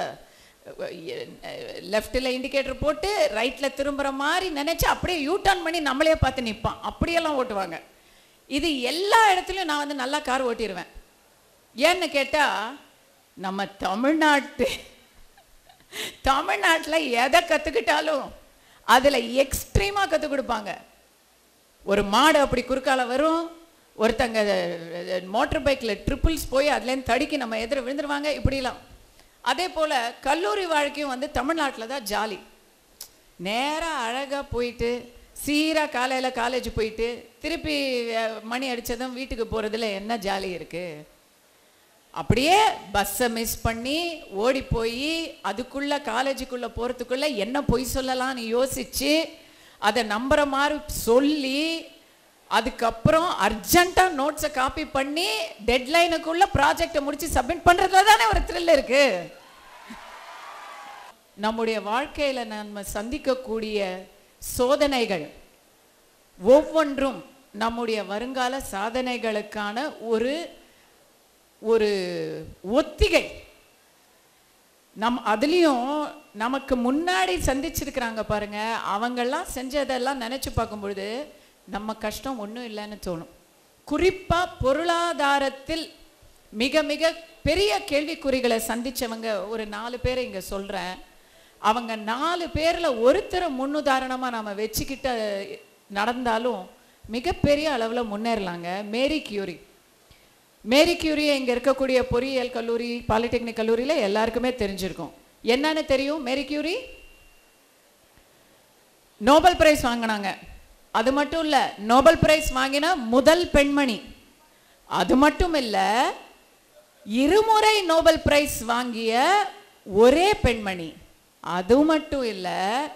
லெஃப்டில் இண்டிகேட்டர் போட்டு ரைட்டில் திரும்புகிற மாதிரி நினச்சி அப்படியே யூட்டர்ன் பண்ணி நம்மளே பார்த்து நிற்பான், அப்படியெல்லாம் ஓட்டுவாங்க. இது எல்லா இடத்துலையும் நான் நல்லா கார் ஓட்டிடுவேன். ஏன்னு கேட்டால் நம்ம தமிழ்நாட்டில் எதை கற்றுக்கிட்டாலும் அதில் எக்ஸ்ட்ரீமாக கற்றுக் கொடுப்பாங்க. ஒரு மாடு அப்படி குறுக்கால வரும், ஒருத்தங்க மோட்டர் பைக்கில் ட்ரிபிள்ஸ் போய் அதுலேருந்து தடுக்கி நம்ம எதிர விழுந்துருவாங்க, இப்படிலாம். அதே போல் கல்லூரி வாழ்க்கையும் தமிழ்நாட்டில் தான் ஜாலி. நேராக அழகாக போயிட்டு சீராக காலையில் காலேஜ் போயிட்டு திருப்பி மணி அடித்ததும் வீட்டுக்கு போகிறதுல என்ன ஜாலி இருக்குது? அப்படியே பஸ்ஸை மிஸ் பண்ணி ஓடி போய் அதுக்குள்ளே காலேஜுக்குள்ளே போகிறதுக்குள்ளே என்ன பொய் சொல்லலாம்னு யோசித்து அதை நம்புகிற மாதிரி சொல்லி அதுக்கப்புறம் அர்ஜென்ட்டாக நோட்ஸை காப்பி பண்ணி டெட்லைனுக்குள்ளே ப்ராஜெக்டை முடித்து சப்மிட் பண்ணுறதுல தானே ஒரு த்ரில் இருக்குது. நம்முடைய வாழ்க்கையில் நம்ம சந்திக்கக்கூடிய சோதனைகள் ஒவ்வொன்றும் நம்முடைய வருங்கால சாதனைகளுக்கான ஒரு ஒரு ஒத்திகை. அதுலேயும் நமக்கு முன்னாடி சந்திச்சிருக்கிறாங்க பாருங்க, அவங்கெல்லாம் செஞ்சதெல்லாம் நினச்சி பார்க்கும்பொழுது நம்ம கஷ்டம் ஒன்றும் இல்லைன்னு தோணும். குறிப்பாக பொருளாதாரத்தில் மிக மிக பெரிய கேள்விக்குறிகளை சந்தித்தவங்க ஒரு 4 பேரை இங்கே சொல்கிறேன். அவங்க 4 பேரில் ஒருத்தரை முன்னுதாரணமாக நாம் வச்சுக்கிட்ட நடந்தாலும் மிகப்பெரிய அளவில் முன்னேறலாங்க. Marie Curie. மேரி கியூரியை இங்கே இருக்கக்கூடிய பொறியியல் கல்லூரி, பாலிடெக்னிக் கல்லூரியில் எல்லாருக்குமே தெரிஞ்சிருக்கும். என்னன்னு தெரியும்? மேரி கியூரி நோபல் பிரைஸ் வாங்கினாங்க. அது மட்டும் இல்லை, நோபல் பிரைஸ் வாங்கின முதல் பெண்மணி. அது மட்டும் இல்லை, 2 முறை நோபல் பிரைஸ் வாங்கிய ஒரே பெண்மணி. அது மட்டும் இல்லை,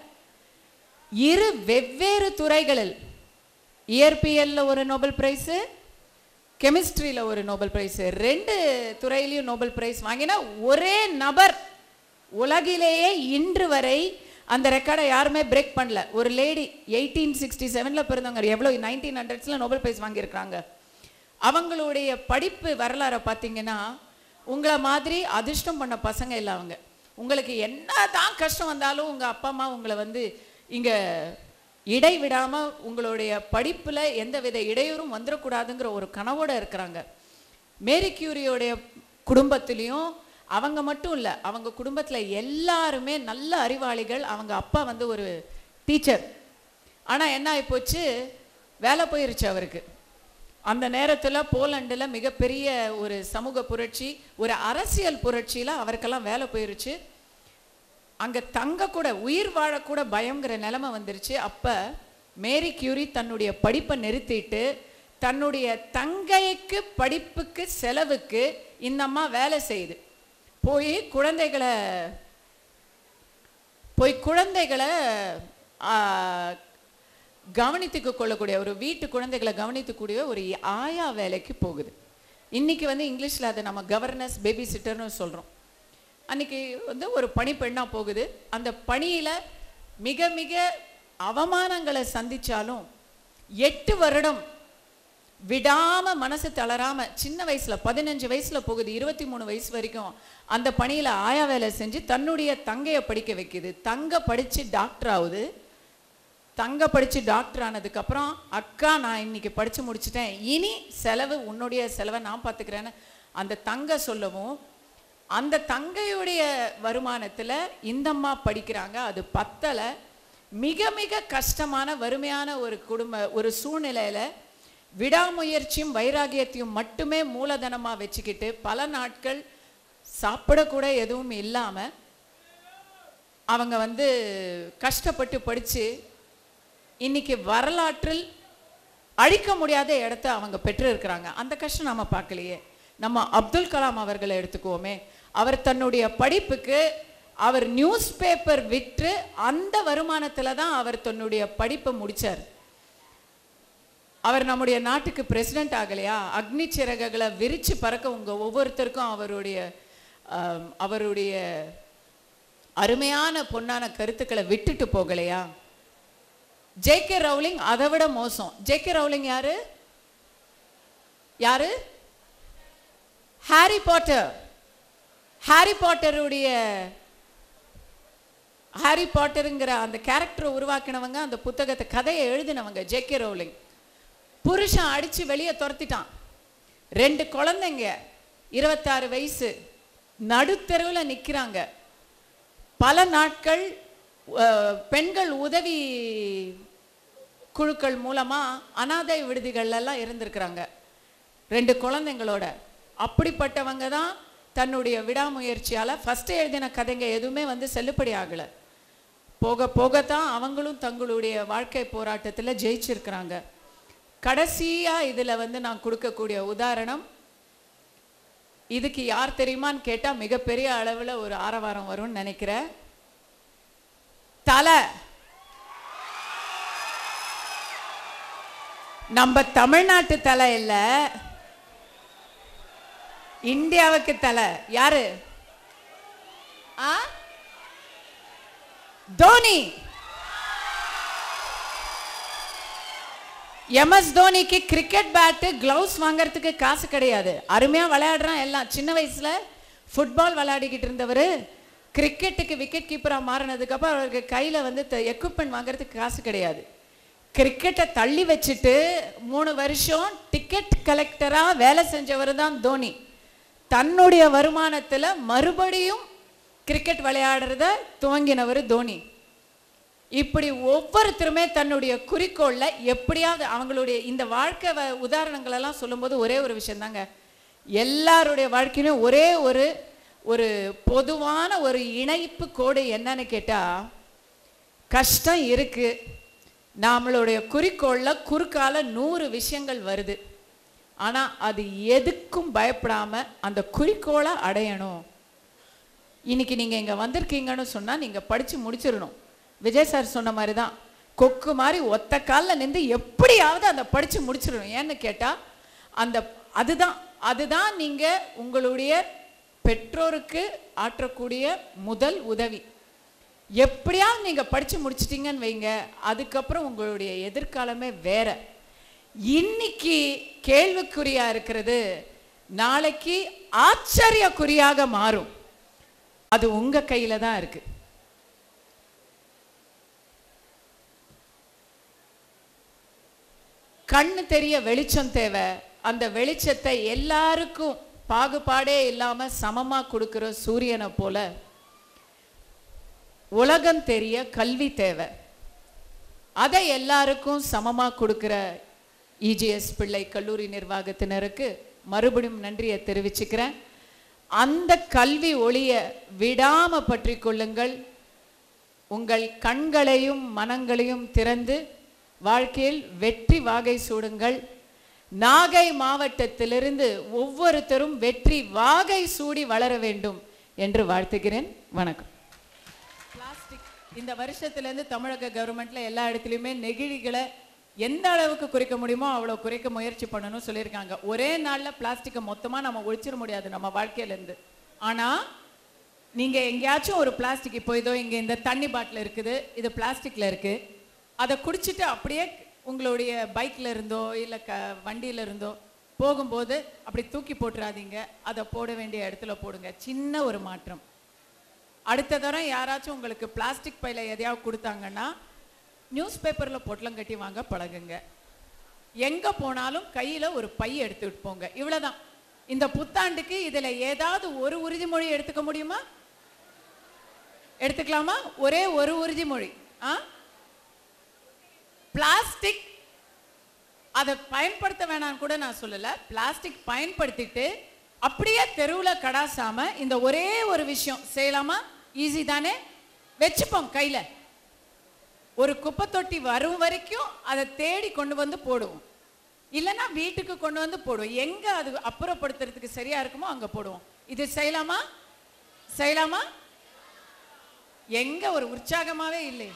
2 வெவ்வேறு துறைகளில், இயற்பியல்ல ஒரு நோபல் பிரைஸு, கெமிஸ்ட்ரியில் ஒரு நோபல் பிரைஸு, 2 துறையிலையும் நோபல் பிரைஸ் வாங்கின ஒரே நபர். உலகிலேயே இன்று வரை அந்த ரெக்கார்டை யாருமே பிரேக் பண்ணல. ஒரு லேடி 1867 பிறந்தவங்க, எவ்வளோ 1900s நோபல் பிரைஸ் வாங்கியிருக்கிறாங்க. அவங்களுடைய படிப்பு வரலாறை பார்த்தீங்கன்னா, உங்களை மாதிரி அதிர்ஷ்டம் பண்ண பசங்க இல்லை அவங்க. உங்களுக்கு என்ன தான் கஷ்டம் வந்தாலும் உங்கள் அப்பா அம்மா உங்களை வந்து இங்கே இடைவிடாமல் உங்களுடைய படிப்பில் எந்த வித இடையூறும் வந்துடக்கூடாதுங்கிற ஒரு கனவோடு இருக்கிறாங்க. மேரி கியூரியோடைய குடும்பத்துலேயும் அவங்க மட்டும் இல்லை, அவங்க குடும்பத்தில் எல்லாருமே நல்ல அறிவாளிகள். அவங்க அப்பா வந்து ஒரு டீச்சர். ஆனால் என்ன ஆகிப்போச்சு, வேலை போயிருச்சு அவருக்கு. அந்த நேரத்தில் போலண்டில் மிகப்பெரிய ஒரு சமூக புரட்சி, ஒரு அரசியல் புரட்சியில் அவருக்கெல்லாம் வேலை போயிருச்சு. அங்கே தங்கக்கூட, உயிர் வாழக்கூட பயங்கிற நிலைமை வந்துருச்சு. அப்போ மேரி கியூரி தன்னுடைய படிப்பை நிறுத்திட்டு தன்னுடைய தங்கைக்கு படிப்புக்கு செலவுக்கு இந்த அம்மா வேலை செய்யுது. போய் குழந்தைகளை கவனித்துக்கு கொள்ளக்கூடிய, ஒரு வீட்டு குழந்தைகளை கவனித்துக்கூடிய ஒரு ஆயா வேலைக்கு போகுது. இன்னைக்கு வந்து இங்கிலீஷில் அதை நம்ம கவர்னஸ் பேபி சிட்டர்னு சொல்கிறோம். அன்னைக்கு வந்து ஒரு பணிப்பெண்ணாக போகுது. அந்த பணியில் மிக மிக அவமானங்களை சந்தித்தாலும் 8 வருடம் விடாமல் மனசு தளராமல், சின்ன வயசில் 15 வயசில் போகுது, 23 வயசு வரைக்கும் அந்த பணியில் ஆயா வேலை செஞ்சு தன்னுடைய தங்கையை படிக்க வைக்குது. தங்க படித்து டாக்டர் ஆகுது. தங்க படித்து டாக்டர் ஆனதுக்கப்புறம், அக்கா நான் இன்னைக்கு படித்து முடிச்சிட்டேன், இனி செலவு உன்னுடைய செலவை நான் பார்த்துக்கிறேன்னு அந்த தங்க சொல்லவும், அந்த தங்கையுடைய வருமானத்தில் இந்தம்மா படிக்கிறாங்க. அது பத்தலை. மிக மிக கஷ்டமான வறுமையான ஒரு சூழ்நிலையில் விடாமுயற்சியும் வைராகியத்தையும் மட்டுமே மூலதனமாக வச்சுக்கிட்டு பல நாட்கள் சாப்பிடக்கூட எதுவும் இல்லாமல் அவங்க வந்து கஷ்டப்பட்டு படித்து இன்னைக்கு வரலாற்றில் அழிக்க முடியாத இடத்த அவங்க பெற்று இருக்கிறாங்க. அந்த கஷ்டம் நம்ம பார்க்கலையே. நம்ம அப்துல் கலாம் அவர்களை எடுத்துக்குவோமே, அவர் தன்னுடைய படிப்புக்கு அவர் நியூஸ் பேப்பர் விற்று அந்த வருமானத்தில் தான் அவர் தன்னுடைய படிப்பை முடித்தார். அவர் நம்முடைய நாட்டுக்கு பிரசிடென்ட் ஆகலையா? அக்னி சிறகுகளை விரித்து பறக்க உங்கள் ஒவ்வொருத்தருக்கும் அவருடைய அருமையான பொன்னான கருத்துக்களை விட்டுட்டு போகலையா? ஜே.கே. ரவுலிங் அதை விட மோசம். ஜே.கே. ரவுலிங் யாரு? யாரு? Harry Potter. ஹாரி பாட்டருங்கிற அந்த கேரக்டரை உருவாக்கினவங்க, அந்த புத்தகத்தை கதையை எழுதினவங்க ஜே.கே. ரவுலிங். புருஷன் அடித்து வெளியே துரத்திட்டான். 2 குழந்தைங்க, 26 வயசு, நடுத்தெருவில் நிற்கிறாங்க. பல நாட்கள் பெண்கள் உதவி குழுக்கள் மூலமாக அனாதை விடுதிகள்லாம் இருந்திருக்கிறாங்க 2 குழந்தைங்களோட. அப்படிப்பட்டவங்க தான் தன்னுடைய விடாமுயற்சியால் ஃபஸ்ட்டு எழுதின கதைங்க எதுவுமே வந்து செல்லுபடி ஆகலை. போக போகத்தான் அவங்களும் தங்களுடைய வாழ்க்கை போராட்டத்தில் ஜெயிச்சிருக்கிறாங்க. கடைசியாக இதில் வந்து நான் கொடுக்கக்கூடிய உதாரணம், இதுக்கு யார் தெரியுமான்னு கேட்டால் மிகப்பெரிய அளவில் ஒரு ஆரவாரம் வரும்னு நினைக்கிறேன். தலை. நம்ம தமிழ்நாட்டு தலை இல்லை, இந்தியாவுக்கு தலை. யாரு? தோனி. எம்எஸ் தோனிக்கு கிரிக்கெட் பேட்டு கிளவுஸ் வாங்கறதுக்கு காசு கிடையாது. அருமையாக விளையாடுறான் எல்லாம். சின்ன வயசில் ஃபுட்பால் விளையாடிக்கிட்டு இருந்தவர் கிரிக்கெட்டுக்கு விக்கெட் கீப்பராக மாறினதுக்கப்புறம் அவருக்கு கையில் வந்து எக்யூப்மெண்ட் வாங்குறதுக்கு காசு கிடையாது. கிரிக்கெட்டை தள்ளி வச்சுட்டு 3 வருஷம் டிக்கெட் கலெக்டராக வேலை செஞ்சவர் தான் தோனி. தன்னுடைய வருமானத்தில் மறுபடியும் கிரிக்கெட் விளையாடுறத துவங்கினவர் தோனி. இப்படி ஒவ்வொருத்தருமே தன்னுடைய குறிக்கோளில் எப்படியாவது அவங்களுடைய இந்த வாழ்க்கை உதாரணங்களெல்லாம் சொல்லும்போது ஒரே ஒரு விஷயந்தாங்க, எல்லாருடைய வாழ்க்கையிலும் ஒரே ஒரு பொதுவான ஒரு இணைப்பு கோடு என்னன்னு கேட்டால், கஷ்டம் இருக்குது, நம்மளுடைய குறிக்கோளில் குறுக்கால 100 விஷயங்கள் வருது, ஆனால் அது எதுக்கும் பயப்படாமல் அந்த குறிக்கோளை அடையணும். இன்னைக்கு நீங்கள் இங்கே வந்திருக்கீங்கன்னு சொன்னால் நீங்கள் படித்து முடிச்சிடணும். விஜய் சார் சொன்ன மாதிரி தான், கொக்கு மாதிரி ஒத்த காலில் நின்று எப்படியாவது அந்த படித்து முடிச்சிடணும். ஏன்னு கேட்டால் அதுதான் நீங்கள் உங்களுடைய பெற்றோருக்கு ஆற்றக்கூடிய முதல் உதவி. எப்படியாவது நீங்கள் படித்து முடிச்சிட்டிங்கன்னு வைங்க, அதுக்கப்புறம் உங்களுடைய எதிர்காலமே வேற. இன்னைக்கு கேள்விக்குறியாக இருக்கிறது நாளைக்கு ஆச்சரியக்குறியாக மாறும். அது உங்கள் கையில் தான் இருக்கு. கண்ணு தெரிய வெளிச்சம் தேவை. அந்த வெளிச்சத்தை எல்லாருக்கும் பாகுபாடே இல்லாமல் சமமாக கொடுக்குற சூரியனை போல உலகம் தெரிய கல்வி தேவை. அதை எல்லாருக்கும் சமமாக கொடுக்குற இஜிஎஸ் பிள்ளை கல்லூரி நிர்வாகத்தினருக்கு மறுபடியும் நன்றியை தெரிவிச்சுக்கிறேன். அந்த கல்வி ஒளியை விடாமல் பற்றி கொள்ளுங்கள். உங்கள் கண்களையும் மனங்களையும் திறந்து வாழ்க்கையில் வெற்றி வாகை சூடுங்கள். நாகை மாவட்டத்திலிருந்து ஒவ்வொருத்தரும் வெற்றி வாகை சூடி வளர வேண்டும் என்று வாழ்த்துகிறேன். வணக்கம். பிளாஸ்டிக் இந்த வருஷத்துலேருந்து தமிழக கவர்மெண்ட்டில் எல்லா இடத்துலையுமே நெகிழிகளை எந்த அளவுக்கு குறைக்க முடியுமோ அவ்வளோ குறைக்க முயற்சி பண்ணணும்னு சொல்லியிருக்காங்க. ஒரே நாளில் பிளாஸ்டிக்கை மொத்தமாக நம்ம ஒழிச்சிட முடியாது நம்ம வாழ்க்கையிலேருந்து. ஆனால் நீங்கள் எங்கேயாச்சும் ஒரு பிளாஸ்டிக், இப்போ இதோ இங்கே இந்த தண்ணி பாட்டில் இருக்குது, இது பிளாஸ்டிக்கில் இருக்குது, அதை குடிச்சிட்டு அப்படியே உங்களுடைய பைக்கில் இருந்தோ இல்லை வண்டியில் இருந்தோ போகும்போது அப்படி தூக்கி போட்டுறாதீங்க. அதை போட வேண்டிய இடத்துல போடுங்க. சின்ன ஒரு மாற்றம். அடுத்த தரம் யாராச்சும் உங்களுக்கு பிளாஸ்டிக் பையில எதையாவது கொடுத்தாங்கன்னா நியூஸ் பேப்பரில் பொட்டலம் கட்டி வாங்க பழகுங்க. எங்கே போனாலும் கையில் ஒரு பை எடுத்துக்கிட்டு போங்க. இவ்வளோதான். இந்த புத்தாண்டுக்கு இதில் ஏதாவது ஒரு உறுதிமொழி எடுத்துக்க முடியுமா? எடுத்துக்கலாமா? ஒரே ஒரு உறுதிமொழி. பிளாஸ்டிக் அதை பயன்படுத்த வேணான்னு கூட நான் சொல்லலை. பிளாஸ்டிக் பயன்படுத்திட்டு அப்படியே தெருவில் கடாசாம இந்த ஒரே ஒரு விஷயம் செய்யலாமா? ஈஸி தானே? வச்சுப்போம் கையில். ஒரு குப்பை தொட்டி வரும் வரைக்கும் அதை தேடி கொண்டு வந்து போடுவோம். இல்லைன்னா வீட்டுக்கு கொண்டு வந்து போடுவோம். எங்கே அது அப்புறப்படுத்துறதுக்கு சரியா இருக்குமோ அங்கே போடுவோம். இது செய்யலாமா? செய்யலாமா? எங்க ஒரு உற்சாகமாவே இல்லை.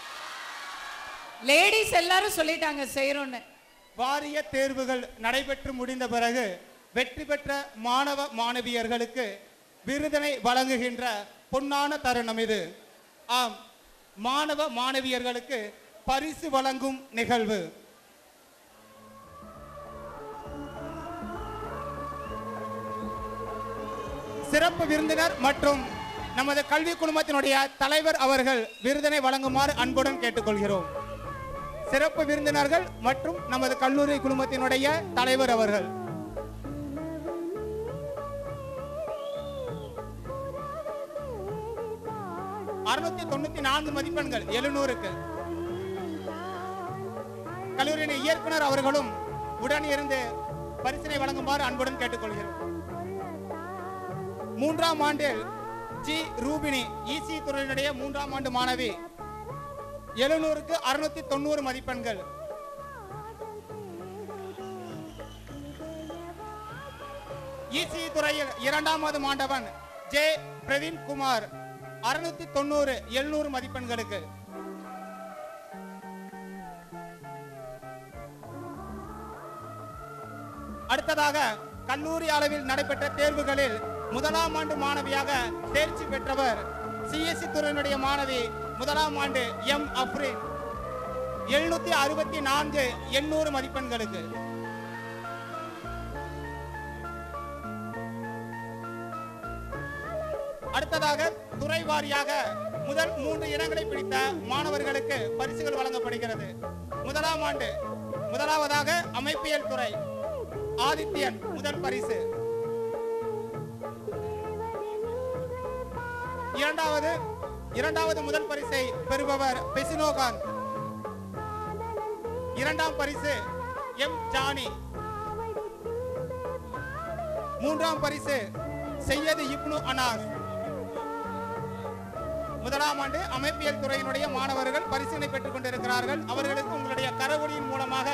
லேடிஸ் எல்லாரும் சொல்லிட்டாங்க செய்யறோம்னு. வாரிய தேர்வுகள் நடைபெற்று முடிந்த பிறகு வெற்றி பெற்ற மாணவ மாணவியர்களுக்கு விருதினை வழங்குகின்ற பொன்னான தருணம் இது. ஆம், மாணவ மாணவியர்களுக்கு பரிசு வழங்கும் நிகழ்வு. சிறப்பு விருந்தினர் மற்றும் நமது கல்வி குழுமத்தினுடைய தலைவர் அவர்கள் விருதினை வழங்குமாறு அன்புடன் கேட்டுக்கொள்கிறோம். சிறப்பு விருந்தினர்கள் மற்றும் நமது கல்லூரி குழுமத்தினுடைய தலைவர் அவர்கள். மதிப்பெண்கள் 700க்கு கல்லூரியின் இயக்குனர் அவர்களும் உடன் இருந்து பரிசினை வழங்குமாறு அன்புடன் கேட்டுக்கொள்கிறோம். 3ஆம் ஆண்டில் ஜி ரூபினி இசி துறையினுடைய 3ஆம் ஆண்டு மாணவி 700க்கு 690 மதிப்பெண்கள். இசி துறையில் 2ஆவது மாண்டவன் ஜே பிரவீன் குமார் 690 700 மதிப்பெண்களுக்கு. அடுத்ததாக கல்லூரி அளவில் நடைபெற்ற தேர்வுகளில் 1ஆம் ஆண்டு மாணவியாக தேர்ச்சி பெற்றவர் சிஎஸ்சி துறையினுடைய மாணவி 1ஆம் ஆண்டு எம் அப்ரீன் 764 800 மதிப்பெண்களுக்கு. அடுத்ததாக துறை வாரியாக முதல் 3 இடங்களை பிடித்த மாணவர்களுக்கு பரிசுகள் வழங்கப்படுகிறது. முதலாம் ஆண்டு முதலாவதாக அமைப்பியல் துறை ஆதித்யன் முதல் பரிசு. இரண்டாவது முதல் பரிசை பெறுபவர் பெசினோகாந்த். இரண்டாம் பரிசு எம் ஜானி. மூன்றாம் பரிசு சையது இப்னு அனாஸ். முதலாம் ஆண்டு அமைப்பியல் துறையினுடைய மாணவர்கள் பரிசினை பெற்றுக் கொண்டிருக்கிறார்கள். அவர்களுக்கு உங்களுடைய கரவொலியின் மூலமாக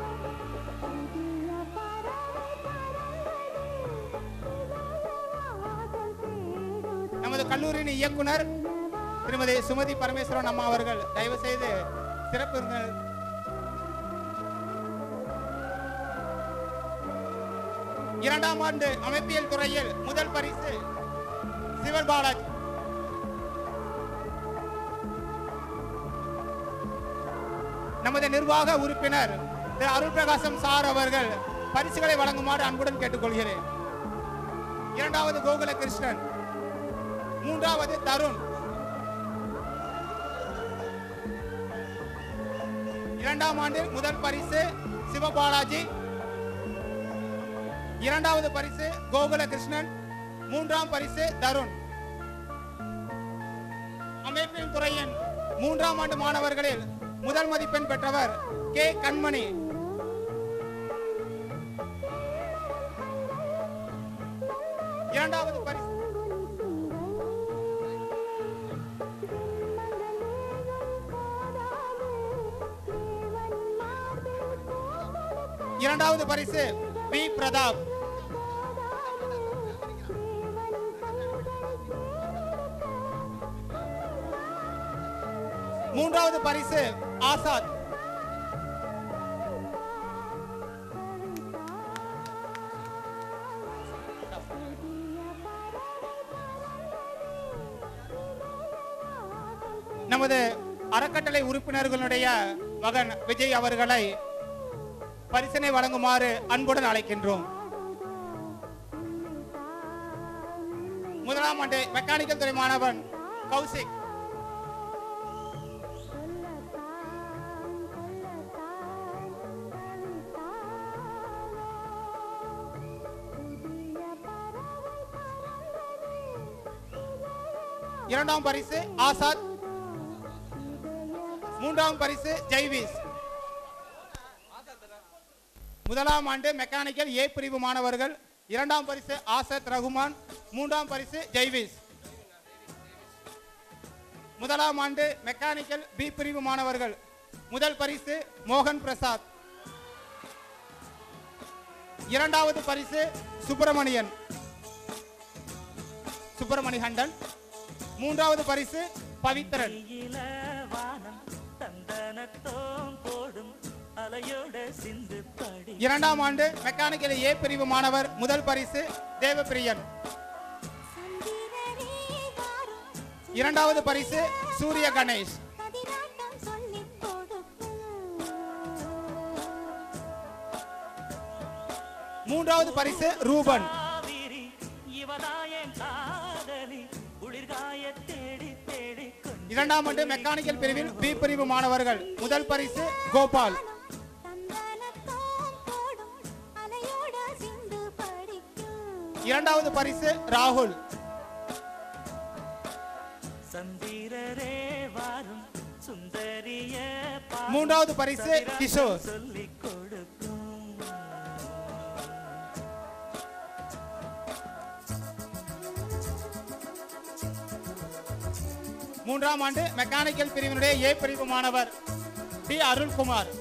நமது கல்லூரியின் இயக்குனர் திருமதி சுமதி பரமேஸ்வரன் அம்மா அவர்கள் தயவு செய்து சிறப்பு. இரண்டாம் ஆண்டு அமைப்பியல் துறையில் முதல் பரிசு சிவர் பாலாஜி. நமது நிர்வாக உறுப்பினர் திரு அருள் பிரகாசம் சார் அவர்கள் பரிசுகளை வழங்குமாறு அன்புடன் கேட்டுக்கொள்கிறேன். இரண்டாவது கோகுல கிருஷ்ணன். மூன்றாவது தருண். இரண்டாம் ஆண்டு முதல் பரிசு சிவபாலாஜி. இரண்டாவது பரிசு கோகுல கிருஷ்ணன். மூன்றாம் பரிசு தருண். அமைப்பியல் துறையின் மூன்றாம் ஆண்டு மாணவர்களில் முதல் மதிப்பெண் பெற்றவர் கே கண்மணி. இரண்டாவது பரிசு வி பிரதாப். மூன்றாவது பரிசு ஆசாத். நமது அறக்கட்டளை உறுப்பினர்களுடைய மகன் விஜய் அவர்களை பரிசினை வழங்குமாறு அன்புடன் அழைக்கின்றோம். முதலாம் ஆண்டு மெக்கானிக்கல் துறை மாணவன் கௌசிக். இரண்டாம் பரிசு ஆசாத். மூன்றாம் பரிசு ஜெய்வீஸ். முதலாம் ஆண்டு மெக்கானிக்கல் ஏ பிரிவு மாணவர்கள். இரண்டாம் பரிசு ஆசத் ரகுமான். மூன்றாம் பரிசு ஜெய்வீஸ். முதலாம் ஆண்டு மெக்கானிக்கல் பி பிரிவு மாணவர்கள். முதல் பரிசு மோகன் பிரசாத். இரண்டாவது பரிசு சுப்பிரமணி ஹண்டன். மூன்றாவது பரிசு பவித்ரன். இரண்டாம் ஆண்டு மெக்கானிக்கல் ஏ பிரிவு மாணவர். முதல் பரிசு தேவப்பிரியன். இரண்டாவது பரிசு சூரிய கணேஷ். மூன்றாவது பரிசு ரூபன். இரண்டாம் ஆண்டு மெக்கானிக்கல் பிரிவில் பி பிரிவு மாணவர்கள். முதல் பரிசு கோபால். இரண்டாவது பரிசு ராகுல். மூன்றாவது பரிசு கிஷோர். மூன்றாம் ஆண்டு மெக்கானிக்கல் பிரிவினுடைய ஏ பிரிவு மாணவர் டி அருள்குமார்.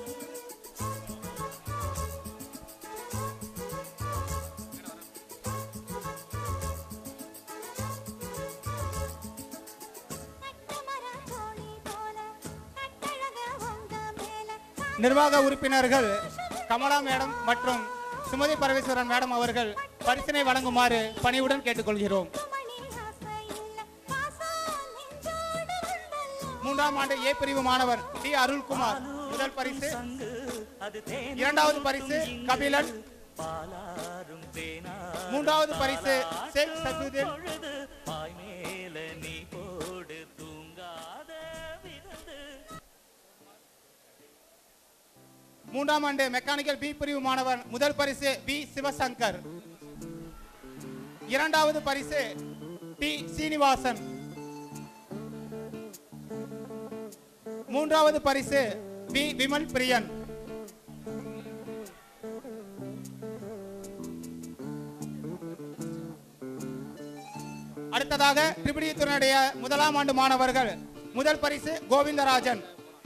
நிர்வாக உறுப்பினர்கள் கமலா மேடம் மற்றும் சுமதி பரமேஸ்வரன் மேடம் அவர்கள் பரிசினை வழங்குமாறு பணிவுடன் கேட்டுக்கொள்கிறோம். மூன்றாம் ஆண்டு ஏ பிரிவு மாணவர் டி அருள்குமார். முதல் பரிசு. இரண்டாவது பரிசு கபிலன். மூன்றாவது பரிசு ஷேக் சதுதீன். மூன்றாம் ஆண்டு மெக்கானிக்கல் பி பிரிவு மாணவன் முதல் பரிசு வி சிவசங்கர். இரண்டாவது பரிசு டி சீனிவாசன். மூன்றாவது பரிசு வி விமல் பிரியன். அடுத்ததாக டிரிபிடி துறையுடைய முதலாம் ஆண்டு மாணவர்கள் முதல் பரிசு கோவிந்தராஜன்.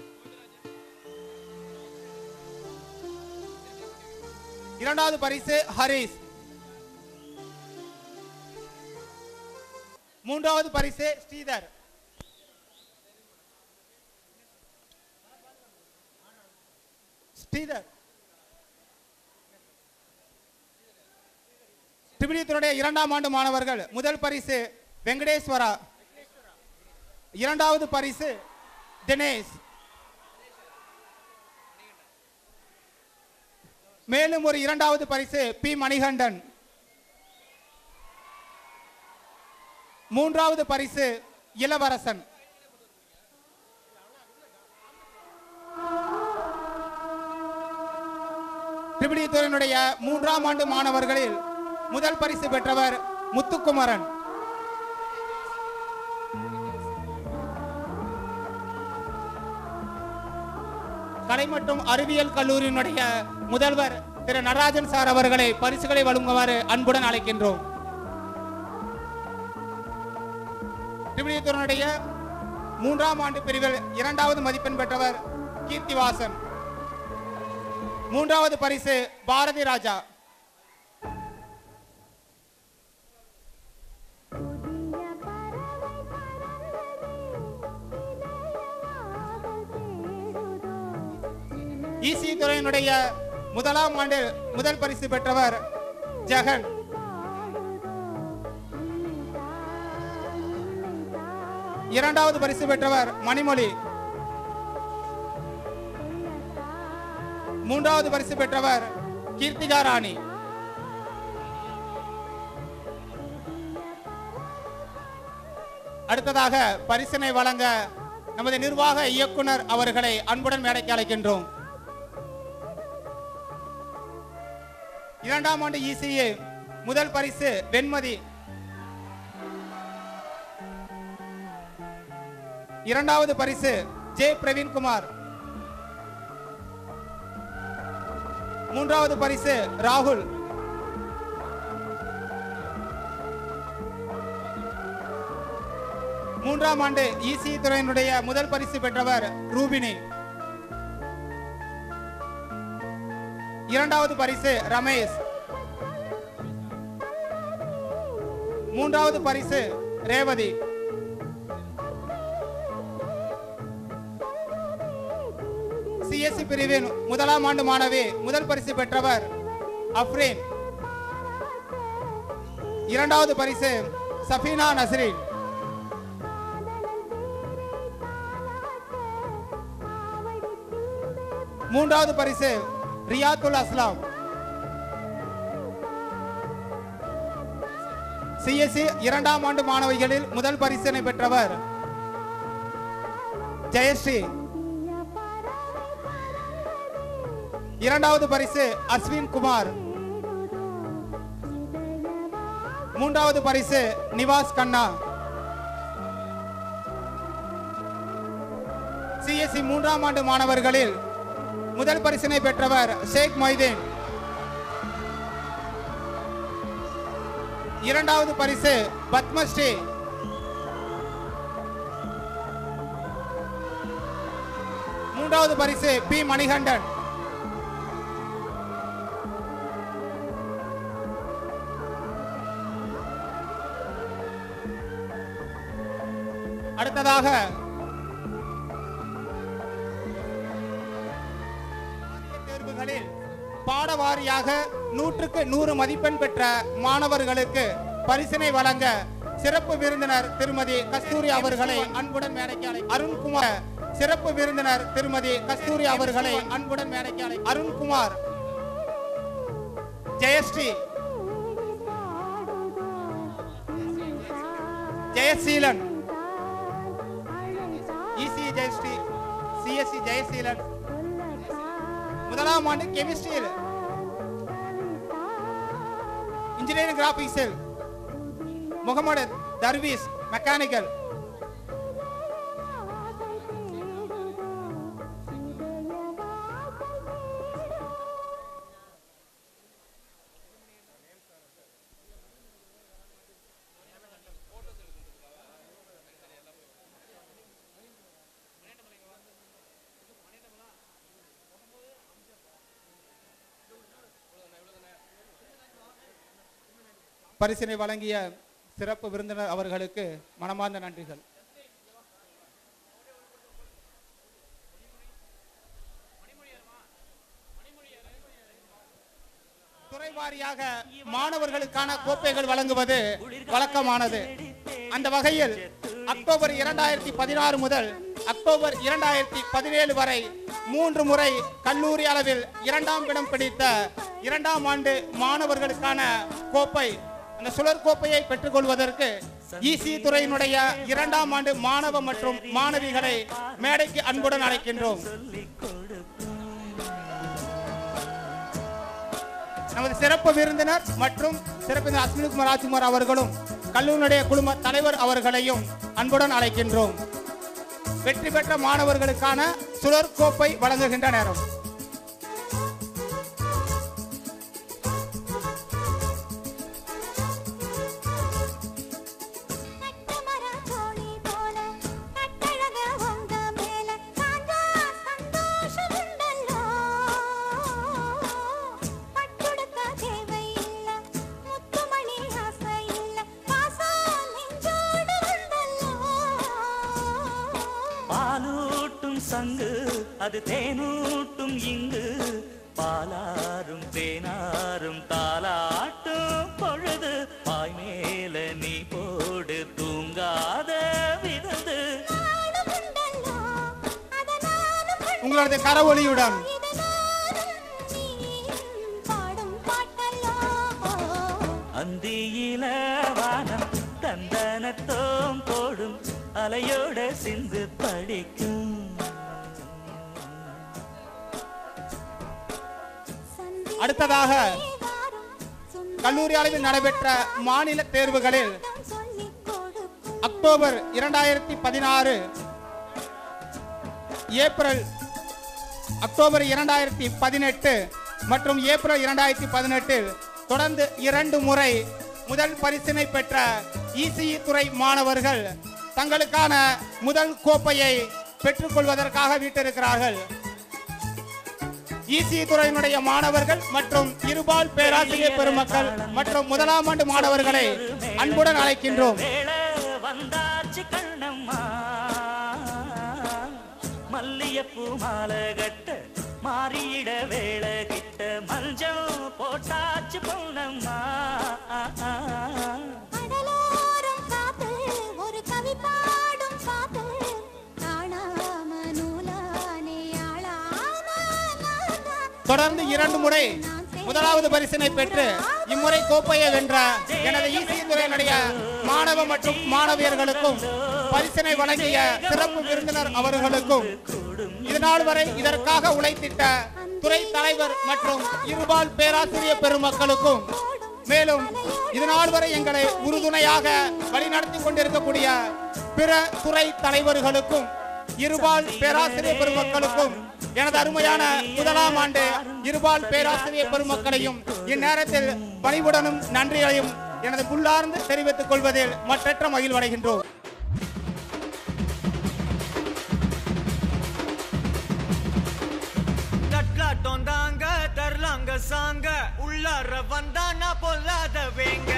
இரண்டாவது பரிசு ஹரிஸ். மூன்றாவது பரிசு ஸ்ரீதர். டிரிபிடி துறையுடைய இரண்டாம் ஆண்டு மாணவர்கள் முதல் பரிசு வெங்கடேஸ்வரா. இரண்டாவது பரிசு தினேஷ். மேலும் ஒரு இரண்டாவது பரிசு பி மணிகண்டன். மூன்றாவது பரிசு இளவரசன். டிரிபிடி துறையினுடைய மூன்றாம் ஆண்டு மாணவர்களில் முதல் பரிசு பெற்றவர் முத்துக்குமரன். கலை மற்றும் அறிவியல் கல்லூரியினுடைய முதல்வர் திரு நடராஜன் சார் அவர்களை பரிசுகளை வழங்குமாறு அன்புடன் அழைக்கின்றோம். டிரிபிடி துறையினுடைய மூன்றாம் ஆண்டு பிரிவில் இரண்டாவது மதிப்பெண் பெற்றவர் கீர்த்திவாசன். மூன்றாவது பரிசு பாரதி ராஜா. இசி துறையினுடைய முதலாம் ஆண்டு முதல் பரிசு பெற்றவர் ஜெகன். இரண்டாவது பரிசு பெற்றவர் மணிமொழி. மூன்றாவது பரிசு பெற்றவர் கீர்த்திகா ராணி. அடுத்ததாக பரிசினை வழங்க நமது நிர்வாக இயக்குனர் அவர்களை அன்புடன் மேடைக்கு அழைக்கின்றோம். இரண்டாம் ஆண்டு இசிஏ முதல் பரிசு வெண்மதி. இரண்டாவது பரிசு ஜே பிரவீன்குமார். மூன்றாவது பரிசு ராகுல். மூன்றாம் ஆண்டு இசி துறையினுடைய முதல் பரிசு பெற்றவர் ரூபினி. இரண்டாவது பரிசு ரமேஷ். மூன்றாவது பரிசு ரேவதி. சிஎஸ்சி பிரிவின் முதலாம் ஆண்டு மாணவி முதல் பரிசு பெற்றவர் அப்ரீன். இரண்டாவது பரிசு சஃபீனா நஸ்ரீன். மூன்றாவது பரிசு ரியாத்துல் அஸ்லாம். சிஎஸ்சி இரண்டாம் ஆண்டு மாணவிகளில் முதல் பரிசினை பெற்றவர் ஜெயஸ்ரீ. இரண்டாவது பரிசு அஸ்வின் குமார். மூன்றாவது பரிசு நிவாஸ் கண்ணா. சிஎஸ்சி மூன்றாம் ஆண்டு மாணவர்களில் முதல் பரிசினை பெற்றவர் ஷேக் மொய்தீன். இரண்டாவது பரிசு பத்மஸ்ரீ. மூன்றாவது பரிசு பி மணிகண்டன். அடுத்ததாக தேர்வுகளில் பாடவாரியாக 100க்கு 100 மதிப்பெண் பெற்ற மாணவர்களுக்கு பரிசினை வழங்க சிறப்பு விருந்தினர் திருமதி கஸ்தூரி அவர்களை அன்புடன் மேடைக்கு அழை. அருண்குமார் சிறப்பு விருந்தினர் திருமதி கஸ்தூரி அவர்களை அன்புடன் மேடைக்கு அழை. அருண்குமார், ஜெயஸ்ரீ, ஜெயசீலன், இசி ஜெயஸ்ரீ, சிஎஸ்சி ஜெயசீலன், முதலாம் ஆண்டு கெமிஸ்ட்ரியில், இன்ஜினியரிங் கிராபிக்ஸில் முகமது தர்வீஸ் மெக்கானிக்கல், பரிசினை வழங்கிய சிறப்பு விருந்தினர் அவர்களுக்கு மனமார்ந்த நன்றிகள். துறை வாரியாக மாணவர்களுக்கான கோப்பைகள் வழங்குவது வழக்கமானது. அந்த வகையில் அக்டோபர் 2016 முதல் அக்டோபர் 2017 வரை 3 முறை கல்லூரி அளவில் 2ஆம் இடம் பிடித்த 2ஆம் ஆண்டு மாணவர்களுக்கான கோப்பை, அந்த சுழற் கோப்பையை பெற்றுக்கொள்வதற்கு இசி துறையினுடைய 2ஆம் ஆண்டு மாணவ மற்றும் மாணவிகளை மேடைக்கு அன்புடன் அழைக்கின்றோம். நமது சிறப்பு விருந்தினர் மற்றும் சிறப்பு அஸ்வினிகுமார் ராஜ்குமார் அவர்களும் கல்லூரியுடைய குழும தலைவர் அவர்களையும் அன்புடன் அழைக்கின்றோம். வெற்றி பெற்ற மாணவர்களுக்கான சுழற் கோப்பை வழங்குகின்ற நேரம். சங்கு அது தேனூட்டும் இங்கு, பாலாரும் தேனாரும் தாலாட்டும் பொழுது, பாய் மேல நீ போடு தூங்காத விருந்து. உங்களது கரவொலியுடன் அந்தியில வானம் தந்தனத்தோம் போடும், அலையோட சிந்து படிக்கும். அடுத்ததாக கல்லூரி அளவில் நடைபெற்ற மாநில தேர்வுகளில் அக்டோபர் 2016, ஏப்ரல், அக்டோபர் 2018 மற்றும் ஏப்ரல் 2018 தொடர்ந்து 2 முறை முதல் பரிசினை பெற்ற இசிஇ துறை மாணவர்கள் தங்களுக்கான முதல் கோப்பையை பெற்றுக்கொள்வதற்காக வீட்டிருக்கிறார்கள். இசிஇ துறையினுடைய மாணவர்கள் மற்றும் இருபால் பேராசிரியர் பெருமக்கள் மற்றும் முதலாம் ஆண்டு மாணவர்களை அன்புடன் அழைக்கின்றோம். வந்தாச்சு கண்ணம்மா மல்லியப்பூ மாலை கட்ட, மாறியிட வேளை கிட்ட மஞ்சள் போட்டாச்சு பொன்னம்மா. தொடர்ந்து 2 முறை முதலாவது பரிசினை பெற்று இம்முறை கோப்பையை வென்ற எனது இசிஇ துறையினுடைய மாணவ மற்றும் மாணவியர்களுக்கும் பரிசினை வழங்கிய சிறப்பு விருந்தினர் அவர்களுக்கும் இதுநாள் வரை இதற்காக உழைத்திட்ட துறை தலைவர் மற்றும் இருபால் பேராசிரியர் பெருமக்களுக்கும், மேலும் இதுநாள் வரை எங்களை உறுதுணையாக வழிநடத்தி கொண்டிருக்கக்கூடிய பிற துறை தலைவர்களுக்கும் இருபால் பேராசிரியர் பெருமக்களுக்கும் எனது அருமையான முதலாம் ஆண்டு இருபால் பேராசிரியர் பெருமக்களையும் இந்நேரத்தில் பணிவுடனும் நன்றிகளையும் எனது உள்ளார்ந்து தெரிவித்துக் கொள்வதில் மற்றற்ற மகிழ்வடைகின்றோம். தட்லாட்டோந்தாங்க தரலாங்க சாங்க, உள்ளார வந்தானா பொல்லாத வேங்க.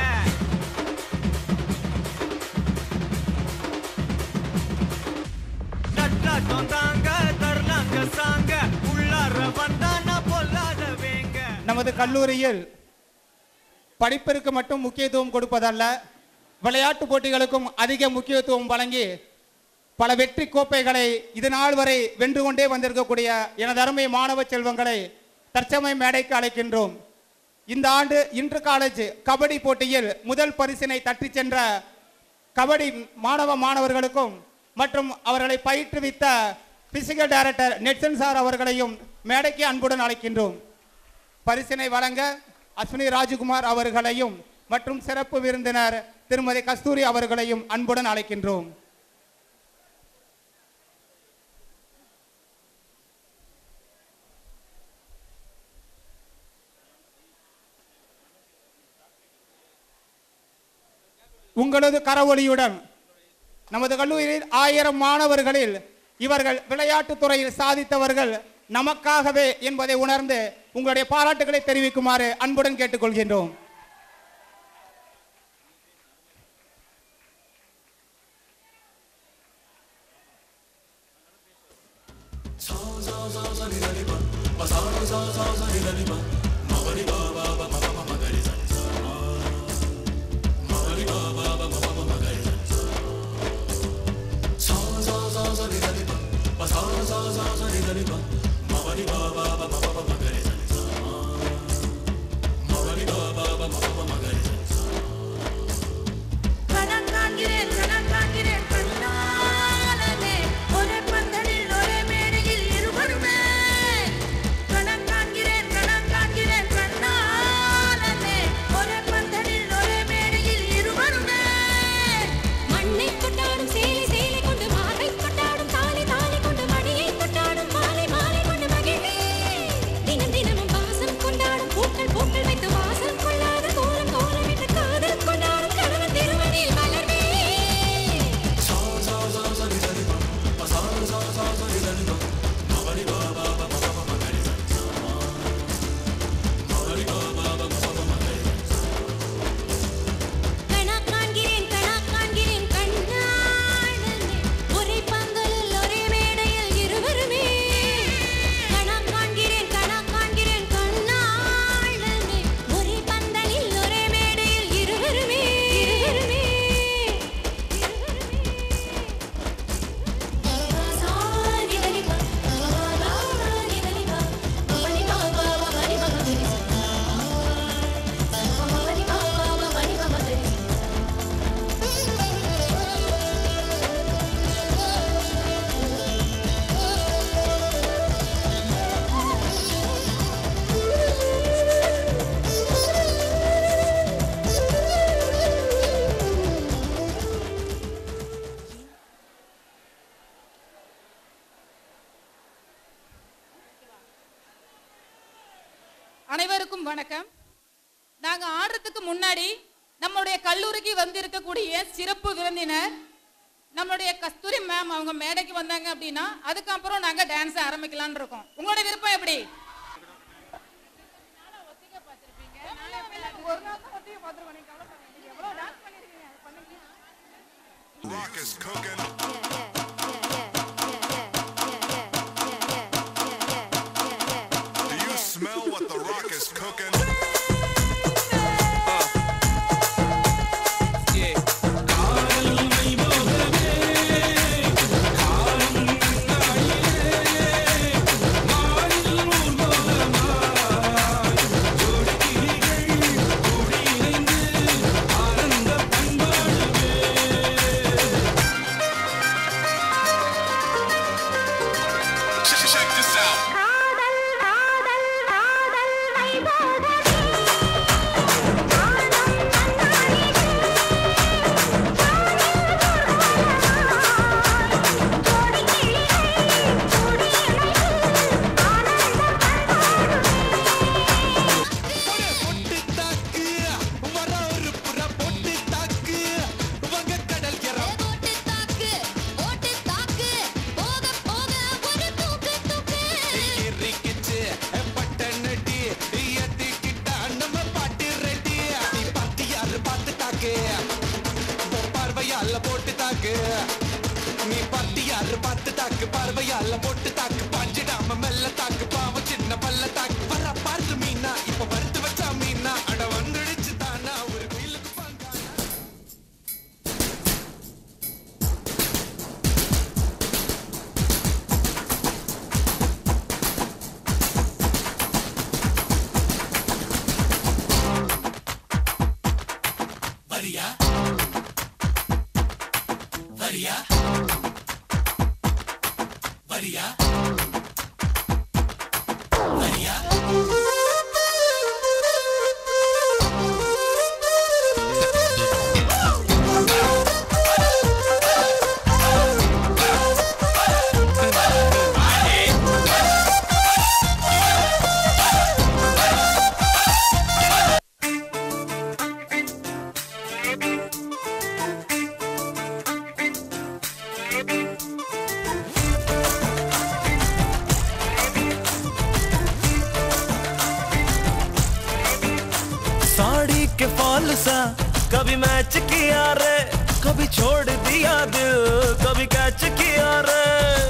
தட்லாட்டோந்தாங்க தரலாங்க சாங்க, உள்ளார வந்தானா பொல்லாத வேங்க. நமது கல்லூரியில் படிப்பிற்கு மட்டும் முக்கியத்துவம் கொடுப்பதல்ல, விளையாட்டு போட்டிகளுக்கும் அதிக முக்கியத்துவம் வழங்கி பல வெற்றி கோப்பைகளை இதுநாள் வரை வென்று கொண்டே வந்திருக்கக்கூடிய எனது அருமை மாணவ செல்வங்களை தற்சமய மேடைக்கு அழைக்கின்றோம். இந்த ஆண்டு இன்டர் காலேஜ் கபடி போட்டியில் முதல் பரிசினை தட்டி சென்ற கபடி மாணவர்களுக்கும் மற்றும் அவர்களை பயிற்றுவித்த பிசிக்கல் டைரக்டர் நெட்சன் சார் அவர்களையும் மேடைக்கு அன்புடன் அழைக்கின்றோம். பரிசினை வழங்க அஸ்வினி ராஜ்குமார் அவர்களையும் மற்றும் சிறப்பு விருந்தினர் திருமதி கஸ்தூரி அவர்களையும் அன்புடன் அழைக்கின்றோம். உங்களது கரவொலியுடன் நமது கல்லூரியில் 1000 மாணவர்களில் இவர்கள் விளையாட்டுத் துறையில் சாதித்தவர்கள் நமக்காகவே என்பதை உணர்ந்து உங்களுடைய பாராட்டுகளை தெரிவிக்குமாறு அன்புடன் கேட்டுக்கொள்கின்றோம். அனைவருக்கும் வணக்கம். நாங்க ஆடுறதுக்கு முன்னாடி நம்மளுடைய கல்லூரிக்கு வந்திருக்கக்கூடிய சிறப்பு விருந்தினர் நம்மளுடைய கஸ்தூரி மேம் அவங்க மேடைக்கு வந்தாங்க அப்படின்னா அதுக்கப்புறம் நாங்க டான்ஸ் ஆரம்பிக்கலாம்னு இருக்கோம். உங்களோட விருப்பம் எப்படி? Rock is cooking. Do you smell what the rock is cooking? Check this out. நீ பார்த்து யாரு பார்த்து தாக்கு பார்வையால போட்டு தாக்கு பாஞ்சிடாம மெல்ல தாக்கு பாவம் சின்ன பல்ல தாக்கு வர பார்த்து மீனா இப்ப வறுத்து வச்சா மீனா அட வந்துடுச்சு தானா ஒரு குயிலுக்கு வரியா வரியா வரியா साड़ी के फॉल सा कभी मैच किया रे, कभी छोड़ दिया दिल, कभी कैच किया रे।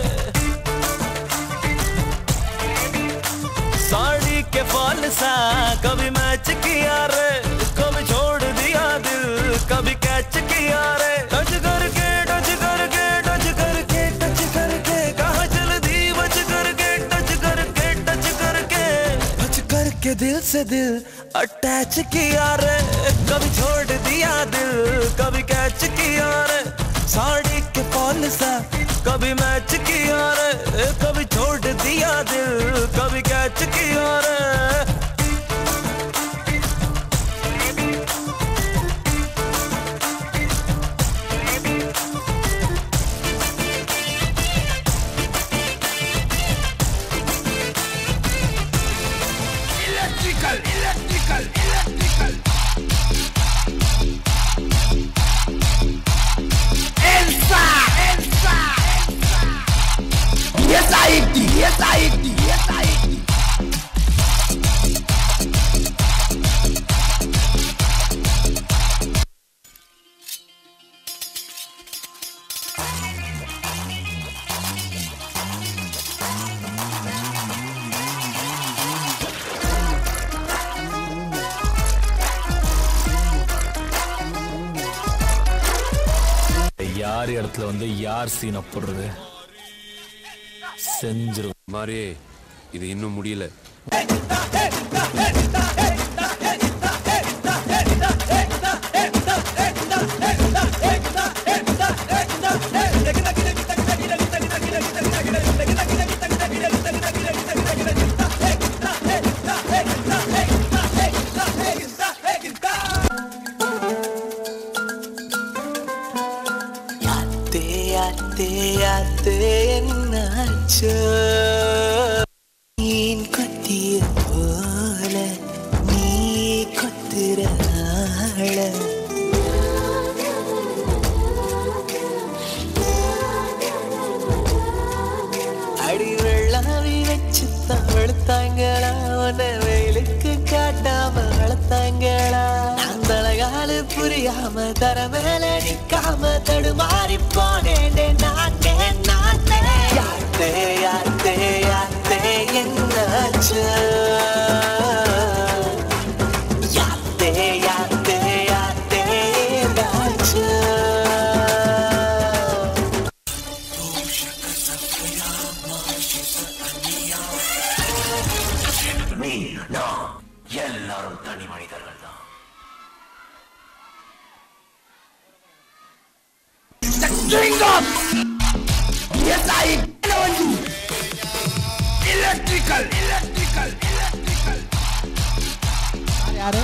साड़ी के फॉल सा कभी मैच किया रे, कभी छोड़ दिया दिल, कभी कैच किया रे। टच करके टच करके टच करके टच करके कहाँ चल दी बच करके टच करके टच करके टच करके दिल से दिल अटैच किया रे, कभी छोड़ दिया दिल, कभी कैच किया रे। साड़ी के फॉल सा कभी मैच किया रे, कभी छोड़ दिया दिल, कभी कैच किया रे। யார் இடத்துல வந்து யார் சீனை போடுறது செஞ்சிரும் மாதிரி இது இன்னும் முடியல. என்னாச்சோ மீன் கொத்திய போல நீ கொத்துற ஆள அடி வெள்ளாவி வச்சு தவழ்த்தாங்களா உன்னை வெயிலுக்கு காட்டாம வளர்த்தாங்களா நான் தலகாலு புரியாம தர மேல நிக்காம தடுமாறி போனேன் நானே நானே யாத்தே யாத்தே யாத்தே என்னாச்சு யாத்தே யாத்தே யாத்தே என்னாச்சு நீ நான் எல்லாரும் தனி மனிதர்கள் தான். Yes, I know you. Electrical, electrical, electrical. யாரு?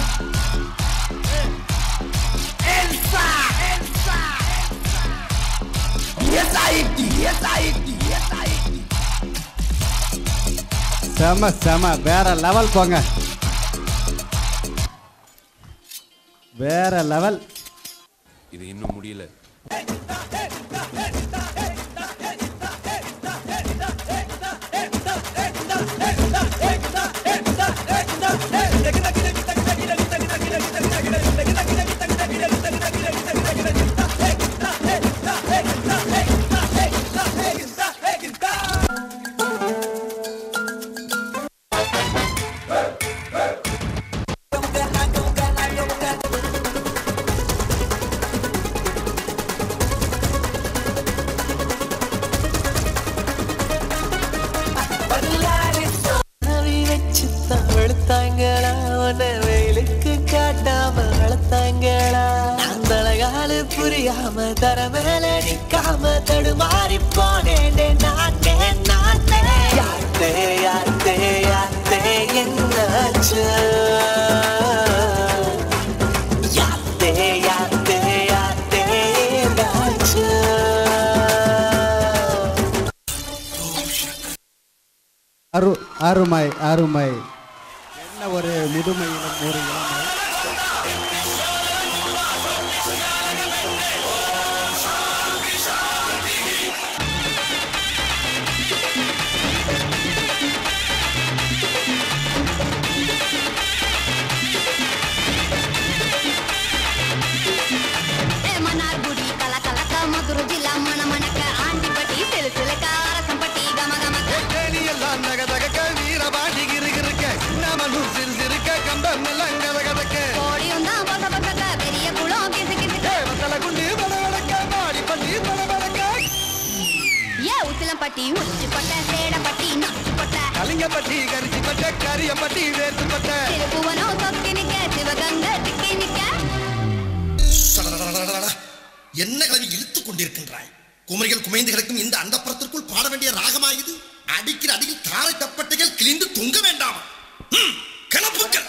Elsa, Elsa, Elsa. Yes, I do. Yes, I do. Yes, I do. செம செம வேற லெவல் போங்க, வேற லெவல். இது இன்னும் முடியல. வளர்த்தாங்களா உன்னை வெயிலுக்கு காட்டாம வளர்த்தாங்களா நான் தலகாலு புரியாம தர மேல நிக்காம தடுமாறி போனேன் நானே நானே யாத்தே யாத்தே யாத்தே என்னாச்சு யாத்தே யாத்தே யாத்தே என்னாச்சு அருமை அருமை என்ன ஒரு முதுமையிலும் ஒரு இளமை பட்டி உச்சி பட்ட சேட பட்டி நச்சு பட்ட கலிங்க பட்டி கரிசி பட்ட கரிய பட்டி வேத்து பட்ட திருப்புவனோ சொக்கி நிக்க சிவகங்க திக்கி நிக்க என்ன கலவி இழுத்துக் கொண்டிருக்கின்றாய் குமரிகள் குமைந்து கிடக்கும் இந்த அந்தப்புறத்திற்குள் பாட வேண்டிய ராகமா இது அடிக்கிற அடியில் தாரை தப்பட்டைகள் கிழிந்து தொங்க வேண்டாமா கிளப்புக்கள்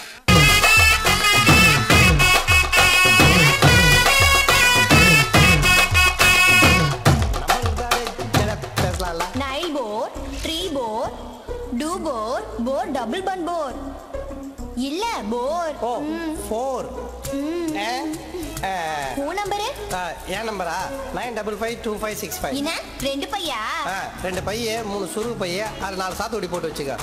नाइल बोर ट्री बोर डू बोर बोर डबल बन बोर இல்ல போர் ஓ 4 ஃபோன் நம்பர் ஏன் நம்பரா 95525565 என்ன ரெண்டு பையா ரெண்டு பைய மூணு சுருக்கு பைய அது நாலு சாத்துக்குடி போட்டு வச்சுக்க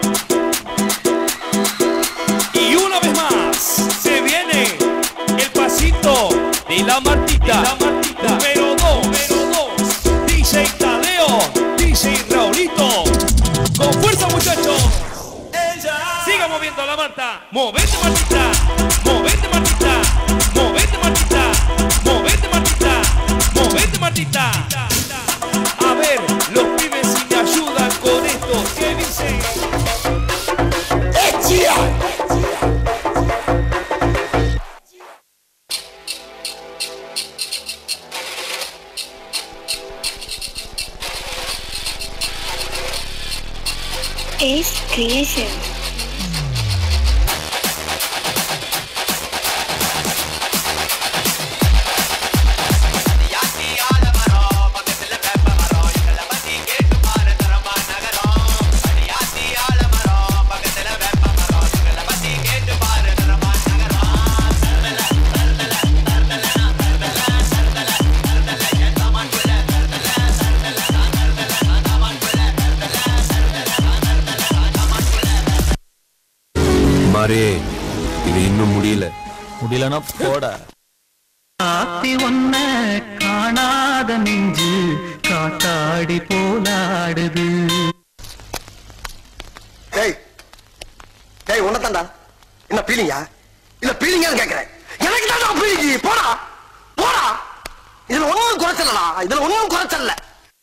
Y una vez más se viene el pasito de la Martita, número 2, DJ Tadeo, DJ Raulito, con fuerza muchachos, siga moviendo la Marta, movete Martita, movete Martita, movete Martita, movete Martita, movete Martita, a ver, los pibes si me ayudan con esto, ¿qué dicen? ¡Echia! Ace Creation. மாரே இது இன்னும் முடியலனா போட ஆத்தி ஒன்ன காணாத நெஞ்சு காத்தாடி போலாடுது டேய் டேய் உன்னதான்டா என்ன பீலிங்கா இல்ல பீலிங்கான்னு கேக்குறேன் எனக்கு தான் பீலிங்கி போடா போடா இதுல ஒண்ணும் குறைச்சலடா இதுல ஒண்ணும் குறைச்சல்ல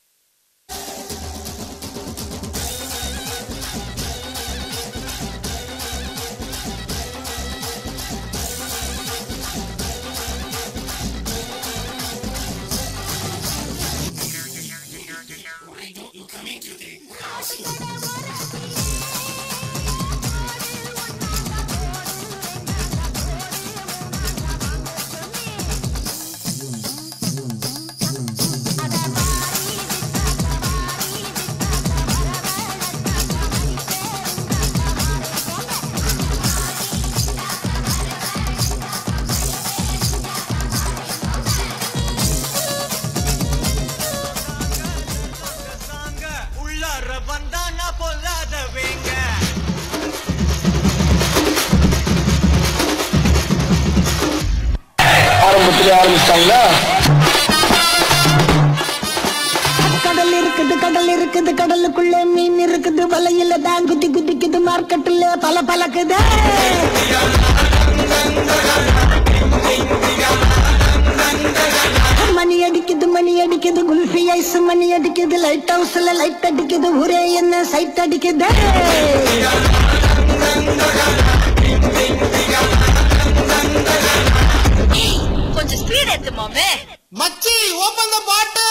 ஆரம்பிச்சிட்டாங்களா கடல் இருக்குது கடல் இருக்குது கடலுக்குள்ள மீன் இருக்குது வலையில தான் குத்தி குதிக்குது மார்க்கெட்டுல பல பலக்குது மணி அடிக்குது குல்ஃபி ஐஸ் மணி அடிக்குது லைட் ஹவுஸ்ல லைட் அடிக்குது ஒரே என்ன சைட் அடிக்குது கொஞ்சம் ஸ்பீட் ஏத்து மாமே மச்சி ஓபன் தி பாட்டில்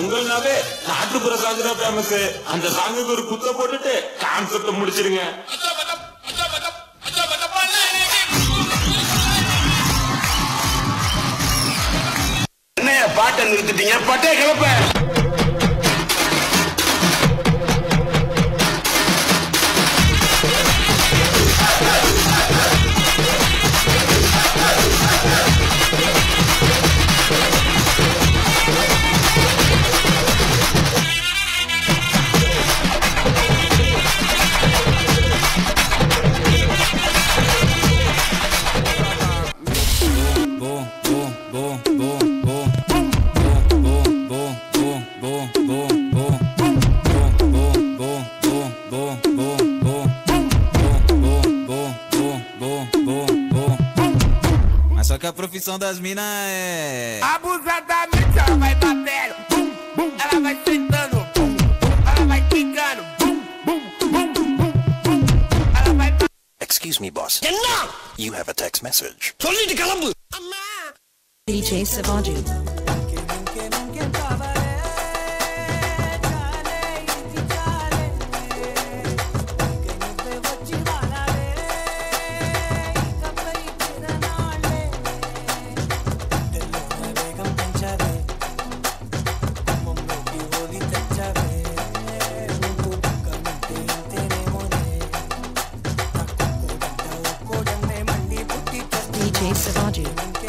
பொங்கல்னாவே நாட்டுப்புற சாங் தான் ஃபேமஸ். அந்த சாங்குக்கு ஒரு குத்த போட்டுட்டு கான்செப்ட் முடிச்சிருங்க. என்ன பாட்டை நிறுத்திட்டீங்க? பட்டே கிளப்ப. Só que a profissão das minas é Abusadamente ela vai batendo, bum, bum, ela vai sentando, bum, bum, ela vai quicando, bum, bum, bum, bum, bum, ela vai. Excuse me, boss. You have a text message. சொல்லிட்டு கிளம்பு. DJ Savaju. DJ Savaju.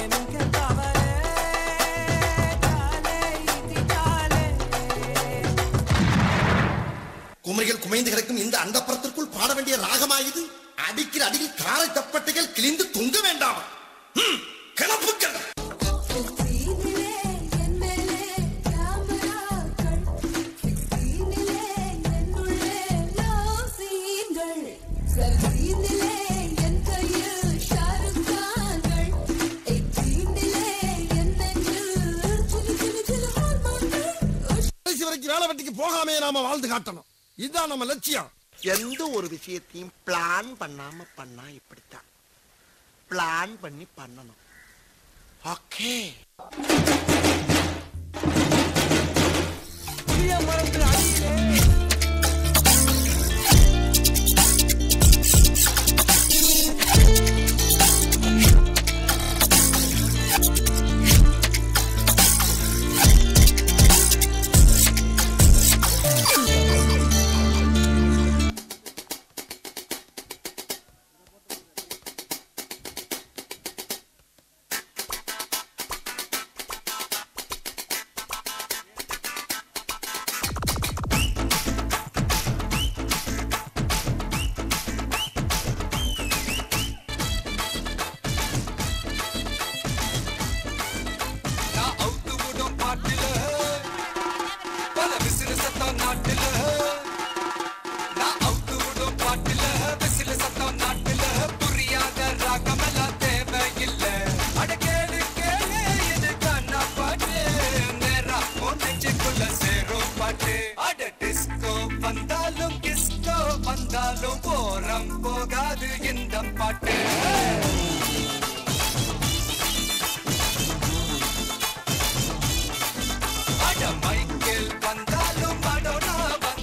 குமரிகள் குமைந்து கிடக்கும் இந்த அண்டப்பரத்திற்குள் பாட வேண்டிய ராகமாயுது. அடிக்கிற அடியில் காலை தப்பட்டைகள் கிழிந்து தொங்க வேண்டாம். கிளப்புக்கள். வேலை வெட்டிக்கு போகாமே நாம வாழ்ந்து காட்டணும். இதுதான் நம்ம லட்சியம். எந்த ஒரு விஷயத்தையும் பிளான் பண்ணாம பண்ணா இப்படித்தான். பிளான் பண்ணி பண்ணணும். ஓகே. வந்தாலும் போரம் போகாது இந்த பாட்டு. அட மைக்கேல் வந்தாலும் மடோனா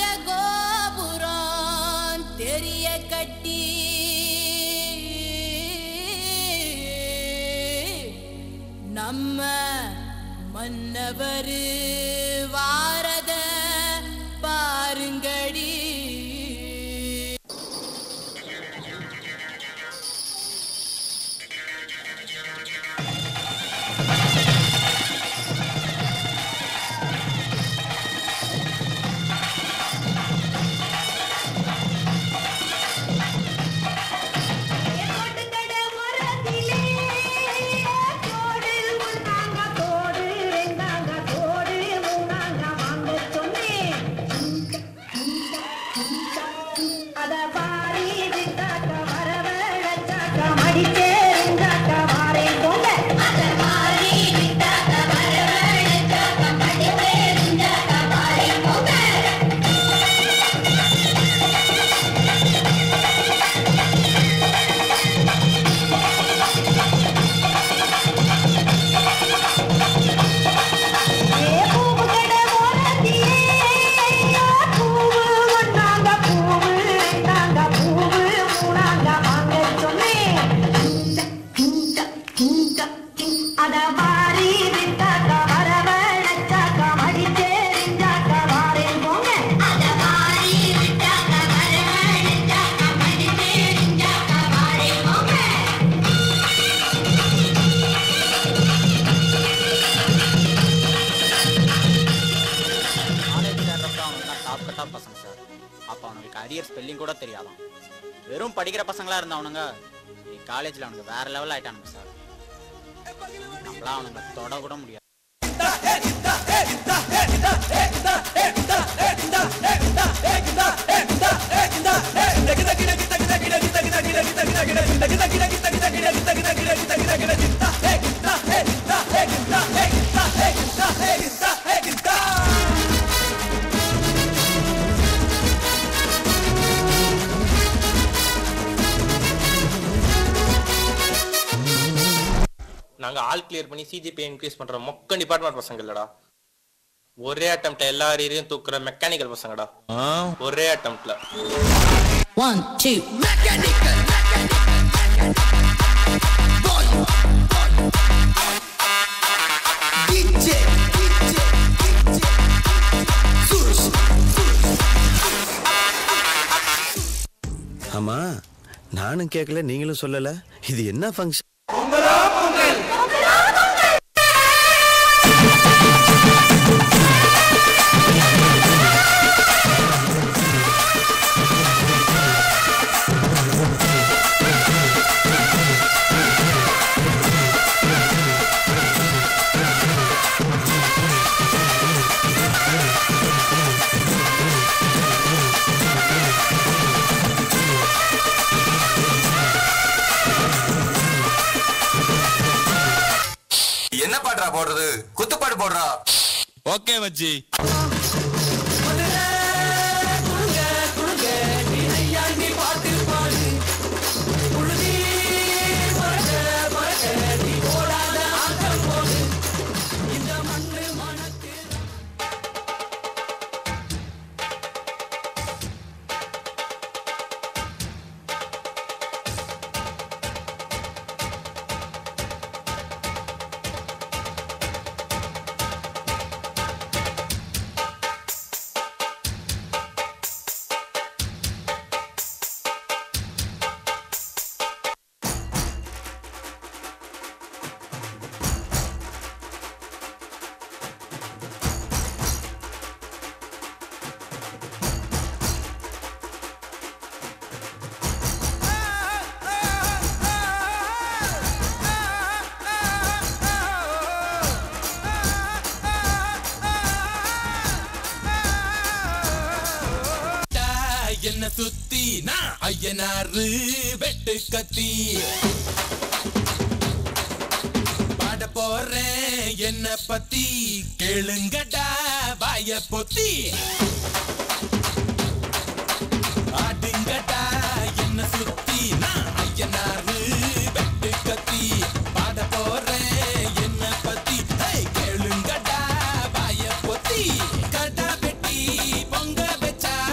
கோபுரம் தெரிய கட்டி நம்ம மன்னவரு வாரத பாருங்கடி. வெறும் படிக்கிற பசங்களா இருந்தவனுங்க காலேஜ்ல அவனுக்கு வேற லெவல் ஆயிட்டானுங்க சார். நம்மளா அவனுங்க தொட கூட முடியாது. நாங்க ஆல் கிளியர் பண்ணி சிஜிபி இன்க்ரீஸ் பண்ற மொக்க டிபார்ட்மெண்ட் பசங்க இல்லடா. ஒரே அட்டெம்ப்ட்ல எல்லா ஏரியாவையும் தூக்குற மெக்கானிக்கல் பசங்கடா. ஒரே அட்டெம்ப்ட்ல 1 2 மெக்கானிக்கல் ஆமா, நானும் கேட்கல, நீங்களும் சொல்லல. இது என்ன ஃபங்க்ஷன்? என்ன பாடுறா போடுறது? குத்துப்பாடு போடுறா. ஓகே மச்சி. என்ன சுத்தி நான் ஐயனாரு வெட்டு கத்தி பாட போறேன் என்ன பத்தி கேளுங்கடா வாய பொத்தி ஆடுங்கடா என்ன சுத்தி நான் ஐயனாரு வெட்டு கத்தி பாட போறேன் என்ன பத்தி கேளுங்கடா வாய பொத்தி கடா வெட்டி பொங்க வச்சா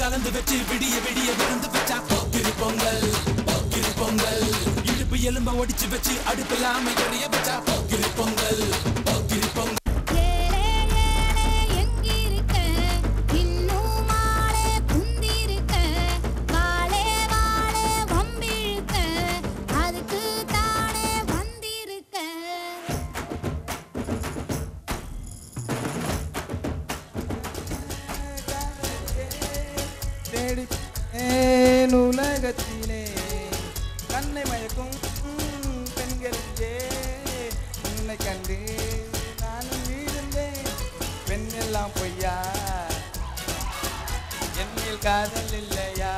கலந்து வச்சு விடிய விடிய விருந்து வச்சா போக்கிரி பொங்கல் போக்கிரி பொங்கல் இடுப்பு எலும்ப ஒடிச்சு வச்சு அடுப்பில்லாம எறிய வச்சா போக்கிரி பொங்கல் போக்கிரி பொங்கல் உலகத்திலே கண்ணை மயக்கும் பெண்களிலே உன்னை கண்டு நானும் வீழ்ந்தேன். பெண்ணெல்லாம் பொய்யா, என்னில் காதல் இல்லையா,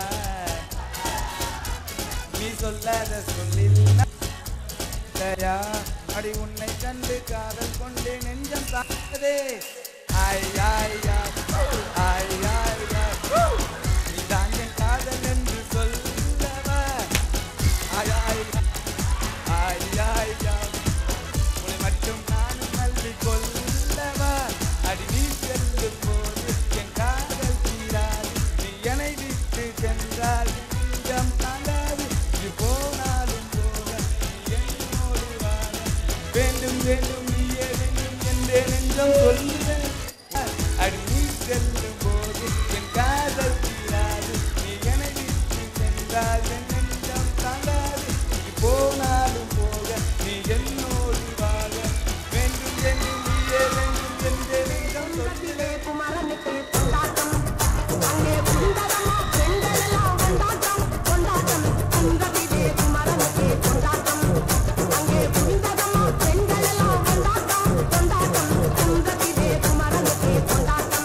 நீ சொல்லாத சொல்லில்லையா, அடி உன்னை கண்டு காதல் கொண்டு நெஞ்சம் தாக்குதே. ஆய் ஆய் ஆய் ஆய் நீதான் என் காதல் என்று சொல்லவா. ஆய் ஆய் ஆய் ஆய் உன்னை மட்டும் நானும் நல்வி கொள்ளவா. அடி நீ செல்லும் போது என் காதல் தீராது, நீ என்னை விட்டு சென்றால் நெஞ்சம் தாங்காது. நீ போனாலும் போக நீ என்னோடு வாழ வேண்டும் வேண்டும், நீயே வேண்டும் என்றே நெஞ்சம் சொல்லுவேன். அடி நீ செல்லும் போது என் காதல் தீராது, நீ என்னை விட்டு சென்றால் என் நெஞ்சம் தாங்காது. நீ போனாலும் போக நீ என்னோடு வாழ வேண்டும் வேண்டும், நீயே வேண்டும் என்றே நெஞ்சம் சொல்லுவேன். குமரனுக்கு கொண்டாட்டம், அங்கே குந்தரமா பெண்களெல்லாம் கொண்டாட்டம் கொண்டாட்டம். குந்தவிலே குமரனுக்கு கொண்டாட்டம், அங்கே குந்தரமா பெண்களெல்லாம் கொண்டாட்டம் கொண்டாட்டம். குந்தவிலே குமரனுக்கு கொண்டாட்டம்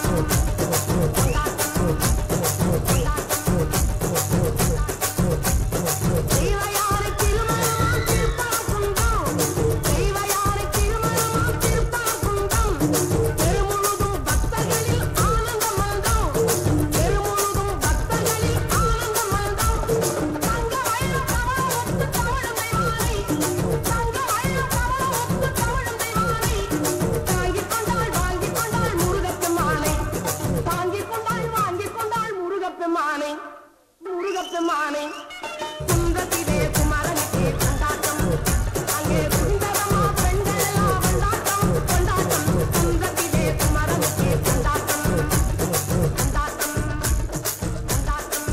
தெய்வயாரை திருமணமாம் திருப்பரங்குன்றம், தெய்வயாரை திருமணமாம் திருப்பரங்குன்றம். தெருமுழுதும் பக்தர்களில் ஆனந்த மல்கம், தெருமுழுதும் பக்தர்களில் ஆனந்த மல்கம். தங்க வயல் கவளம் ஒத்து தவழுமை மாலை, தங்க வயல் கவளம் ஒத்து தவழுமை மாலை. தாங்கிக் கொண்டாள் வாங்கிக் கொண்டாள் முருகப்பெருமானை, தாங்கிக் கொண்டாள் வாங்கிக் கொண்டாள் முருகப்பெருமானை முருகப்பெருமானை. குந்தத்திலே குமரனுக்கு கொண்டாட்டம், அங்கே குந்தரமா பெண்களெல்லாம் கொண்டாட்டம் கொண்டாட்டம். குந்தத்திலே குமரனுக்கு கொண்டாட்டம் கொண்டாட்டம் கொண்டாட்டம்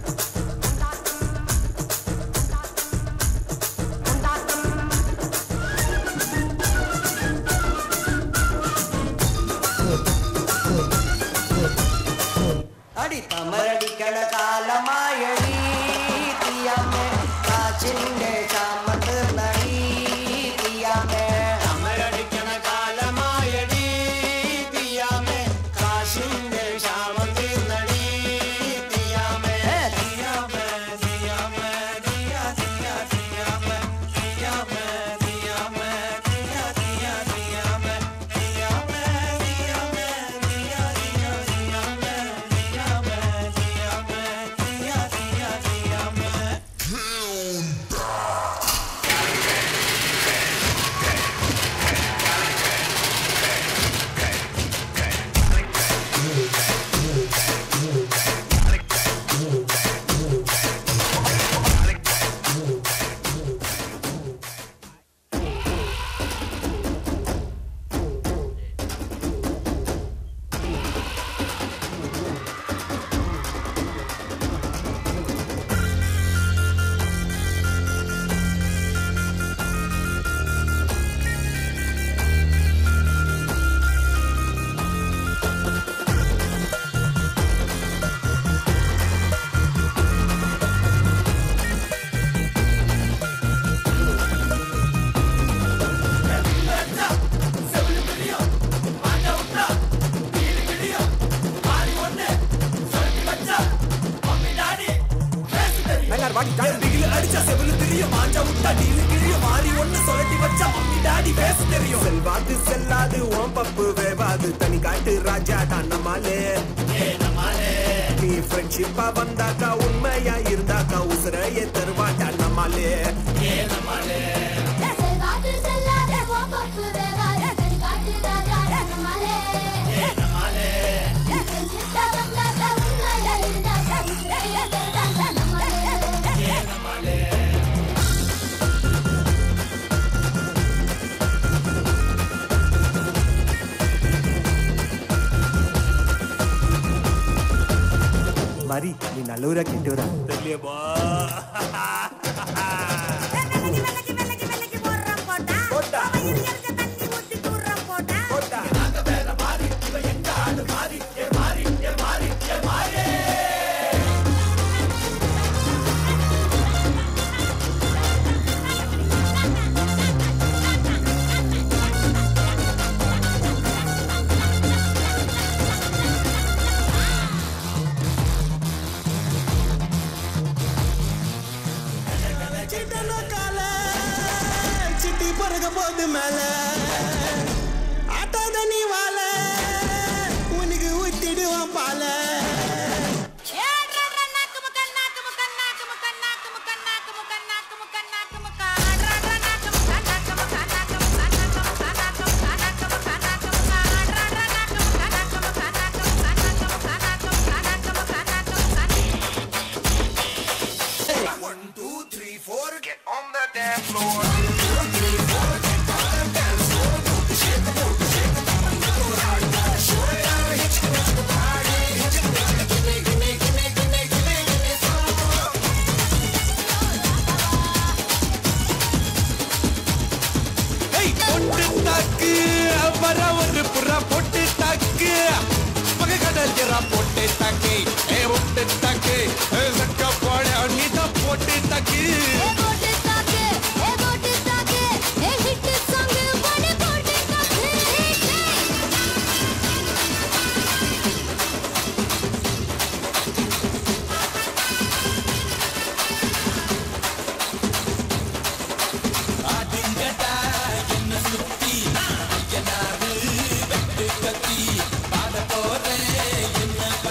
அடி தமரடிக்கட காலமாயடி தீயாமே காச்சிண்டே சாமத்து நடி தீயாமே. தமரடிக்கட காலமாயடி தீயாமே காச்சிண்டே சாமத்து நடி தீயாமே. தீயாமே தீயாமே தீயா தீயா தீயாமே தீயாமே தீயாமே தீயா தீயா தீயாமே தீயாமே தீயாமே தீயா தீயா தீயாமே. செல்வாது செல்லாது ஓம் பப்பு வேவாது தனி காட்டு ராஜா தான் நம்மாலே. நீ ஃப்ரெண்ட்ஷிப்பா வந்தாக்கா உண்மையா இருந்தாக்கா உசுரையே தருவாட்டா நம்மாலே. செல்வாது செல்லாத ஓம் பப்பு வேவாது தனி காட்டு ராஜா நம்மாலே. ஃப்ரெண்ட்ஷிப்பா வந்தாக்கா உண்மையா இருந்தாக்கா நல்லூரா கெட்டூரா தெரியலையேப்பா. சிட்டி பறக்க போது மேல ஆட்டாத நீ வாழ உனக்கு ஊத்திடுவான் பால பொட்டு தாக்கு பக கடல் ஜரா பொட்டு தாக்கு ஒட்டு தாக்கு சக்க போட நீதான் போட்டு தாக்கு என்ன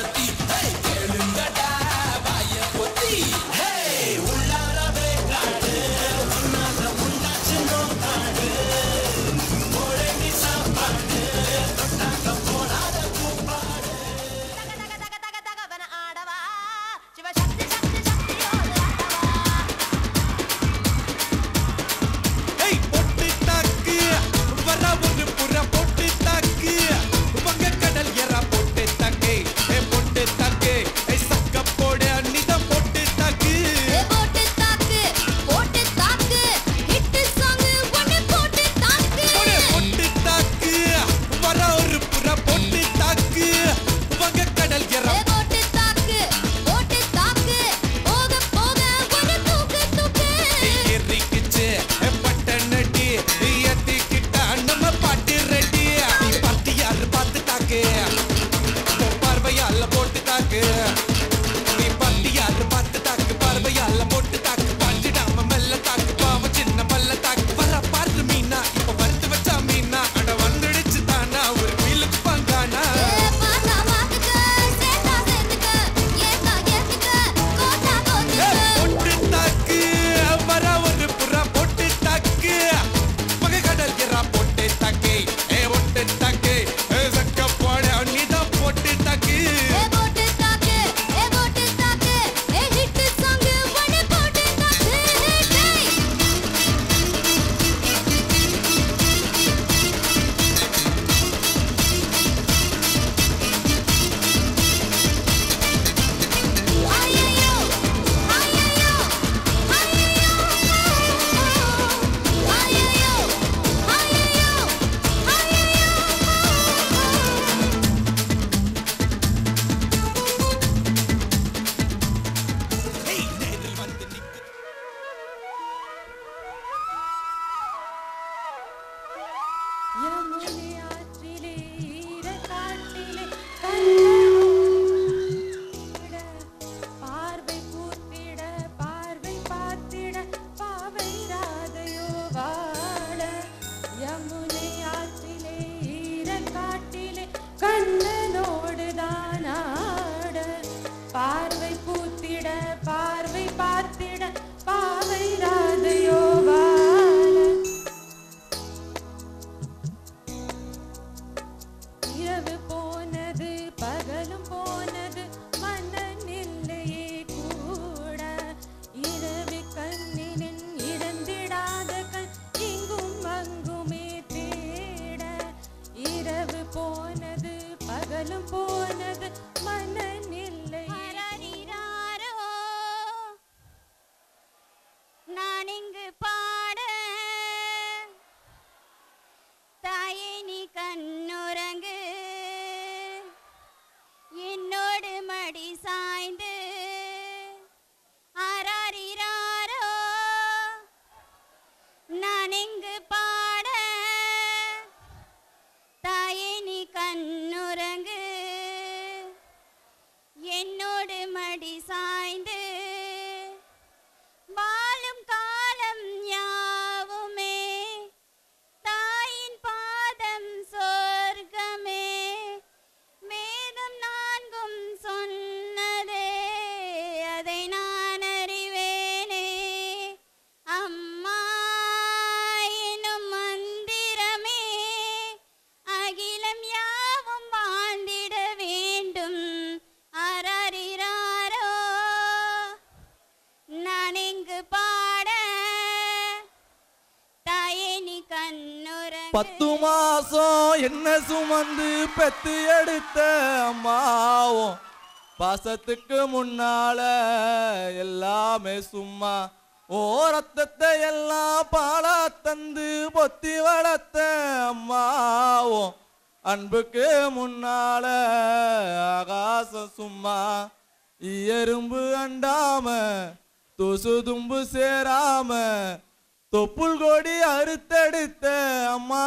10 மாசம் என்ன சுமந்து பெத்து எடுத்த அம்மாவும் பாசத்துக்கு முன்னால எல்லாமே சும்மா ஓ ரத்தத்தை எல்லாம் பாலா தந்து பொத்தி வளர்த்த அம்மாவும் அன்புக்கு முன்னால ஆகாசம் சும்மா எறும்பு அண்டாம துசு தும்பு சேராம தொப்புள் கொடி அறுத்தெடுத்த அம்மா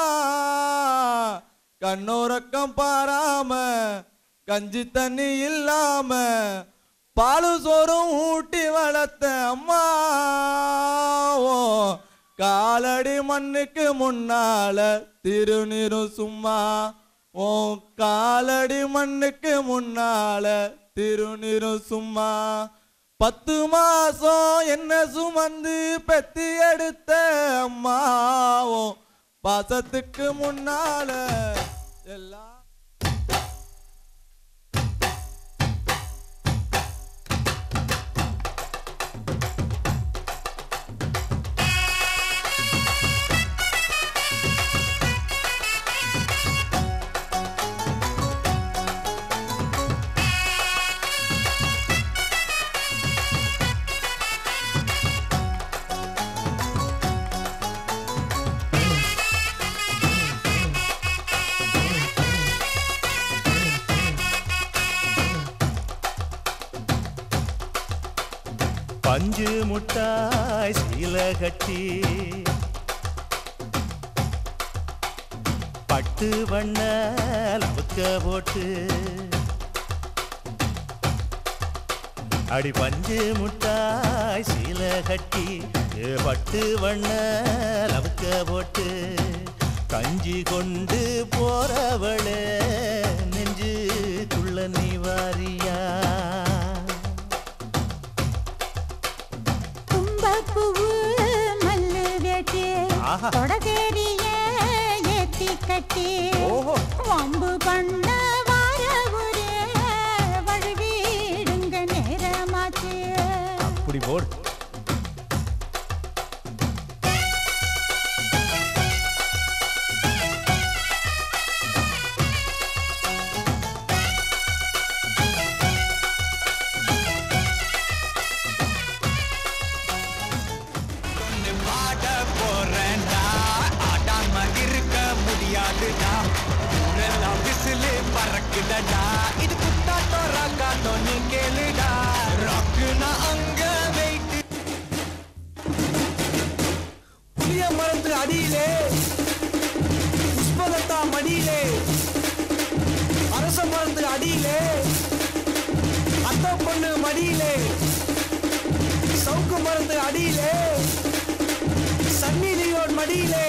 கண்ணோரக்கம் பாராம கஞ்சி தண்ணி இல்லாம பாலு சோறும் ஊட்டி வளர்த்த அம்மா காலடி மண்ணுக்கு முன்னால திருநீரும் சும்மா ஓ காலடி மண்ணுக்கு முன்னால திருநீரும் சும்மா 10 மாசம் என்ன சுமந்து பெத்து எடுத்த அம்மாவும் பாசத்துக்கு முன்னால எல்லாம் பஞ்சு முட்டாய் சீல கட்டி பட்டு வண்ண லவுக்க போட்டு அடி பஞ்சு முட்டாய் சீல கட்டி பட்டு வண்ண லவுக்க போட்டு கஞ்சி கொண்டு போறவளே நெஞ்சுக்குள்ள நீ வாரியா தொடகேரிய ஏத்தி கட்டி வம்பு பண்ண வார ஊரே வழுவிடுங்க நேரமாச்சு அப்படி போடு இது குத்தாட்டோ ராக்காட்டோ நீ கேளுடா ராக்குனா அங்க வெயிட்டு புளிய மரத்து அடியிலே புஷ்பலதா மடியிலே அரச மரத்து அடியிலே அத்த பொண்ணு மடியிலே சவுக்கு மரத்து அடியிலே சன்னி லியோன் மடியிலே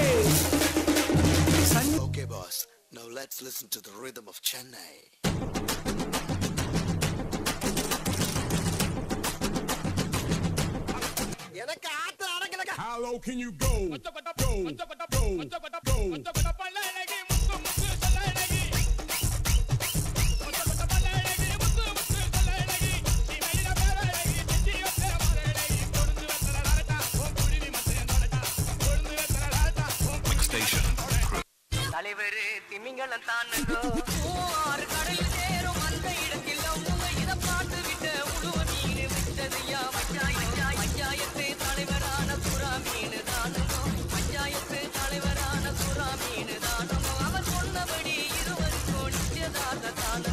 Okay boss, now let's listen to the rhythm of Chennai. How low can you go? தலைவரு திமிங்கலம் தானோ ஆறு கடலில் சேரும் அந்த இடத்தில் இத பாட்டு விட்ட உழுவ மீன் விட்டதையா பஞ்சாயத்து தலைவரான சுறா மீன் தானோ பஞ்சாயத்து தலைவரான சுறா மீன் தானோ அவர் சொன்னபடி இருவருக்கும் நிச்சயதாக தானோ.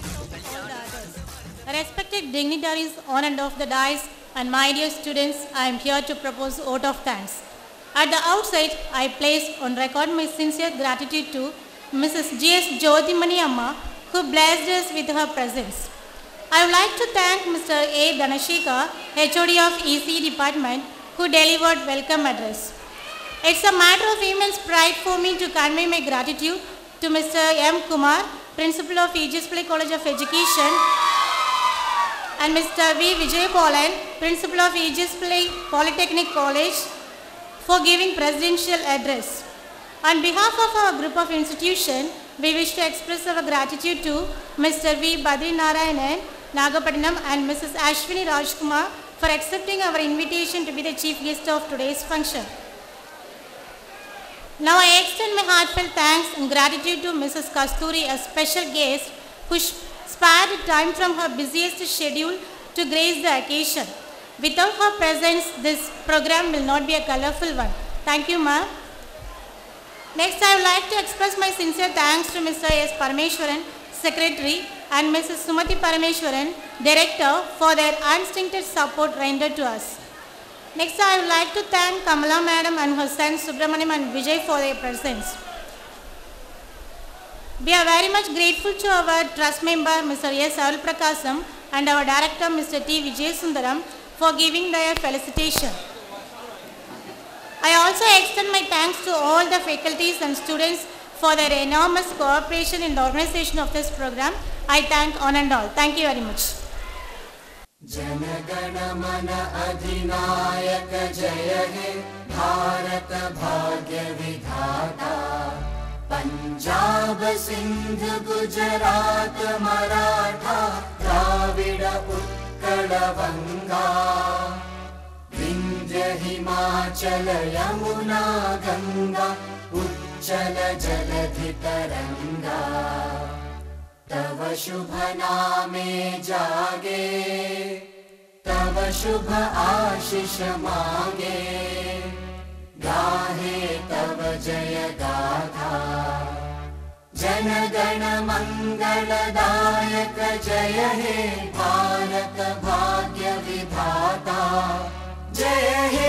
Respected dignitaries on and off the dais and my dear students, I am here to propose vote of thanks. At the outset, I place on record my sincere gratitude to Mrs. G.S. Jyothimani Amma, who blessed us with her presence. I would like to thank Mr. A. Dhanashika, HOD of EC Department, who delivered welcome address. It's a matter of immense pride for me to convey my gratitude to Mr. M. Kumar, Principal of Aegis Play College of Education, and Mr. V. Vijay Polan, Principal of Aegis Play Polytechnic College, for giving presidential address. On behalf of our group of institution, we wish to express our gratitude to Mr. V. Badri Narayanan, Nagapattinam, and Mrs. Ashwini Rajkumar for accepting our invitation to be the chief guest of today's function. Now I extend my heartfelt thanks and gratitude to Mrs. Kasturi, a special guest who spared time from her busiest schedule to grace the occasion. Without her presence, this program will not be a colorful one. Thank you, ma'am. Next, I would like to express my sincere thanks to Mr. S. Parameshwaran, Secretary, and Mrs. Sumati Parameshwaran, Director, for their unstinted support rendered to us. Next, I would like to thank Kamala Madam and her sons Subramaniam and Vijay for their presence. We are very much grateful to our trust member Mr. S. Arul Prakasam and our Director Mr. T. Vijay Sundaram for giving their felicitation. I also extend my thanks to all the faculties and students for their enormous cooperation in the organization of this program. I thank on and all. Thank you very much. जनगण मन अधिनायक जय हे भारत भाग्य विधाता पंजाब सिंध गुजरात मराठा द्राविड उत्कल बंगा विंध्य हिमाचल यमुना गंगा उच्चल जलधि तरंगा तव शुभ नामे जागे तव शुभ आशीष मांगे गाहे तव जय गाथा जन गण मंगलदायक जय हे भारत भाग्य विधाता जय हे